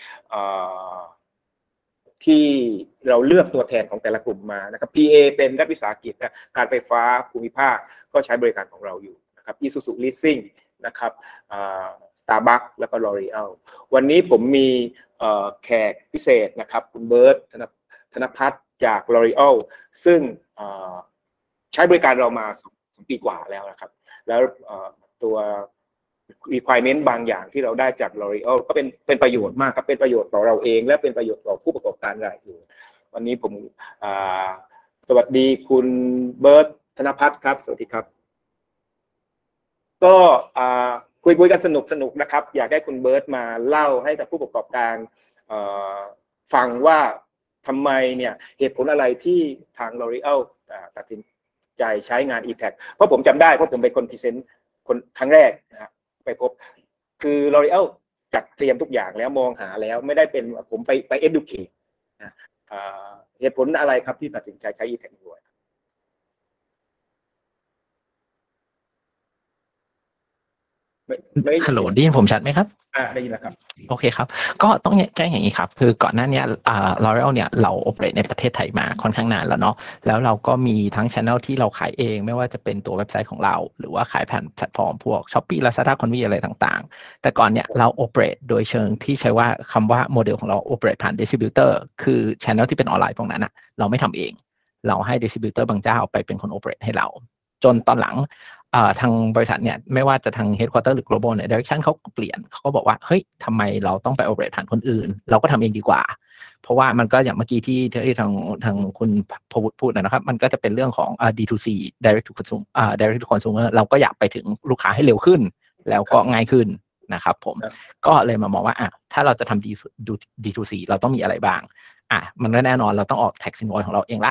ที่เราเลือกตัวแทนของแต่ละกลุ่มมานะครับ PA เป็นรัฐวิสาหกิจการไฟฟ้าภูมิภาคก็ใช้บริการของเราอยู่นะครับ Isuzu Leasing นะครับStarbucks แล้วก็ L'Oreal วันนี้ผมมีแขกพิเศษนะครับคุณเบิร์ตธนพัฒน์จาก L'Oreal ซึ่งใช้บริการเรามา2 ปีกว่าแล้วนะครับแล้วตัว requirement บางอย่างที่เราได้จาก L'Oreal ก็เป็นประโยชน์มากครับเป็นประโยชน์ต่อเราเองและเป็นประโยชน์ต่อผู้ประกอบการรายอื่นวันนี้ผมสวัสดีคุณเบิร์ตธนพัฒน์ครับสวัสดีครับก็คุยกันสนุกนะครับอยากให้คุณเบิร์ตมาเล่าให้กับผู้ประกอบการฟังว่าทำไมเนี่ยเหตุผลอะไรที่ทาง L'Oreal ตัดสินใจใช้งาน e-tag เพราะผมจำได้เพราะผมเป็นคนพรีเซนต์คนครั้งแรกนะไปพบคือ L'Oreal จัดเตรียมทุกอย่างแล้วมองหาแล้วไม่ได้เป็นผมไป educate นะเหตุผลอะไรครับที่ตัดสินใจใช้ e-tag ด้วยฮัลโหลได้ยินผมชัดไหมครับได้ยินแล้วครับโอเคครับก็ต้องแจ้งอย่างนี้ครับคือก่อนหน้านี้L'Oreal เนี่ยเราโอเปเรตในประเทศไทยมาค่อนข้างนานแล้วเนาะแล้วเราก็มีทั้ง channel ที่เราขายเองไม่ว่าจะเป็นตัวเว็บไซต์ของเราหรือว่าขายผ่านแพลตฟอร์มพวก Shopee Lazada Konvi อะไรต่างๆแต่ก่อนเนี่ยเราโอเปเรตโดยเชิงที่ใช้ว่าคำว่าโมเดลของเราโอเปเรตผ่าน distributor คือ channel ที่เป็นออนไลน์พวกนั้นนะเราไม่ทำเองเราให้ distributor บางเจ้าไปเป็นคนโอเปเรตให้เราจนตอนหลังทางบริษัทเนี่ยไม่ว่าจะทาง headquarter หรือ global เนี่ย direction เขาเปลี่ยนเขาก็บอกว่าเฮ้ยทำไมเราต้องไป operate ผ่านคนอื่นเราก็ทำเองดีกว่าเพราะว่ามันก็อย่างเมื่อกี้ที่ทางคุณพวุฒิพูดนะครับมันก็จะเป็นเรื่องของ D2C direct to consumer direct to consumer เราก็อยากไปถึงลูกค้าให้เร็วขึ้นแล้วก็ง่ายขึ้นนะครับผมก็เลยมามองว่าถ้าเราจะทำ D2C เราต้องมีอะไรบ้างมันก็แน่นอนเราต้องออก tax invoice ของเราเองละ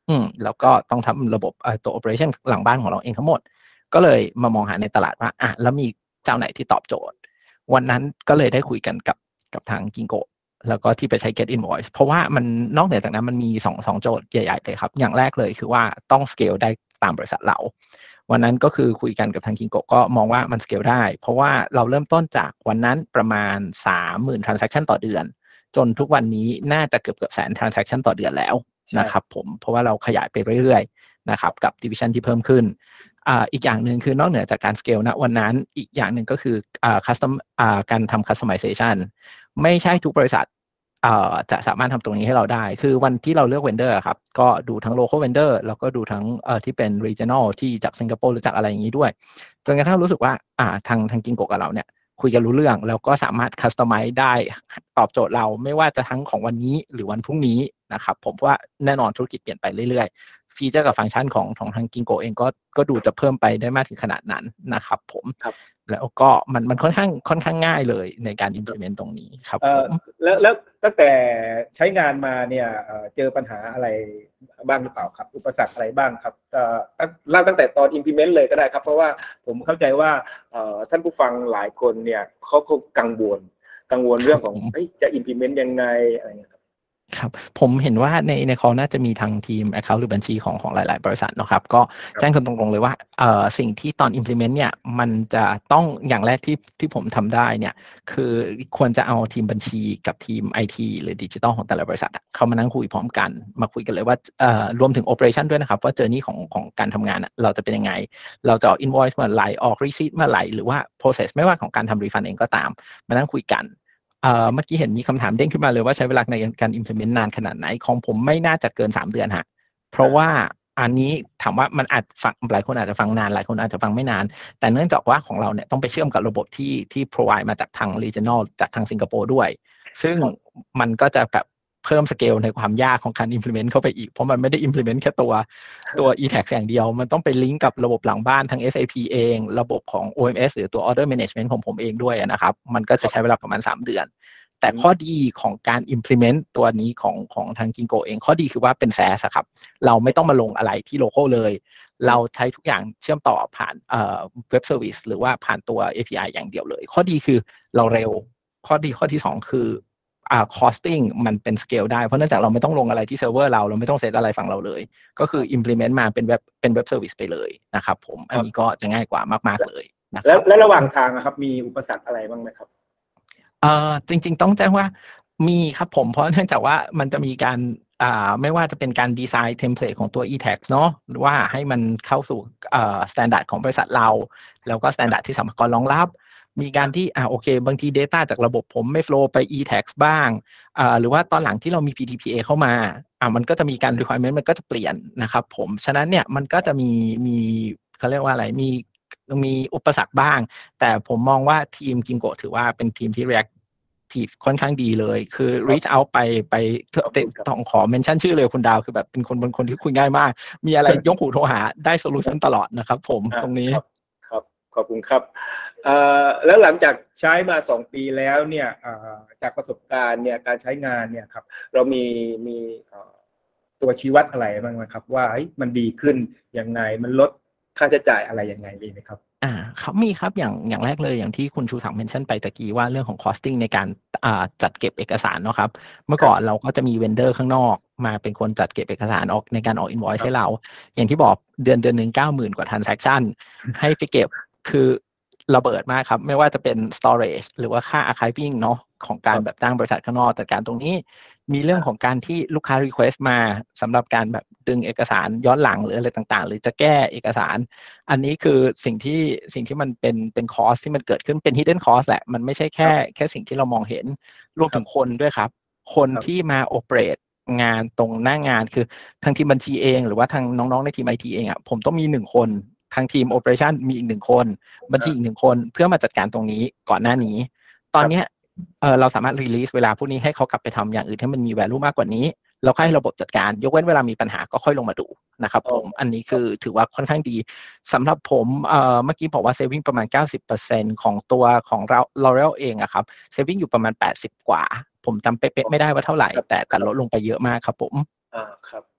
แล้วก็ต้องทำระบบตัว operation หลังบ้านของเราเองทั้งหมดก็เลยมามองหาในตลาดว่าแล้วมีเจ้าไหนที่ตอบโจทย์วันนั้นก็เลยได้คุยกันกับทาง Ginkgo แล้วก็ที่ไปใช้ Get Invoice เพราะว่ามันนอกเหนือจากนั้นมันมี2โจทย์ใหญ่ๆเลยครับอย่างแรกเลยคือว่าต้อง scale ได้ตามบริษัทเราวันนั้นก็คือคุยกันกับทาง Ginkgo ก็มองว่ามัน scale ได้เพราะว่าเราเริ่มต้นจากวันนั้นประมาณ 30,000 transaction ต่อเดือนจนทุกวันนี้น่าจะเกือบแสน transaction ต่อเดือนแล้วนะครับผมเพราะว่าเราขยายไปเรื่อยๆนะครับกับ division ที่เพิ่มขึ้นอีกอย่างหนึ่งคือนอกเหนือจากการ scale ณวันนั้นอีกอย่างหนึ่งก็คือการทำ customization ไม่ใช่ทุกบริษัทจะสามารถทำตรงนี้ให้เราได้คือวันที่เราเลือก vendor ครับก็ดูทั้ง local vendor แล้วก็ดูทั้งที่เป็น regional ที่จากสิงคโปร์หรือจากอะไรอย่างนี้ด้วยจนกระทั่งรู้สึกว่าทาง Ginkgo กับเราเนี่ยคุยกันรู้เรื่องแล้วก็สามารถ customize ได้ตอบโจทย์เราไม่ว่าจะทั้งของวันนี้หรือวันพรุ่งนี้นะครับผมว่าแน่นอนธุรกิจเปลี่ยนไปเรื่อยๆฟีเจอร์กับฟังก์ชันของทาง Ginkgo เองก็ดูจะเพิ่มไปได้มากถึงขนาดนั้นนะครับผมแล้วก็มันค่อนข้างง่ายเลยในการ implement ตรงนี้ครับผมแล้วตั้งแต่ใช้งานมาเนี่ยเจอปัญหาอะไรบ้างหรือเปล่าครับอุปสรรคอะไรบ้างครับเล่าตั้งแต่ตอน implement เลยก็ได้ครับเพราะว่าผมเข้าใจว่าท่านผู้ฟังหลายคนเนี่ยเขากังวลเรื่องของจะ implement ยังไงอะไรอย่างเงี้ยครับผมเห็นว่าในคอลน่าจะมีทางทีม account หรือบัญชีของหลายๆบริษัทนะครับก็แจ้งกันตรงๆเลยว่าสิ่งที่ตอน implement เนี่ยมันจะต้องอย่างแรกที่ผมทำได้เนี่ยคือควรจะเอาทีมบัญชีกับทีม IT หรือดิจิทัลของแต่ละบริษัทเข้ามานั่งคุยพร้อมกันมาคุยกันเลยว่ารวมถึง operation ด้วยนะครับว่า journey ของการทำงานเราจะเป็นยังไงเราจะออก invoice เมื่อไหร่ออก receipt เมื่อไหร่หรือว่า process ไม่ว่าของการทำ refund เองก็ตามมานั่งคุยกันเมื่อกี้เห็นมีคำถามเด้งขึ้นมาเลยว่าใช้เวลาในการ implement นานขนาดไหนของผมไม่น่าจะเกิน3 เดือนฮะเพราะว่าอันนี้ถามว่ามันอาจฟังหลายคนอาจจะฟังนานหลายคนอาจจะฟังไม่นานแต่เนื่องจากว่าของเราเนี่ยต้องไปเชื่อมกับระบบที่ provide มาจากทาง regional จากทางสิงคโปร์ด้วยซึ่งมันก็จะแบบเพิ่มสเกลในความยากของการ implement เข้าไปอีกเพราะมันไม่ได้ implement แค่ตัว e-tax อย่างเดียวมันต้องไปลิงก์กับระบบหลังบ้านทั้ง SAP เองระบบของ OMS หรือตัว order management ของผมเองด้วยนะครับมันก็จะใช้เวลาประมาณ3 เดือนแต่ข้อดีของการ implement ตัวนี้ของทาง Ginkgo เองข้อดีคือว่าเป็น SaaS ครับเราไม่ต้องมาลงอะไรที่ local เลยเราใช้ทุกอย่างเชื่อมต่อผ่านweb service หรือว่าผ่านตัว API อย่างเดียวเลยข้อดีคือเราเร็วข้อที่2คือcosting มันเป็น scale ได้เพราะเนื่องจากเราไม่ต้องลงอะไรที่เซิร์ฟเวอร์เราไม่ต้องเซตอะไรฝั่งเราเลยก็คือ implement มาเป็นเว็บ service ไปเลยนะครับผมอันนี้ก็จะง่ายกว่ามากๆเลยนะครับแล้วระหว่างทางนะครับมีอุปสรรคอะไรบ้างไหมครับจริงๆต้องแจ้งว่ามีครับผมเพราะเนื่องจากว่ามันจะมีการไม่ว่าจะเป็นการดีไซน์เทมเพลตของตัว e-tax เนาะหรือว่าให้มันเข้าสู่standard ของบริษัทเราแล้วก็ standard ที่สหกรณ์รองรับมีการที่โอเคบางที data จากระบบผมไม่ flow ไป e-tax บ้างหรือว่าตอนหลังที่เรามี PDPA เข้ามามันก็จะมีการ requirement มันก็จะเปลี่ยนนะครับผมฉะนั้นเนี่ยมันก็จะมีเขาเรียกว่าอะไรมีอุปสรรคบ้างแต่ผมมองว่าทีม Ginkgo ถือว่าเป็นทีมที่ reactive ค่อนข้างดีเลยคือ reach out ไปต้องขอเมนชั่นชื่อเลยคุณดาวคือแบบเป็นคนที่คุยง่ายมากมีอะไรยกหูโทรหาได้โซลูชันตลอดนะครับผมตรงนี้ครับขอบคุณครับแล้วหลังจากใช้มา2 ปีแล้วเนี่ยจากประสบการณ์เนี่ยการใช้งานเนี่ยครับเรามีตัวชี้วัดอะไรบ้างไหมครับว่ามันดีขึ้นยังไงมันลดค่าใช้จ่ายอะไรยังไงดีไหมครับครับมีครับอย่างแรกเลยอย่างที่คุณชูศักดิ์เมนชั่นไปตะกี้ว่าเรื่องของ costing ในการจัดเก็บเอกสารเนาะครับเมื่อก่อนเราก็จะมีเวนเดอร์ข้างนอกมาเป็นคนจัดเก็บเอกสารออกในการออก invoice ให้เราอย่างที่บอกเดือนนึง 90,000 กว่า transaction ให้ไปเก็บคือระเบิดมากครับไม่ว่าจะเป็น storage หรือว่าค่า archiving เนาะของการแบบจ้างบริษัทข้างนอกจัดการตรงนี้มีเรื่องของการที่ลูกค้า request มาสำหรับการแบบดึงเอกสารย้อนหลังหรืออะไรต่างๆหรือจะแก้เอกสารอันนี้คือสิ่งที่มันเป็นคอสที่มันเกิดขึ้นเป็น hidden cost แหละมันไม่ใช่แค่สิ่งที่เรามองเห็นรวมถึงคนด้วยครับคนที่มา operate งานตรงหน้างานคือทางทีมบัญชีเองหรือว่าทางน้องๆในทีม IT เองผมต้องมี1 คนทางทีม operation มีอีก1 คนบัญชีอีก1 คนเพื่อมาจัดการตรงนี้ก่อนหน้านี้ตอนนี้เราสามารถ release เวลาพวกนี้ให้เขากลับไปทำอย่างอื่นให้มันมี value มากกว่านี้แล้วให้ระบบจัดการยกเว้นเวลามีปัญหาก็ค่อยลงมาดูนะครับผมอันนี้คือถือว่าค่อนข้างดีสำหรับผมเมื่อกี้บอกว่า saving ประมาณ 90% ของตัวของเรา L'Oreal เองครับ saving อยู่ประมาณ80 กว่าผมจำเป๊ะๆไม่ได้ว่าเท่าไหร่แต่ลดลงไปเยอะมากครับผมครับ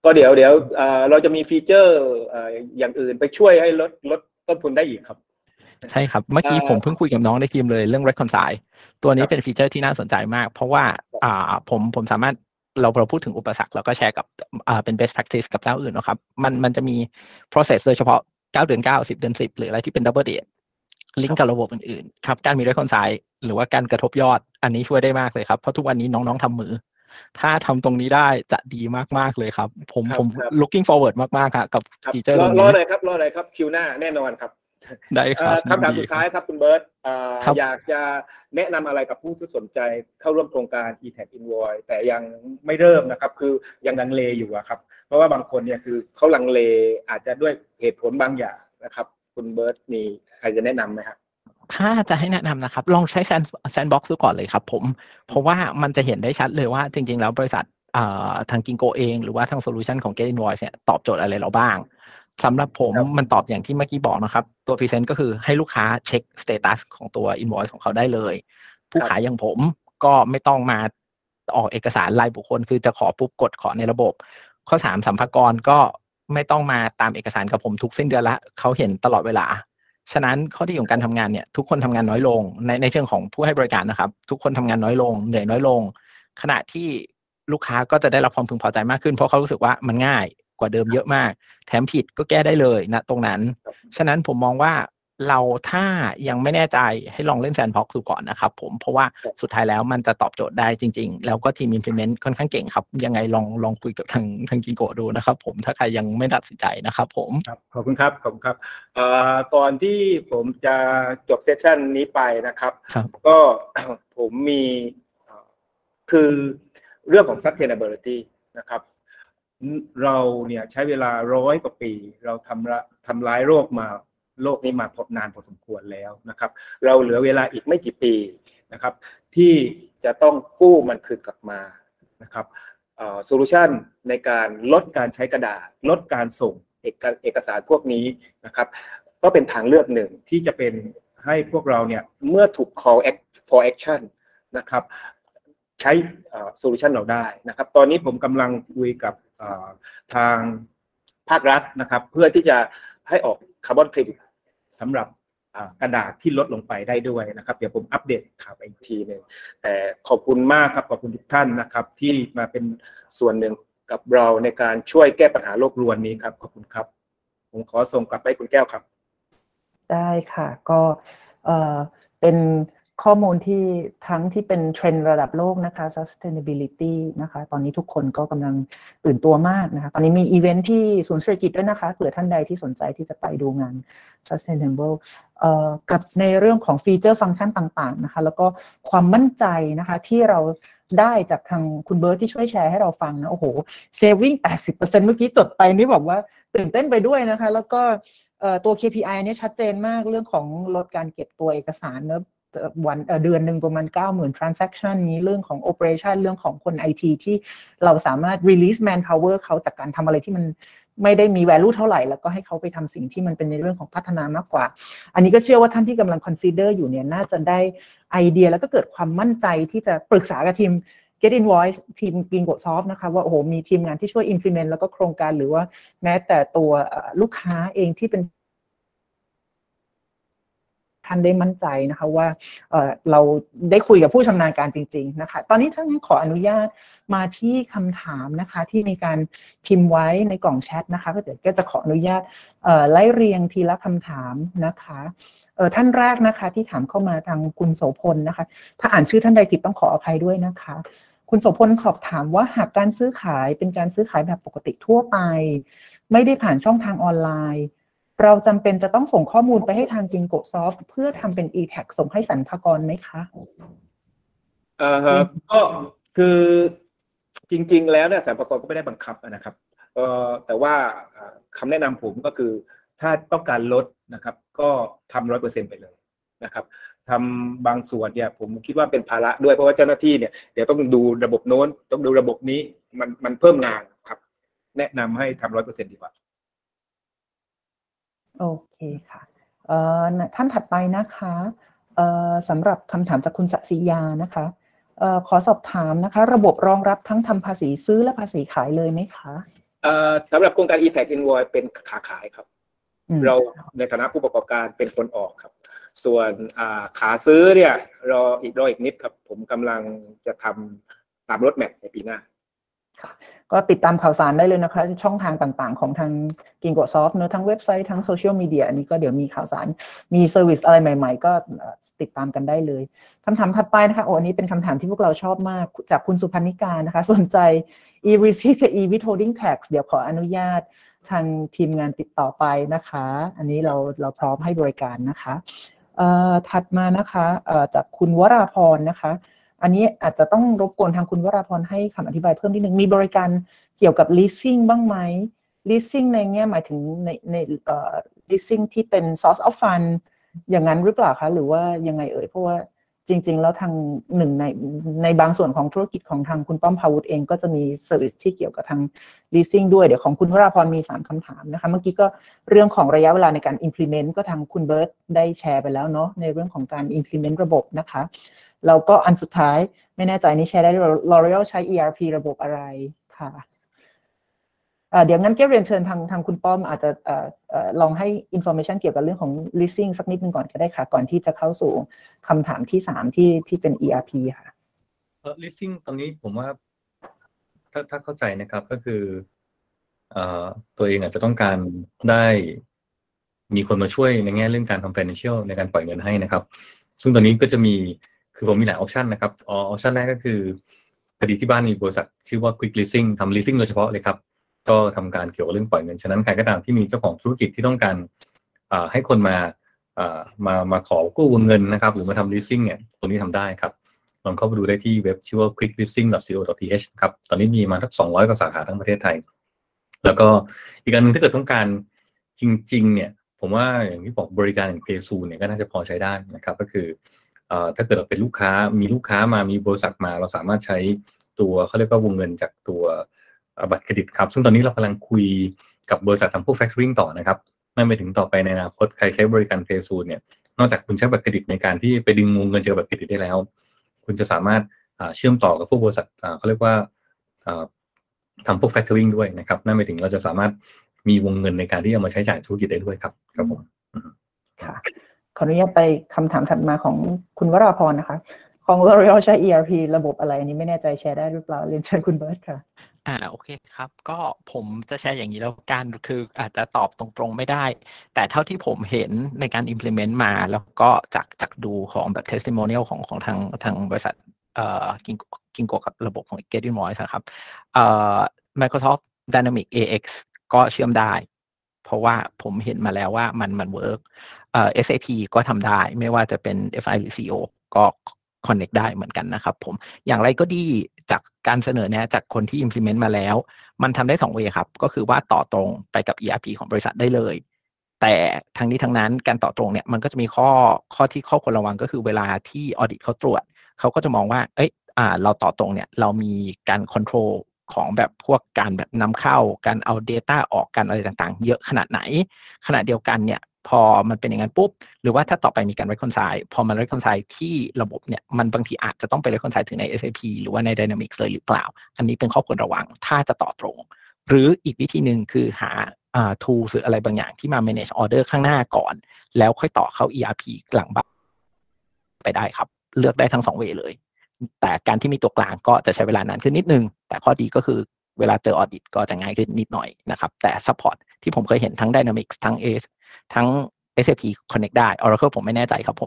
ก็เดี๋ยวเราจะมีฟีเจอร์อย่างอื่นไปช่วยให้ลดต้นทุนได้อีกครับใช่ครับเมื่อกี้ผมเพิ่งคุยกับน้องในทีมเลยเรื่อง reconcile ตัวนี้เป็นฟีเจอร์ที่น่าสนใจมากเพราะว่าผมสามารถเราพูดถึงอุปสรรคแล้วก็แชร์กับเป็น best practice กับเจ้าอื่นนะครับมันจะมี process โดยเฉพาะ9 เดือน 9 10 เดือน 10หรืออะไรที่เป็น double date ลิงก์กับระบบอื่นๆครับการมี reconcile หรือว่าการกระทบยอดอันนี้ช่วยได้มากเลยครับเพราะทุกวันนี้น้องๆทำมือถ้าทำตรงนี้ได้จะดีมากๆเลยครับผม looking forward มากๆครับกับฟีเจอร์ตรงนี้รอหน่อยครับคิวหน้าแน่นอนครับได้ครับคำถามสุดท้ายครับคุณเบิร์ตอยากจะแนะนำอะไรกับผู้ที่สนใจเข้าร่วมโครงการ e-tag invoice แต่ยังไม่เริ่มนะครับคือยังลังเลอยู่ครับเพราะว่าบางคนเนี่ยคือเขาลังเลอาจจะด้วยเหตุผลบางอย่างนะครับคุณเบิร์ตมีใครจะแนะนำไหมครับถ้าจะให้แนะนำนะครับลองใช้Sandbox ดูก่อนเลยครับผมเพราะว่ามันจะเห็นได้ชัดเลยว่าจริงๆแล้วบริษัททาง Ginkgo เองหรือว่าทางโซลูชันของ Get Invoice เนี่ยตอบโจทย์อะไรเราบ้างสำหรับผมมันตอบอย่างที่เมื่อกี้บอกนะครับตัวพรีเซนต์ก็คือให้ลูกค้าเช็คสเตตัสของตัว invoice ของเขาได้เลยผู้ขายอย่างผมก็ไม่ต้องมาออกเอกสารรายบุคคลคือจะขอปุ๊บกดขอในระบบข้อ3สัมภากรก็ไม่ต้องมาตามเอกสารกับผมทุกสิ้นเดือนละเขาเห็นตลอดเวลาฉะนั้นข้อดีของการทำงานเนี่ยทุกคนทำงานน้อยลงในเชิงของผู้ให้บริการนะครับทุกคนทำงานน้อยลงเหนื่อยน้อยลงขณะที่ลูกค้าก็จะได้รับความพึงพอใจมากขึ้นเพราะเขารู้สึกว่ามันง่ายกว่าเดิมเยอะมากแถมผิดก็แก้ได้เลยนะตรงนั้นฉะนั้นผมมองว่าเราถ้ายังไม่แน่ใจให้ลองเล่นแซนด์บ็อกซ์ดูก่อนนะครับผมเพราะว่าสุดท้ายแล้วมันจะตอบโจทย์ได้จริงๆแล้วก็ทีม implement ค่อนข้างเก่งครับยังไงลองคุยกับทางกิงโกะดูนะครับผมถ้าใครยังไม่ตัดสินใจนะครับผมขอบคุณครับก่อนที่ผมจะจบเซสชันนี้ไปนะครับก็ผมมีคือเรื่องของ sustainability นะครับเราเนี่ยใช้เวลา100 กว่าปีเราทำร้ายโลกนี้มาพอนานพอสมควรแล้วนะครับเราเหลือเวลาอีกไม่กี่ปีนะครับที่จะต้องกู้มันคืนกลับมานะครับโซลูชันในการลดการใช้กระดาษลดการส่งเอกสารพวกนี้นะครับก็เป็นทางเลือกหนึ่งที่จะเป็นให้พวกเราเนี่ยเมื่อถูก call for action นะครับใช้โซลูชันเราได้นะครับตอนนี้ผมกำลังคุยกับทางภาครัฐนะครับเพื่อที่จะให้ออกคาร์บอนเครดิตสำหรับกระดาษที่ลดลงไปได้ด้วยนะครับเดี๋ยวผมอัปเดตข่าวไปอีกทีนึงแต่ขอบคุณมากครับขอบคุณทุกท่านนะครับที่มาเป็นส่วนหนึ่งกับเราในการช่วยแก้ปัญหาโลกรวนนี้ครับขอบคุณครับผมขอส่งกลับไปคุณแก้วครับได้ค่ะก็เป็นข้อมูลที่ทั้งที่เป็นเทรนด์ระดับโลกนะคะ sustainability นะคะตอนนี้ทุกคนก็กำลังตื่นตัวมากนะคะตอนนี้มีอีเวนท์ที่ศูนย์เศรษฐกิจด้วยนะคะเผื่อท่านใดที่สนใจที่จะไปดูงาน sustainable กับในเรื่องของฟีเจอร์ฟังก์ชันต่างๆนะคะแล้วก็ความมั่นใจนะคะที่เราได้จากทางคุณเบิร์ตที่ช่วยแชร์ให้เราฟังนะโอ้โห saving 80% เมื่อกี้จดไปนี่บอกว่าตื่นเต้นไปด้วยนะคะแล้วก็ตัว KPI เนี่ยชัดเจนมากเรื่องของลดการเก็บตัวเอกสารเนอะเดือนหนึ่งประมาณ 90,000 transaction นี้เรื่องของ operation เรื่องของคน IT ที่เราสามารถ release manpower เขาจากการทำอะไรที่มันไม่ได้มี value เท่าไหร่แล้วก็ให้เขาไปทำสิ่งที่มันเป็นในเรื่องของพัฒนามากกว่าอันนี้ก็เชื่อว่าท่านที่กำลัง consider อยู่เนี่ยน่าจะได้ไอเดียแล้วก็เกิดความมั่นใจที่จะปรึกษากับทีม Get Invoice ทีม Ginkgo Soft นะคะว่าโอ้โหมีทีมงานที่ช่วย implement แล้วก็โครงการหรือว่าแม้แต่ตัวลูกค้าเองที่เป็นท่านได้มั่นใจนะคะว่าเราได้คุยกับผู้ชำนาญการจริงๆนะคะตอนนี้ท่านขออนุญาตมาที่คำถามนะคะที่มีการพิมพ์ไว้ในกล่องแชทนะคะเดี๋ยวก็จะขออนุญาตไล่เรียงทีละคำถามนะคะท่านแรกนะคะที่ถามเข้ามาทางคุณโสพลนะคะถ้าอ่านชื่อท่านใดผิดต้องขออภัยด้วยนะคะคุณโสพลสอบถามว่าหากการซื้อขายเป็นการซื้อขายแบบปกติทั่วไปไม่ได้ผ่านช่องทางออนไลน์เราจำเป็นจะต้องส่งข้อมูลไปให้ทาง Ginkgo Soft เพื่อทำเป็น e-tag ส่งให้สรรพากรไหมคะก็คือจริงๆแล้วเนี่ยสรรพากรก็ไม่ได้บังคับนะครับแต่ว่าคำแนะนำผมก็คือถ้าต้องการลดนะครับก็ทำ 100% ไปเลยนะครับทำบางส่วนเนี่ยผมคิดว่าเป็นภาระด้วยเพราะว่าเจ้าหน้าที่เนี่ยเดี๋ยวต้องดูระบบโน้นต้องดูระบบนี้มันเพิ่มงานครับแนะนำให้ทำ 100% ดีกว่าโอเคค่ะท่านถัดไปนะคะสำหรับคำถามจากคุณสศิยานะคะขอสอบถามนะคะระบบรองรับทั้งทำภาษีซื้อและภาษีขายเลยไหมคะสำหรับโครงการ e-tax invoice เป็นขาขายครับ เราในฐานะผู้ประกอบการเป็นคนออกครับส่วนขาซื้อเนี่ยรออีกนิดครับผมกำลังจะทำตามรถแมพในปีหน้าก็ติดตามข่าวสารได้เลยนะคะช่องทางต่างๆของทาง Kingo Soft เนอะทั้งเว็บไซต์ทั้งโซเชียลมีเดียอันนี้ก็เดี๋ยวมีข่าวสารมีเซอร์วิสอะไรใหม่ๆก็ติดตามกันได้เลยคำถามถัดไปนะคะอันนี้เป็นคำถามที่พวกเราชอบมากจากคุณสุพรรณิกานะคะสนใจ e-receipt กับ e-withholding tax เดี๋ยวขออนุญาตทางทีมงานติดต่อไปนะคะอันนี้เราพร้อมให้บริการนะคะถัดมานะคะจากคุณวราพรนะคะอันนี้อาจจะต้องรบกวนทางคุณวราพรให้คำอธิบายเพิ่มนิดนึงมีบริการเกี่ยวกับ leasing บ้างไหม leasing ในแง่หมายถึงในleasing ที่เป็น source of fund อย่างนั้นหรือเปล่าคะหรือว่ายังไงเพราะว่าจริงๆแล้วทางหนึ่งในบางส่วนของธุรกิจของทางคุณป้อมพาวุฒิเองก็จะมีเซอร์วิสที่เกี่ยวกับทาง leasing ด้วยเดี๋ยวของคุณวราพรมี3คำถามนะคะเมื่อกี้ก็เรื่องของระยะเวลาในการ implement ก็ทางคุณเบิร์ตได้แชร์ไปแล้วเนาะในเรื่องของการ implement ระบบนะคะแล้วก็อันสุดท้ายไม่แน่ใจนี่แชร์ได้ L'Oreal ใช้ ERP ระบบอะไรค่ะเดี๋ยวงั้นเรียนเชิญทางคุณป้อมอาจจะลองให้ information เกี่ยวกับเรื่องของ leasing สักนิดนึงก่อนก็ได้ค่ะก่อนที่จะเข้าสู่คำถามที่3ที่เป็น ERP ค่ะ leasing ตอนนี้ผมว่าถ้าเข้าใจนะครับก็คือตัวเองอาจจะต้องการได้มีคนมาช่วยในแง่เรื่องการทำ financial ในการปล่อยเงินให้นะครับซึ่งตอนนี้ก็จะมีคือผมมีหลายออปชันนะครับออปชันแรกก็คือพอดีที่บ้านมีบริษัทชื่อว่า Quick Leasing ทำ leasing โดยเฉพาะเลยครับก็ทำการเกี่ยวกับเรื่องปล่อยเงินฉะนั้นใครก็ตามที่มีเจ้าของธุรกิจที่ต้องการให้คนมาขอกู้เงินนะครับหรือมาทำ leasing เนี่ยตรงนี้ทำได้ครับลองเข้าไปดูได้ที่เว็บชื่อว่า quickleasing.co.th ครับตอนนี้มีมาทั้ง200 กว่าสาขาทั้งประเทศไทยแล้วก็อีกอันนึงถ้าเกิดต้องการจริงๆเนี่ยผมว่าอย่างที่บอกบริการอย่าง PaySu เนี่ยก็น่าจะพอใช้ได้นะครับก็คือถ้าเกิดเราเป็นลูกค้ามีลูกค้ามามีบริษัทมาเราสามารถใช้ตัวเขาเรียกว่าวงเงินจากตัวบัตรเครดิตครับซึ่งตอนนี้เรากำลังคุยกับบริษัททำพวก factoring ต่อนะครับไม่ไปถึงต่อไปในอนาคตใครใช้บริการ PaySu เนี่ยนอกจากคุณใช้บัตรเครดิตในการที่ไปดึงวงเงินจากบัตรเครดิตได้แล้วคุณจะสามารถเชื่อมต่อกับพวกบริษัทเขาเรียกว่าทำพวก factoring ด้วยนะครับนั่นหมายถึงเราจะสามารถมีวงเงินในการที่เอามาใช้จ่ายธุรกิจได้ด้วยครับครับผมค่ะขออนุญาตไปคำถามถัดมาของคุณวราพรนะคะของ L'Oreal ใช้ ERP ระบบอะไรอันนี้ไม่แน่ใจแชร์ได้หรือเปล่าเรียนเชิญคุณเบิร์ตค่ะโอเคครับก็ผมจะแชร์อย่างนี้แล้วกันคืออาจจะตอบตรงๆไม่ได้แต่เท่าที่ผมเห็นในการ implement มาแล้วก็จากดูของแบบ testimonial ของทางบริษัทKingo กับระบบของ Get Invoice ครับMicrosoft Dynamics AX ก็เชื่อมได้เพราะว่าผมเห็นมาแล้วว่ามันเวิร์กSAP ก็ทำได้ไม่ว่าจะเป็น FI หรือ CO ก็ connect ได้เหมือนกันนะครับผมอย่างไรก็ดีจากการเสนอเนี่ยจากคนที่ implement มาแล้วมันทำได้2 เวย์ครับก็คือว่าต่อตรงไปกับ ERP ของบริษัทได้เลยแต่ทั้งนี้ทั้งนั้นการต่อตรงเนี่ยมันก็จะมีข้อที่ควรระวังก็คือเวลาที่ audit เขาตรวจเขาก็จะมองว่าเราต่อตรงเนี่ยเรามีการ control ของแบบพวกการแบบนำเข้าการเอา data ออกกันอะไรต่างๆเยอะขนาดไหนขณะเดียวกันเนี่ยพอมันเป็นอย่างนั้นปุ๊บหรือว่าถ้าต่อไปมีการ reconcile พอมัน reconcile ที่ระบบเนี่ยมันบางทีอาจจะต้องไป reconcile ถึงใน SAP หรือว่าใน Dynamics เลยหรือเปล่าอันนี้เป็นข้อควรระวังถ้าจะต่อตรงหรืออีกวิธีหนึ่งคือหาtools หรืออะไรบางอย่างที่มา manage order ข้างหน้าก่อนแล้วค่อยต่อเข้า ERP หลังบัตรไปได้ครับเลือกได้ทั้ง2 เวย์เลยแต่การที่มีตัวกลางก็จะใช้เวลานานขึ้นนิดนึงแต่ข้อดีก็คือเวลาเจอ audit ก็จะง่ายขึ้นนิดหน่อยนะครับแต่ support ที่ผมเคยเห็นทั้ง Dynamics ทั้ง SAP Connect ได้ Oracle ผมไม่แน่ใจครับผม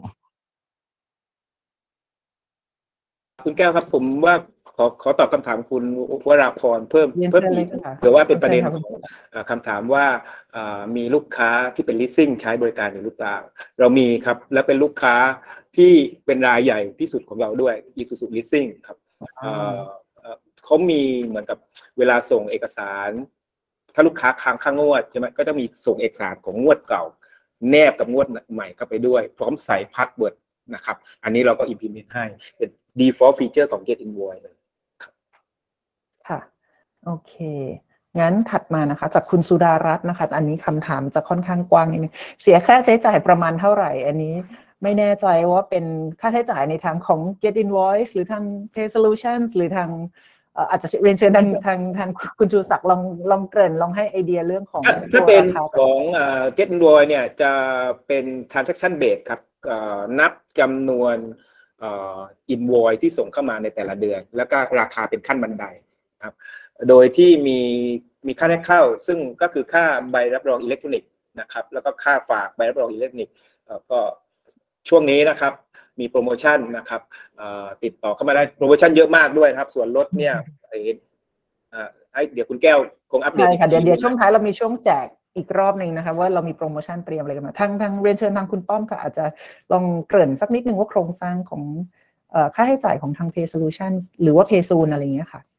คุณแก้วครับผมว่าขอตอบคำถามคุณวราพรเพิ่มอีกเผื่อว่าเป็นประเด็นของคำถามว่ามีลูกค้าที่เป็น leasing ใช้บริการอยู่หรือเปล่าเรามีครับและเป็นลูกค้าที่เป็นรายใหญ่ที่สุดของเราด้วย Isuzu Leasing ครับเขามีเหมือนกับเวลาส่งเอกสารถ้าลูกค้าค้างค่างวดใช่ไหมก็จะมีส่งเอกสารของงวดเก่าแนบกับงวดใหม่เข้าไปด้วยพร้อมใส่พาสเวิร์ดนะครับอันนี้เราก็ implement ให้เป็น default feature ของ Get Invoice เลยค่ะโอเคงั้นถัดมานะคะจากคุณสุดารัตน์นะคะอันนี้คำถามจะค่อนข้างกว้างนิดนึงเสียค่าใช้จ่ายประมาณเท่าไหร่อันนี้ไม่แน่ใจว่าเป็นค่าใช้จ่ายในทางของ Get Invoice หรือทาง Pay Solutions หรือทางอาจจะเรียนเชิญทางคุณชูศักดิ์ลองเกริ่นลองให้ไอเดียเรื่องของถ้าเป็นของ Get Invoice เนี่ยจะเป็น transaction base ครับนับจำนวนinvoice ที่ส่งเข้ามาในแต่ละเดือนแล้วก็ราคาเป็นขั้นบันไดครับโดยที่มีค่าแรกเข้าซึ่งก็คือค่าใบรับรองอิเล็กทรอนิกส์นะครับแล้วก็ค่าฝากใบรับรองอิเล็กทรอนิกส์ก็ช่วงนี้นะครับมีโปรโมชั่นนะครับติดต่อเข้ามาได้โปรโมชั่นเยอะมากด้วยครับส่วนลดเนี่ยเดี๋ยวคุณแก้วคงอัปเดตใช่ค่ะเดี๋ยวช่วงท้ายเรามีช่วงแจกอีกรอบหนึ่งนะคะว่าเรามีโปรโมชั่นเตรียมอะไรกันมาทางเรียนเชิญทางคุณป้อมค่ะอาจจะลองเกริ่นสักนิดนึงว่าโครงสร้างของค่าใช้จ่ายของทาง Pay Solutions หรือว่า PaySoon อะไรอย่างเงี้ยค่ะ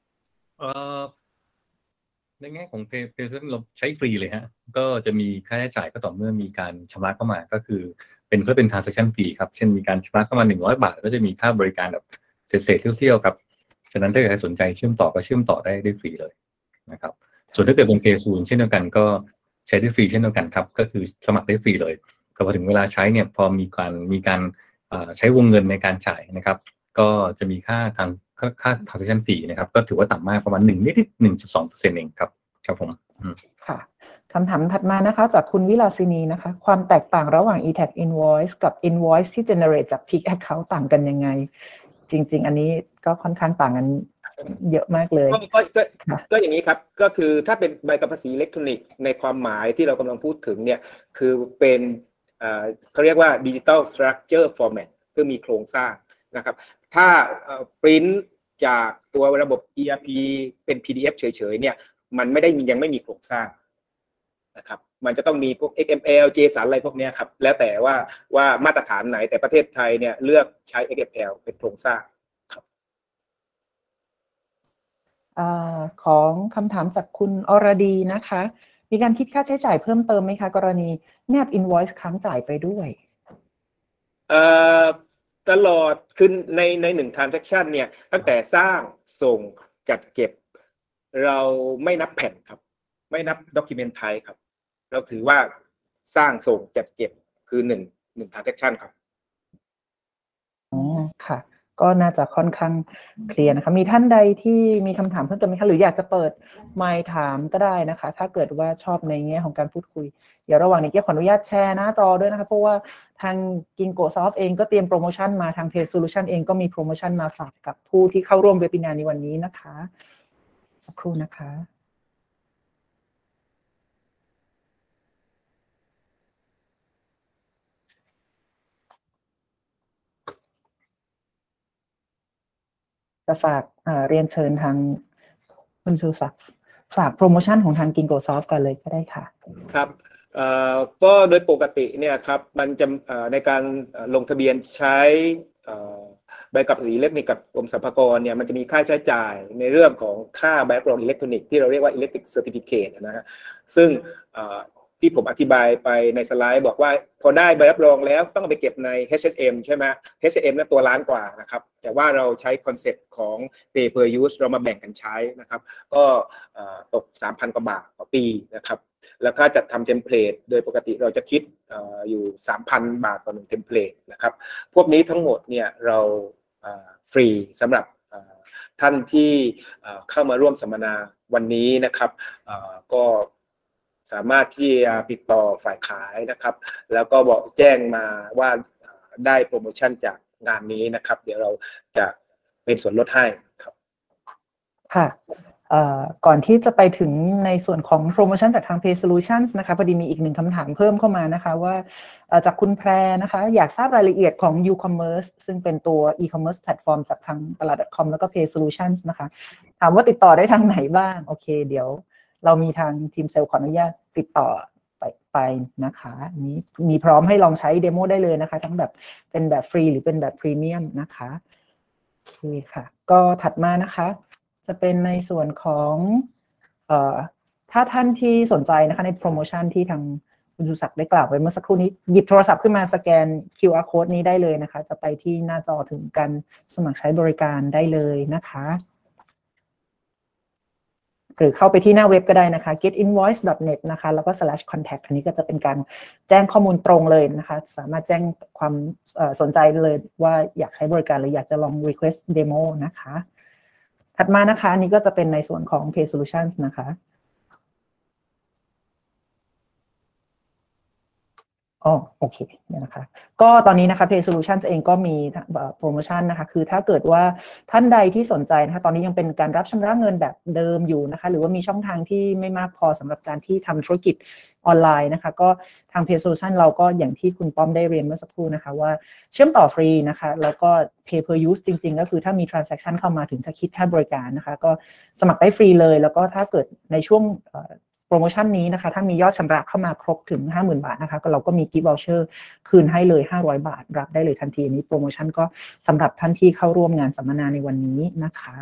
ในแง่ของ Pay Solution เราใช้ฟรีเลยฮะก็จะมีค่าใช้จ่ายก็ต่อเมื่อมีการชำระเข้ามาก็คือเป็นtransaction fee ครับเช่นมีการชำระเข้ามา100 บาทก็จะมีค่าบริการแบบเศษเสี้ยวๆครับฉะนั้นถ้าใครสนใจเชื่อมต่อก็เชื่อมต่อได้ฟรีเลยนะครับส่วนถ้าเกิดเป็น PaySoon เช่นเดียวกันก็ใช้ได้ฟรีเช่นเดียวกันครับก็คือสมัครได้ฟรีเลยแต่พอถึงเวลาใช้เนี่ยพอมีการใช้วงเงินในการจ่ายนะครับก็จะมีค่าtransaction fee นะครับก็ถือว่าต่ำมากประมาณ1.2% เองครับผมค่ะคำถามถัดมานะคะจากคุณวิลาสินีนะคะความแตกต่างระหว่าง e-tag invoice กับ invoice ที่ generate จาก Peak Account ต่างกันยังไงจริงๆอันนี้ก็ค่อนข้างต่างกันเยอะมากเลยก็อย่างนี้ครับก็คือถ้าเป็นใบกำกับภาษีอิเล็กทรอนิกส์ในความหมายที่เรากำลังพูดถึงเนี่ยคือเป็นเขาเรียกว่า Digital Structure Format คือมีโครงสร้างนะครับถ้าปริ้นจากตัวระบบ ERP เป็น PDF เฉยๆเนี่ยมันยังไม่มีโครงสร้างนะครับมันจะต้องมีพวก XML JSON อะไรพวกนี้ครับแล้วแต่ว่ามาตรฐานไหนแต่ประเทศไทยเนี่ยเลือกใช้ XML เป็นโครงสร้างครับของคำถามจากคุณอรดีนะคะมีการคิดค่าใช้จ่ายเพิ่มเติมไหมคะกรณีแนบ invoice ค้างจ่ายไปด้วยตลอดคือใน1 transaction เนี่ยตั้งแต่สร้างส่งจัดเก็บเราไม่นับแผ่นครับไม่นับ document type ครับเราถือว่าสร้างส่งจัดเก็บคือ1 transaction ครับอ๋อค่ะก็น่าจะค่อนข้างเคลียร์นะคะมีท่านใดที่มีคำถามเพิ่มเติมไหมคะหรืออยากจะเปิดไมค์ถามก็ได้นะคะถ้าเกิดว่าชอบในแง่ของการพูดคุยเดี๋ยวระหว่างนี้ขออนุญาตแชร์หน้าจอด้วยนะคะเพราะว่าทาง Kinkosoft เองก็เตรียมโปรโมชั่นมาทาง Pay Solution เองก็มีโปรโมชั่นมาฝากกับผู้ที่เข้าร่วมเวบินาร์ในวันนี้นะคะสักครู่นะคะจะฝากเรียนเชิญทางคุณชูศักดิ์ฝากโปรโมชั่นของทาง Kinkosoft กันเลยก็ได้ค่ะครับก็โดยปกติเนี่ยครับมันจะในการลงทะเบียนใช้ใบกำกับภาษีอิเล็กทรอนิกส์กับกรมสรรพากรเนี่ยมันจะมีค่าใช้จ่ายในเรื่องของค่าใบรับรองอิเล็กทรอนิกส์ที่เราเรียกว่า Electronic Certificate นะฮะซึ่งที่ผมอธิบายไปในสไลด์บอกว่าพอได้ใบรับรองแล้วต้องไปเก็บใน HSM ใช่ไหม HSM นั้นตัวล้านกว่านะครับแต่ว่าเราใช้คอนเซ็ปต์ของ Pay per use เรามาแบ่งกันใช้นะครับก็ตก 3,000 กว่าบาทต่อปีนะครับแล้วค่าจัดทำเทมเพลตโดยปกติเราจะคิดอยู่ 3,000 บาทต่อ1เทมเพลตนะครับพวกนี้ทั้งหมดเนี่ยเราฟรีสำหรับท่านที่เข้ามาร่วมสัมมนาวันนี้นะครับก็สามารถที่จะติดต่อฝ่ายขายนะครับแล้วก็บอกแจ้งมาว่าได้โปรโมชั่นจากงานนี้นะครับเดี๋ยวเราจะเป็นส่วนลดให้ครับค่ะก่อนที่จะไปถึงในส่วนของโปรโมชั่นจากทาง Pay Solutions นะคะพอดีมีอีก1คำถามเพิ่มเข้ามานะคะว่าจากคุณแพรนะคะอยากทราบรายละเอียดของ U-commerce ซึ่งเป็นตัว e-commerce platform จากทางตลาด .com แล้วก็ Pay Solutions นะคะถามว่าติดต่อได้ทางไหนบ้างโอเคเดี๋ยวเรามีทางทีมเซลล์ขออนุญาตติดต่อไปนะคะนี้มีพร้อมให้ลองใช้เดโมได้เลยนะคะทั้งแบบเป็นแบบฟรีหรือเป็นแบบพรีเมียมนะคะโอเคค่ะก็ถัดมานะคะจะเป็นในส่วนของถ้าท่านที่สนใจนะคะในโปรโมชั่นที่ทางคุณชูศักดิ์ได้กล่าวไว้เมื่อสักครู่นี้หยิบโทรศัพท์ขึ้นมาสแกน QR code นี้ได้เลยนะคะจะไปที่หน้าจอถึงการสมัครใช้บริการได้เลยนะคะหรือเข้าไปที่หน้าเว็บก็ได้นะคะ getinvoice.net นะคะแล้วก็ /contact อันนี้ก็จะเป็นการแจ้งข้อมูลตรงเลยนะคะสามารถแจ้งความสนใจเลยว่าอยากใช้บริการหรืออยากจะลอง request demo นะคะถัถัดมานะคะอันนี้ก็จะเป็นในส่วนของ Pay Solutions นะคะโอเคเนี่ยนะคะก็ตอนนี้นะคะ Pay Solutions เองก็มีโปรโมชั่นนะคะคือถ้าเกิดว่าท่านใดที่สนใจนะคะตอนนี้ยังเป็นการรับชำระเงินแบบเดิมอยู่นะคะหรือว่ามีช่องทางที่ไม่มากพอสำหรับการที่ทำธุรกิจออนไลน์นะคะก็ทาง Pay Solutions เราก็อย่างที่คุณป้อมได้เรียนเมื่อสักครู่นะคะว่าเชื่อมต่อฟรีนะคะแล้วก็ Pay per use จริงๆก็คือถ้ามี transaction เข้ามาถึงจะคิดค่าบริการนะคะก็สมัครได้ฟรีเลยแล้วก็ถ้าเกิดในช่วงโปรโมชั่นนี้นะคะถ้ามียอดชำระเข้ามาครบถึง 50,000 บาทนะคะก็เราก็มีกิฟต์วอเชอร์คืนให้เลย500 บาทรับได้เลยทันทีนี้โปรโมชั่นก็สำหรับท่านที่เข้าร่วมงานสัมมนาในวันนี้นะคะ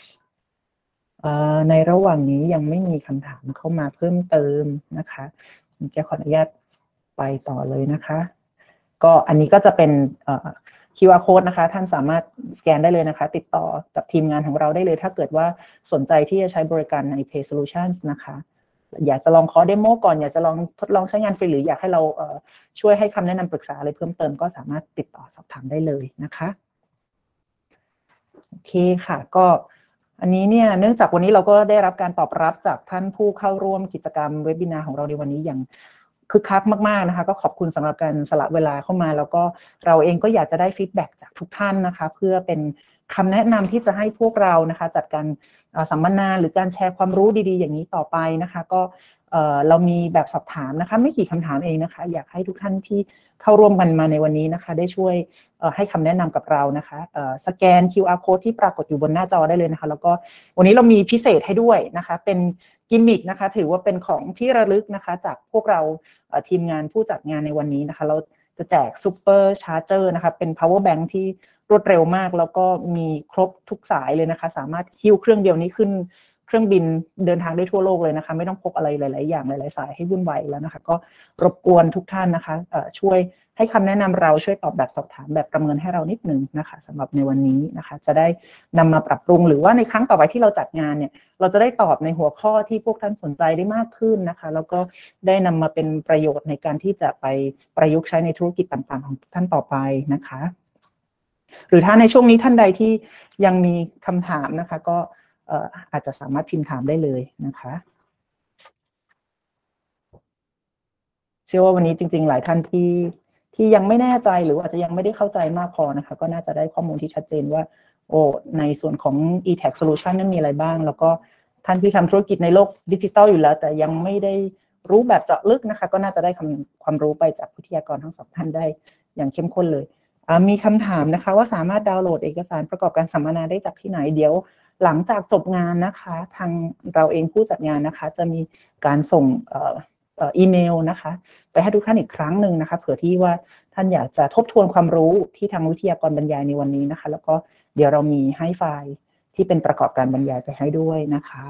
ในระหว่างนี้ยังไม่มีคำถามเข้ามาเพิ่มเติมนะคะแกขออนุญาตไปต่อเลยนะคะก็อันนี้ก็จะเป็นQR code นะคะท่านสามารถสแกนได้เลยนะคะติดต่อกับทีมงานของเราได้เลยถ้าเกิดว่าสนใจที่จะใช้บริการใน Pay Solutions นะคะอยากจะลองขอเดโมก่อนอยากจะลองทดลองใช้งานฟรีหรืออยากให้เราช่วยให้คำแนะนำปรึกษาอะไรเพิ่มเติมก็สามารถติดต่อสอบถามได้เลยนะคะโอเคค่ะก็อันนี้เนี่ยเนื่องจากวันนี้เราก็ได้รับการตอบรับจากท่านผู้เข้าร่วมกิจกรรมเว็บบินาร์ของเราในวันนี้อย่างคึกคักมากๆนะคะก็ขอบคุณสำหรับการสละเวลาเข้ามาแล้วก็เราเองก็อยากจะได้ฟีดแบ็กจากทุกท่านนะคะเพื่อเป็นคำแนะนำที่จะให้พวกเรานะคะจัดการสัมมนาหรือการแชร์ความรู้ดีๆอย่างนี้ต่อไปนะคะก็เรามีแบบสอบถามนะคะไม่กี่คำถามเองนะคะอยากให้ทุกท่านที่เข้าร่วมกันมาในวันนี้นะคะได้ช่วยให้คำแนะนำกับเรานะคะสแกน QR code ที่ปรากฏอยู่บนหน้าจอได้เลยนะคะแล้วก็วันนี้เรามีพิเศษให้ด้วยนะคะเป็นกิมมิคนะคะถือว่าเป็นของที่ระลึกนะคะจากพวกเราทีมงานผู้จัดงานในวันนี้นะคะเราจะแจกซูเปอร์ชาร์เจอร์นะคะเป็น power bank ที่รวดเร็วมากแล้วก็มีครบทุกสายเลยนะคะสามารถหิ้วเครื่องเดียวนี้ขึ้นเครื่องบินเดินทางได้ทั่วโลกเลยนะคะไม่ต้องพกอะไรหลายๆอย่างหลายๆสายให้วุ่นวายแล้วนะคะก็รบกวนทุกท่านนะคะช่วยให้คำแนะนำเราช่วยตอบแบบสอบถามแบบประเมินให้เรานิดนึงนะคะสำหรับในวันนี้นะคะจะได้นำมาปรับปรุงหรือว่าในครั้งต่อไปที่เราจัดงานเนี่ยเราจะได้ตอบในหัวข้อที่พวกท่านสนใจได้มากขึ้นนะคะแล้วก็ได้นำมาเป็นประโยชน์ในการที่จะไปประยุกต์ใช้ในธุรกิจต่างๆของท่านต่อไปนะคะหรือถ้าในช่วงนี้ท่านใดที่ยังมีคำถามนะคะก็อาจจะสามารถพิมพ์ถามได้เลยนะคะเชื่อว่าวันนี้จริงๆหลายท่านที่ยังไม่แน่ใจหรืออาจจะยังไม่ได้เข้าใจมากพอนะคะก็น่าจะได้ข้อมูลที่ชัดเจนว่าในส่วนของ e-tax solution นั้นมีอะไรบ้างแล้วก็ท่านที่ทำธุรกิจในโลกดิจิทัลอยู่แล้วแต่ยังไม่ได้รู้แบบเจาะลึกนะคะก็น่าจะได้ความรู้ไปจากวิทยากรทั้งสองท่านได้อย่างเข้มข้นเลยมีคำถามนะคะว่าสามารถดาวน์โหลดเอกสารประกอบการสัมมนาได้จากที่ไหนเดี๋ยวหลังจากจบงานนะคะทางเราเองผู้จัดงานนะคะจะมีการส่งอีเมลนะคะไปให้ทุกท่านอีกครั้งหนึ่งนะคะเผื่อที่ว่าท่านอยากจะทบทวนความรู้ที่ทางวิทยากรบรรยายในวันนี้นะคะแล้วก็เดี๋ยวเรามีให้ไฟล์ที่เป็นประกอบการบรรยายไปให้ด้วยนะคะ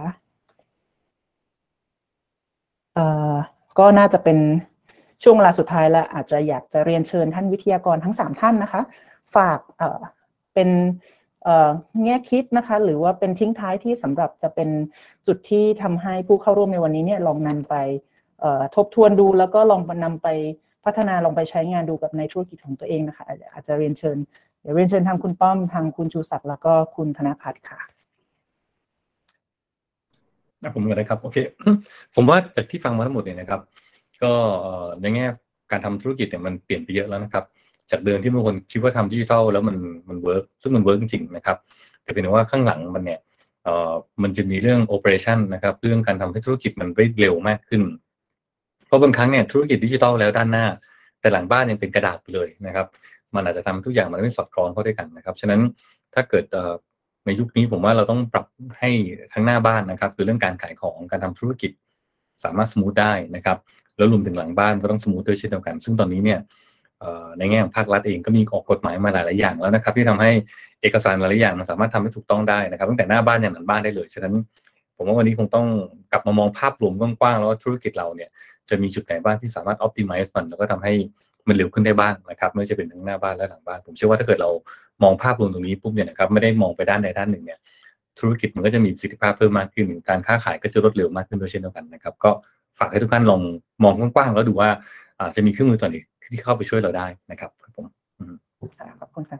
ก็น่าจะเป็นช่วงเวลาสุดท้ายแล้วอาจจะอยากจะเรียนเชิญท่านวิทยากรทั้ง3ท่านนะคะฝากเป็นแง่คิดนะคะหรือว่าเป็นทิ้งท้ายที่สำหรับจะเป็นจุดที่ทำให้ผู้เข้าร่วมในวันนี้เนี่ยลองนำไปทบทวนดูแล้วก็ลองนำไปพัฒนาลองไปใช้งานดูกับในธุรกิจของตัวเองนะคะอาจจะเรียนเชิญทางคุณป้อมทางคุณชูศักดิ์แล้วก็คุณธนภัทรค่ะผมก็ได้ครับโอเคผมว่าจากที่ฟังมาทั้งหมดเนี่ยนะครับก็ในแง่การทำธุรกิจเนี่ยมันเปลี่ยนไปเยอะแล้วนะครับจากเดิมที่บางคนคิดว่าทำดิจิทัลแล้วมันเวิร์กซึ่งมันเวิร์กจริงๆนะครับแต่เป็นว่าข้างหลังมันเนี่ยมันจะมีเรื่องโอเปอเรชั่นนะครับเรื่องการทำให้ธุรกิจมันเร็วมากขึ้นเพราะบางครั้งเนี่ยธุรกิจดิจิทัลแล้วด้านหน้าแต่หลังบ้านยังเป็นกระดาษไปเลยนะครับมันอาจจะทำทุกอย่างมันไม่สอดคล้องเข้าด้วยกันนะครับฉะนั้นถ้าเกิดในยุคนี้ผมว่าเราต้องปรับให้ทั้งหน้าบ้านนะครับคือเรื่องการขายของการทำธุรกิจสามารถสมูทได้นะครับแล้วรวมถึงหลังบ้านก็ต้องสมูทด้วยเช่นเดียวกันซึ่งตอนนี้เนี่ยในแง่ของภาครัฐเองก็มีออกกฎหมายมาหลายๆอย่างแล้วนะครับที่ทำให้เอกสารหลายๆอย่างมันสามารถทำให้ถูกต้องได้นะครับตั้งแต่หน้าบ้านยันหลังบ้านได้เลยฉะนั้นผมว่าวันนี้คงต้องกลับมามองภาพรวมกว้างๆแล้วว่าธุรกิจเราเนี่ยจะมีจุดไหนบ้างที่สามารถ optimize มันแล้วก็ทำให้มันเร็วขึ้นได้บ้างนะครับไม่ว่าจะเป็นทั้งหน้าบ้านและหลังบ้านผมเชื่อว่าถ้าเกิดเรามองภาพรวมตรงนี้ปุ๊บเนี่ยนะครับไม่ได้มองไปด้านใดด้านหนึ่งเนี่ยธุรกิจมันก็จะมีประสิทธิภาพเพิ่มมากขึ้นการค้าขายก็จะรวดเร็วมากขึ้นด้วยเช่นเดียวกันนะครับก็ฝากให้ทุกท่านลองมองกว้างๆแล้วดูว่าจะมีเครื่องมือตัวไหนที่เข้าไปช่วยเราได้นะครับครับผมขอบคุณค่ะ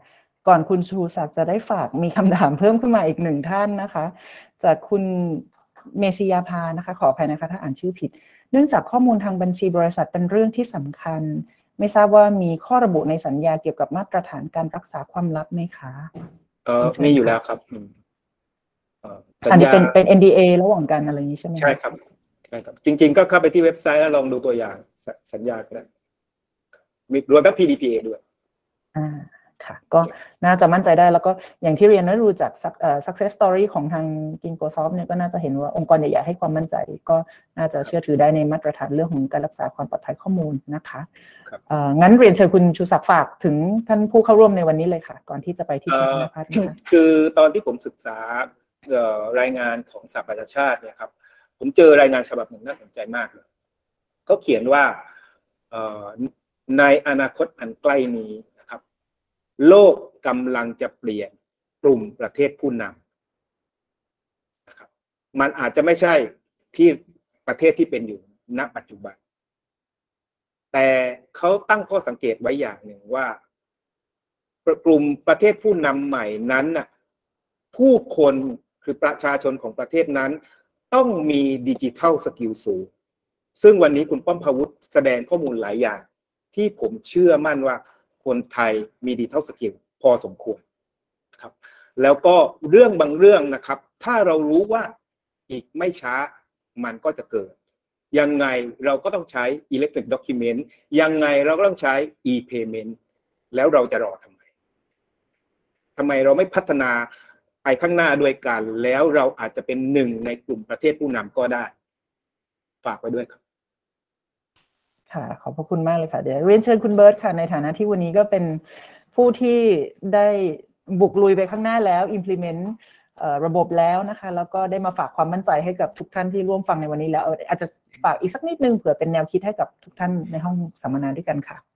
ก่อนคุณชูศักดิ์จะได้ฝากมีคำถามเพิ่มขึ้นมาอีกหนึ่งท่านนะคะจากคุณเมซิยาภานะคะขออภัยนะคะถ้าอ่านชื่อผิดเนื่องจากข้อมูลทางบัญชีบริษัทเป็นเรื่องที่สำคัญไม่ทราบว่ามีข้อระบุในสัญญาเกี่ยวกับมาตรฐานการรักษาความลับไหมคะมีอยู่แล้วครับอันนี้เป็น NDA ระหว่างกันอะไรอย่างนี้ใช่ไหมใช่ครับใช่ครับจริงๆก็เข้าไปที่เว็บไซต์แล้วลองดูตัวอย่างสัญญาก็ได้มีรวมทั้ง PDPA ด้วยค่ะก็น่าจะมั่นใจได้แล้วก็อย่างที่เรียนได้รู้จากsuccess story ของทาง Kinkosoft เนี่ยก็น่าจะเห็นว่าองค์กรใหญ่ๆให้ความมั่นใจก็น่าจะเชื่อถือได้ในมาตรฐานเรื่องของการรักษาความปลอดภัยข้อมูลนะคะงั้นเรียนเชิญคุณชูศักดิ์ฝากถึงท่านผู้เข้าร่วมในวันนี้เลยค่ะก่อนที่จะไปที่คุณธนภัทรคือตอนที่ผมศึกษารายงานของสหประชาชาติเนี่ยครับผมเจอรายงานฉบับหนึ่งน่าสนใจมากเลยเขาเขียนว่าในอนาคตอันใกล้นี้นะครับโลกกำลังจะเปลี่ยนกลุ่มประเทศผู้นำนะครับมันอาจจะไม่ใช่ที่ประเทศที่เป็นอยู่ณปัจจุบันแต่เขาตั้งข้อสังเกตไว้อย่างหนึ่งว่ากลุ่มประเทศผู้นำใหม่นั้นน่ะผู้คนคือประชาชนของประเทศนั้นต้องมีดิจิทัลสกิลสูงซึ่งวันนี้คุณป้อมพาวุฒิแสดงข้อมูลหลายอย่างที่ผมเชื่อมั่นว่าคนไทยมีดิจิทัลสกิลพอสมควรครับแล้วก็เรื่องบางเรื่องนะครับถ้าเรารู้ว่าอีกไม่ช้ามันก็จะเกิดยังไงเราก็ต้องใช้ Electronic Document ยังไงเราก็ต้องใช้ e-payment แล้วเราจะรอทำไมเราไม่พัฒนาไปข้างหน้าด้วยกันแล้วเราอาจจะเป็นหนึ่งในกลุ่มประเทศผู้นำก็ได้ฝากไว้ด้วยครับค่ะขอบพระคุณมากเลยค่ะเดี๋ยวเรียนเชิญคุณเบิร์ตค่ะในฐานะที่วันนี้ก็เป็นผู้ที่ได้บุกลุยไปข้างหน้าแล้ว implement ระบบแล้วนะคะแล้วก็ได้มาฝากความมั่นใจให้กับทุกท่านที่ร่วมฟังในวันนี้แล้วอาจจะฝากอีกสักนิดนึงเผื่อเป็นแนวคิดให้กับทุกท่านในห้องสัมมนาด้วยกันค่ะ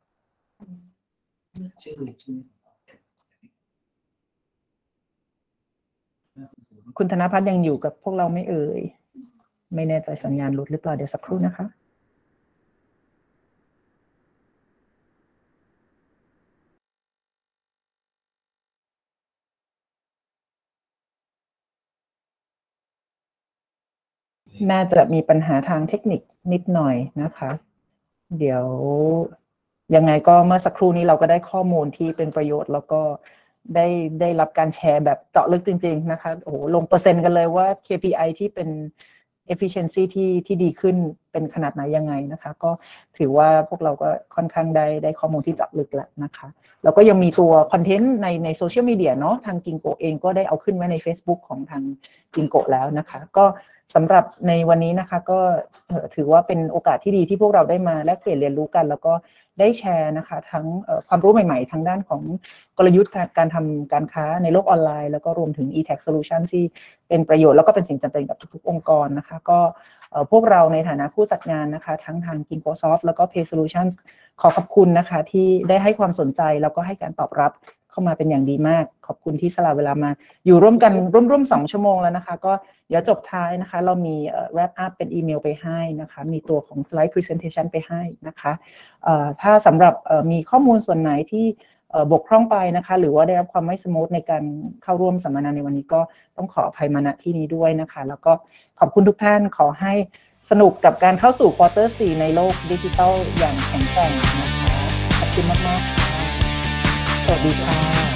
คุณธนภัทรยังอยู่กับพวกเราไม่เอ่ยไม่แน่ใจสัญญาณหลุดหรือเปล่าเดี๋ยวสักครู่นะคะน่าจะมีปัญหาทางเทคนิคนิดหน่อยนะคะเดี๋ยวยังไงก็เมื่อสักครู่นี้เราก็ได้ข้อมูลที่เป็นประโยชน์แล้วก็ได้รับการแชร์แบบเจาะลึกจริงๆนะคะโอ้โหลงเปอร์เซ็นต์กันเลยว่า KPI ที่เป็น efficiency ที่ดีขึ้นเป็นขนาดไหนยังไงนะคะก็ถือว่าพวกเราก็ค่อนข้างได้ข้อมูลที่เจาะลึกแล้วนะคะแล้วก็ยังมีตัวคอนเทนต์ในโซเชียลมีเดียเนาะทาง Kinko เองก็ได้เอาขึ้นไว้ใน Facebook ของทาง Kinko แล้วนะคะก็สำหรับในวันนี้นะคะก็ถือว่าเป็นโอกาสที่ดีที่พวกเราได้มาแลกเปลี่ยนเรียนรู้กันแล้วก็ได้แชร์นะคะทั้งความรู้ใหม่ๆทางด้านของกลยุทธ์การทำการค้าในโลกออนไลน์แล้วก็รวมถึง e-tax solution ที่เป็นประโยชน์แล้วก็เป็นสิ่งจำเป็นกับทุกๆองค์กรนะคะก็พวกเราในฐานะผู้จัดงานนะคะทั้งทาง Kinkosoft แล้วก็ Pay Solutions ขอบคุณนะคะที่ได้ให้ความสนใจแล้วก็ให้การตอบรับเข้ามาเป็นอย่างดีมากขอบคุณที่สละเวลามาอยู่ร่วมกันร่วม2ชั่วโมงแล้วนะคะก็เดี๋ยวจบท้ายนะคะเรามี wrap up เป็นอีเมลไปให้นะคะมีตัวของ slide presentation ไปให้นะคะถ้าสำหรับมีข้อมูลส่วนไหนที่บกพร่องไปนะคะหรือว่าได้รับความไม่สมูทในการเข้าร่วมสัมมนาในวันนี้ก็ต้องขออภัยมาณที่นี้ด้วยนะคะแล้วก็ขอบคุณทุกท่านขอให้สนุกกับการเข้าสู่ Quarter 4ในโลกดิจิทัลอย่างแข็งแกร่งนะคะขอบคุณมากๆค่ะสวัสดีค่ะ